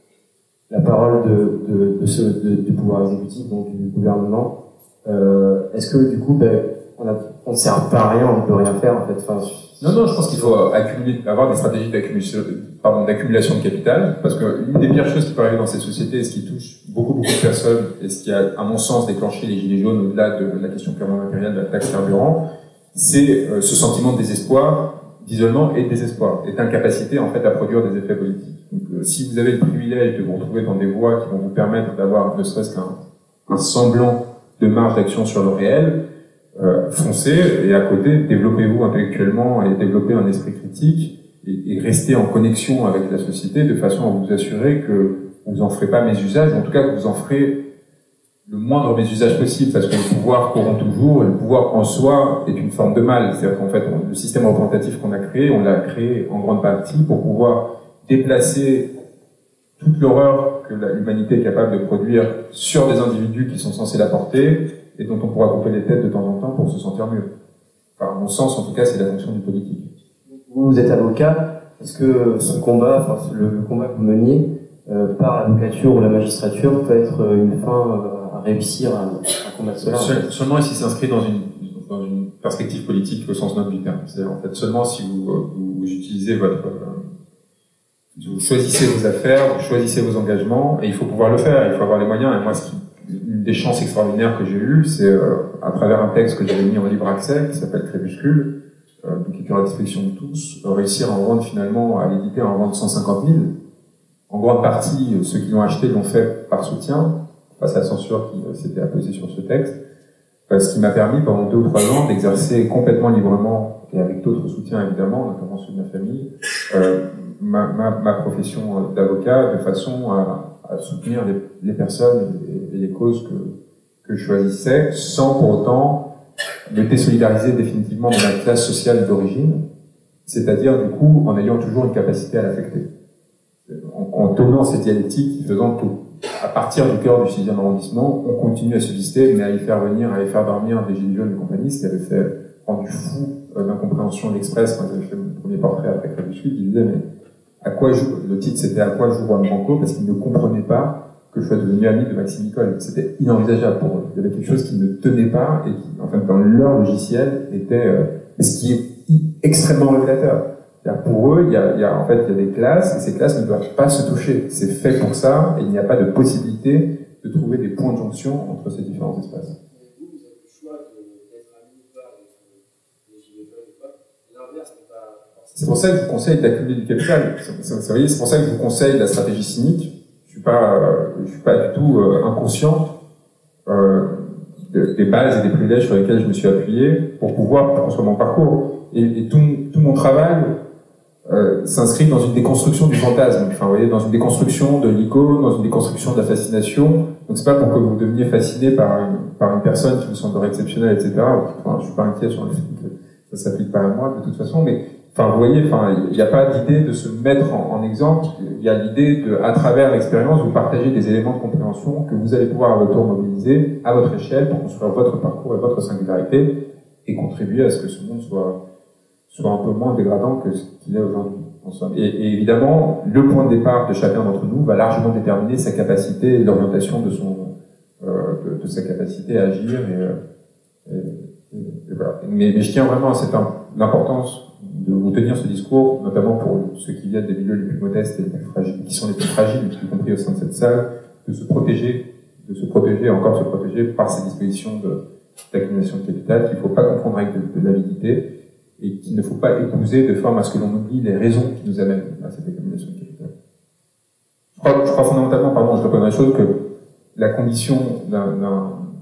la parole de, de, de ce, de, du pouvoir exécutif, donc du gouvernement. Euh, est-ce que du coup, ben, on on ne sert pas à rien, on ne peut rien faire en fait. Enfin, non, non, je pense qu'il faut accumuler, avoir des stratégies d'accumulation, pardon, d'accumulation de capital, parce que l'une des pires choses qui peut arriver dans cette société, et ce qui touche beaucoup, beaucoup de personnes, et ce qui a, à mon sens, déclenché les gilets jaunes au-delà de la question purement matérielle de la taxe carburant, c'est euh, ce sentiment de désespoir, d'isolement et de désespoir, et d'incapacité en fait à produire des effets politiques. Donc, euh, si vous avez le privilège de vous retrouver dans des voies qui vont vous permettre d'avoir ne serait-ce qu'un un semblant de marge d'action sur le réel, euh, foncez, et à côté, développez-vous intellectuellement et développez un esprit critique, et, et restez en connexion avec la société de façon à vous assurer que vous en ferez pas mésusage, ou en tout cas que vous en ferez le moindre mésusage possible, parce que le pouvoir corrompt toujours, et le pouvoir en soi est une forme de mal. C'est-à-dire qu'en fait, on, le système représentatif qu'on a créé, on l'a créé en grande partie pour pouvoir déplacer toute l'horreur que l'humanité est capable de produire sur des individus qui sont censés la porter, et dont on pourra couper les têtes de temps en temps pour se sentir mieux. Enfin, à mon sens, en tout cas, c'est la fonction du politique. Vous, vous êtes avocat, est-ce que ce combat, enfin, le, le combat que vous meniez, euh, par l'avocature ou la magistrature, peut être une fin euh, à réussir à, à combattre cela? Seul, seulement si c'est inscrit dans une, dans une perspective politique au sens noble du terme. C'est-à-dire, en fait, seulement si vous, vous, vous utilisez votre, euh, vous choisissez vos affaires, vous choisissez vos engagements, et il faut pouvoir le faire, il faut avoir les moyens. Et moi, ce qui, une des chances extraordinaires que j'ai eues, c'est euh, à travers un texte que j'avais mis en libre accès, qui s'appelle Crépuscule, euh, qui est à la disposition de tous, euh, réussir à en vendre finalement, à l'éditer, à en vendre cent cinquante mille. En grande partie, ceux qui l'ont acheté l'ont fait par soutien, face à la censure qui euh, s'était apposée sur ce texte, euh, ce qui m'a permis pendant deux ou trois ans d'exercer complètement librement, et avec d'autres soutiens évidemment, notamment ceux de ma famille, euh, ma, ma, ma profession d'avocat, de façon à, à soutenir les, les personnes et, et les causes que, que je choisissais, sans pour autant me désolidariser définitivement de ma classe sociale d'origine, c'est-à-dire du coup en ayant toujours une capacité à l'affecter, en, en tenant cette dialectique, faisant que à partir du cœur du sixième arrondissement, on continue à subsister, mais à y faire venir, à y faire dormir des gilets jaunes et compagnie, ce qui avait fait rendu fou euh, d'incompréhension l'Express quand ils avaient fait mon premier portrait après Crève du Sud. Ils disaient mais à quoi joue, le titre c'était à quoi joue Juan Branco, parce qu'ils ne comprenaient pas que je sois devenu ami de Maxime Nicole. C'était inenvisageable pour eux. Il y avait quelque chose qui ne tenait pas et qui, en fait, dans leur logiciel, était euh, ce qui est extrêmement révélateur. Pour eux, il y, a, il y a en fait il y a des classes et ces classes ne doivent pas se toucher. C'est fait pour ça et il n'y a pas de possibilité de trouver des points de jonction entre ces différents espaces. Vous, vous avez le choix d'être ami ou pas avec les gilets jaunes ou pas. L'inverse n'est pas. C'est pour ça que je vous conseille d'accumuler du capital. Vous voyez, c'est pour ça que je vous conseille la stratégie cynique. Je suis pas, euh, je suis pas du tout euh, inconscient euh, de, des bases et des privilèges sur lesquels je me suis appuyé pour pouvoir construire mon parcours. Et, et tout, tout mon travail Euh, s'inscrit dans une déconstruction du fantasme, enfin, vous voyez, dans une déconstruction de l'icône, dans une déconstruction de la fascination. Donc c'est pas pour que vous deveniez fasciné par une, par une personne qui vous semblerait exceptionnelle, et cetera. Enfin, je suis pas inquiet sur le fait que ça s'applique pas à moi de toute façon, mais enfin, vous voyez, enfin, il n'y a pas d'idée de se mettre en, en exemple. Il y a l'idée de, à travers l'expérience, vous partager des éléments de compréhension que vous allez pouvoir à votre tour mobiliser à votre échelle pour construire votre parcours et votre singularité et contribuer à ce que ce monde soit soit un peu moins dégradant que ce qu'il est aujourd'hui, en somme. Et, et évidemment, le point de départ de chacun d'entre nous va largement déterminer sa capacité et l'orientation de son, euh, de, de sa capacité à agir. Et, et, et, et voilà. Mais, mais je tiens vraiment à cette l'importance de vous tenir ce discours, notamment pour ceux qui viennent des milieux les plus modestes et les plus fragiles, qui sont les plus fragiles, y compris au sein de cette salle, de se protéger, de se protéger, encore se protéger par ces dispositions d'accumulation de, de capital qu'il ne faut pas confondre avec de, de l'avidité, et qu'il ne faut pas épouser de forme à ce que l'on oublie les raisons qui nous amènent à cette accumulation de capital. Je crois, je crois fondamentalement, pardon, je reconnais la chose, que la condition d'un, d'un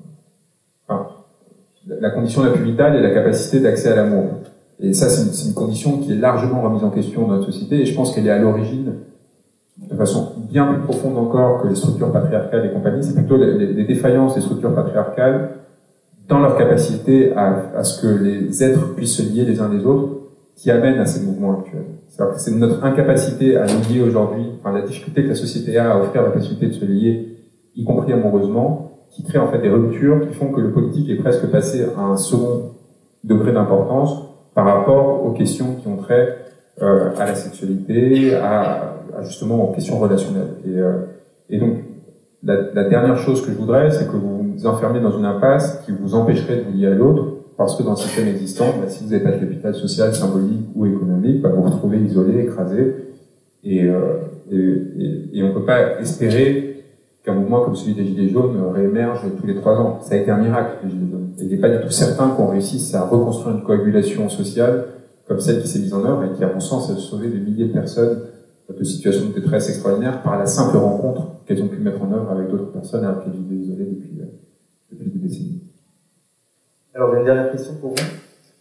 enfin, la condition la plus vitale est la capacité d'accès à l'amour. Et ça, c'est une, c'est une condition qui est largement remise en question dans notre société, et je pense qu'elle est à l'origine, de façon bien plus profonde encore que les structures patriarcales et compagnie, c'est plutôt les, les, les défaillances des structures patriarcales dans leur capacité à, à ce que les êtres puissent se lier les uns les autres, qui amènent à ces mouvements actuels. C'est-à-dire que c'est notre incapacité à nous lier aujourd'hui, enfin la difficulté que la société a à offrir la possibilité de se lier, y compris amoureusement, qui crée en fait des ruptures qui font que le politique est presque passé à un second degré d'importance par rapport aux questions qui ont trait euh, à la sexualité, à, à justement aux questions relationnelles. Et, euh, et donc, La, la dernière chose que je voudrais, c'est que vous vous enfermez dans une impasse qui vous empêcherait de vous lier à l'autre, parce que dans le système existant, bah, si vous n'avez pas de capital social, symbolique ou économique, bah, vous vous retrouvez isolé, écrasé, et, euh, et, et, et on ne peut pas espérer qu'un mouvement comme celui des Gilets jaunes réémerge tous les trois ans. Ça a été un miracle, les Gilets jaunes. Et il n'est pas du tout certain qu'on réussisse à reconstruire une coagulation sociale comme celle qui s'est mise en œuvre et qui, à mon sens, a sauvé des milliers de personnes de situations de détresse extraordinaires par la simple rencontre qu'elles ont pu mettre en œuvre avec d'autres personnes alors qu'elles vivaient isolées depuis, euh, depuis des décennies. Alors, j'ai une dernière question pour vous.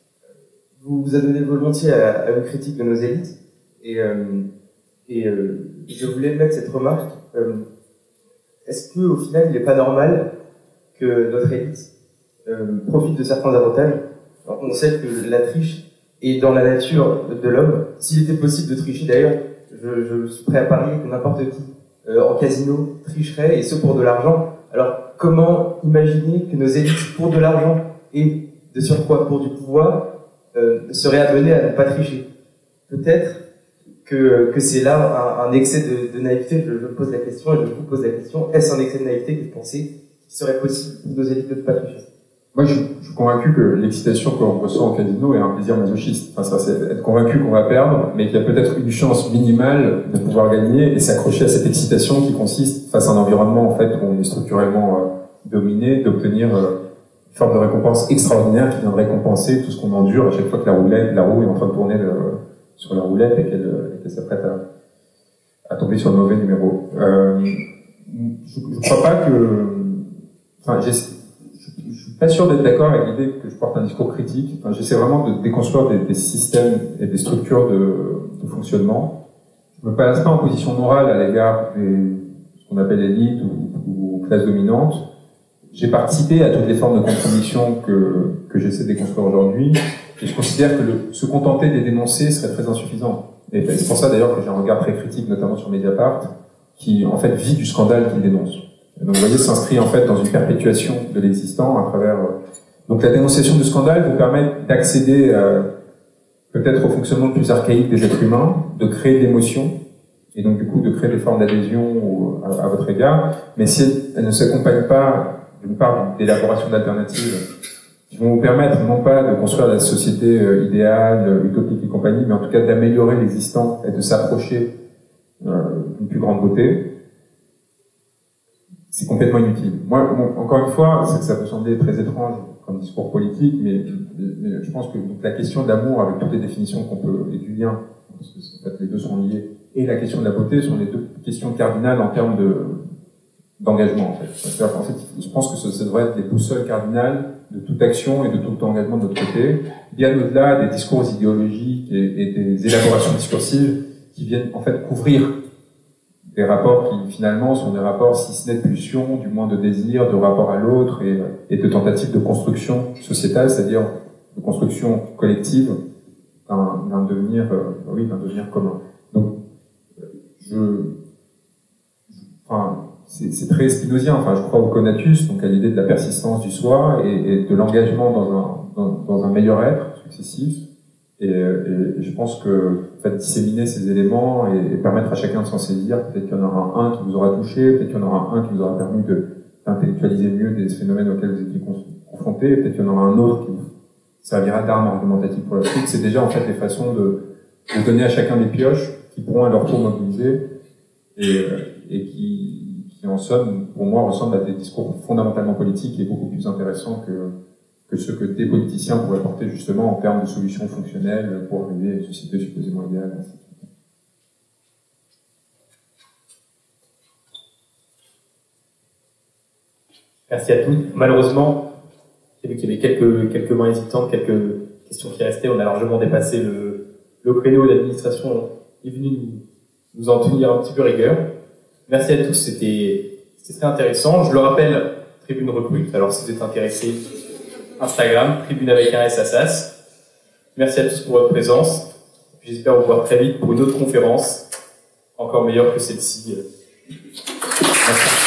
Vous vous adonnez volontiers à, à une critique de nos élites, et, euh, et euh, je voulais mettre cette remarque. Euh, est-ce qu'au final, il n'est pas normal que notre élite euh, profite de certains avantages? Alors, on sait que la triche est dans la nature de l'homme. S'il était possible de tricher, d'ailleurs, Je, je suis prêt à parier que n'importe qui euh, en casino tricherait, et ce pour de l'argent. Alors comment imaginer que nos élites, pour de l'argent et de surcroît pour du pouvoir, euh, seraient amenées à ne pas tricher? Peut-être que, que c'est là un, un excès de, de naïveté. Je, je me pose la question et je vous pose la question. Est-ce un excès de naïveté que de penser qu'il serait possible pour nos élites de ne pas tricher? Moi, je, je suis convaincu que l'excitation qu'on ressent au casino est un plaisir masochiste. Enfin, ça, c'est être convaincu qu'on va perdre, mais qu'il y a peut-être une chance minimale de pouvoir gagner et s'accrocher à cette excitation qui consiste, face à un environnement en fait où on est structurellement euh, dominé, d'obtenir euh, une forme de récompense extraordinaire qui viendrait compenser tout ce qu'on endure à chaque fois que la roulette, la roue est en train de tourner le, sur la roulette et qu'elle, qu'elle s'apprête à, à tomber sur le mauvais numéro. Euh, je ne crois pas que, enfin, j'ai Je suis pas sûr d'être d'accord avec l'idée que je porte un discours critique. Enfin, j'essaie vraiment de déconstruire des, des systèmes et des structures de, de fonctionnement. Je me place pas en position morale à l'égard de ce qu'on appelle élite ou, ou classe dominante. J'ai participé à toutes les formes de compromission que, que j'essaie de déconstruire aujourd'hui. Et je considère que le, se contenter de les dénoncer serait très insuffisant. Et c'est pour ça d'ailleurs que j'ai un regard très critique, notamment sur Mediapart, qui en fait vit du scandale qu'il dénonce. Et donc vous voyez, s'inscrit en fait dans une perpétuation de l'existant à travers... Euh... Donc la dénonciation du scandale vous permet d'accéder euh, peut-être au fonctionnement le plus archaïque des êtres humains, de créer de l'émotion, et donc du coup de créer des formes d'adhésion à, à votre égard, mais si elle ne s'accompagne pas d'une part d'élaboration d'alternatives qui vont vous permettre non pas de construire la société euh, idéale, euh, utopique et compagnie, mais en tout cas d'améliorer l'existant et de s'approcher euh, d'une plus grande beauté, c'est complètement inutile. Moi, bon, encore une fois, c'est que ça peut sembler très étrange comme discours politique, mais, mais je pense que donc, la question de l'amour, avec toutes les définitions qu'on peut, et du lien, parce que en fait, les deux sont liés, et la question de la beauté sont les deux questions cardinales en termes de d'engagement, en fait. C'est-à-dire qu'en fait, je pense que ça, ça devrait être les boussoles cardinales de toute action et de tout engagement de notre côté, bien au-delà des discours idéologiques et, et des élaborations discursives qui viennent en fait couvrir des rapports qui finalement sont des rapports, si ce n'est de pulsion, du moins de désir, de rapport à l'autre et, et de tentatives de construction sociétale, c'est-à-dire de construction collective d'un, d'un devenir, euh, oui, d'un devenir commun. Donc, je, enfin, c'est, c'est très spinozien. Enfin, je crois au conatus, donc à l'idée de la persistance du soi et, et de l'engagement dans un, dans, dans un meilleur être successif. Et, et, et je pense que en fait, disséminer ces éléments et, et permettre à chacun de s'en saisir, peut-être qu'il y en aura un qui vous aura touché, peut-être qu'il y en aura un qui vous aura permis de, d'intellectualiser mieux des phénomènes auxquels vous étiez confrontés, peut-être qu'il y en aura un autre qui vous servira d'arme argumentative pour la suite. C'est déjà en fait des façons de, de donner à chacun des pioches qui pourront à leur tour mobiliser et, et qui, qui en somme, pour moi, ressemblent à des discours fondamentalement politiques et beaucoup plus intéressants que que ce que des politiciens pourraient porter justement en termes de solutions fonctionnelles pour arriver à une société supposément idéale. Merci à tous. Malheureusement, j'ai vu qu'il y avait quelques, quelques mains hésitantes, quelques questions qui restaient. On a largement dépassé le, le créneau. L'administration est venue nous, nous en tenir un petit peu rigueur. Merci à tous, c'était, c'était très intéressant. Je le rappelle, Tribune Recrute. Alors si vous êtes intéressés, Instagram, Tribune avec un S à Sas. Merci à tous pour votre présence. J'espère vous voir très vite pour une autre conférence, encore meilleure que celle-ci. Merci.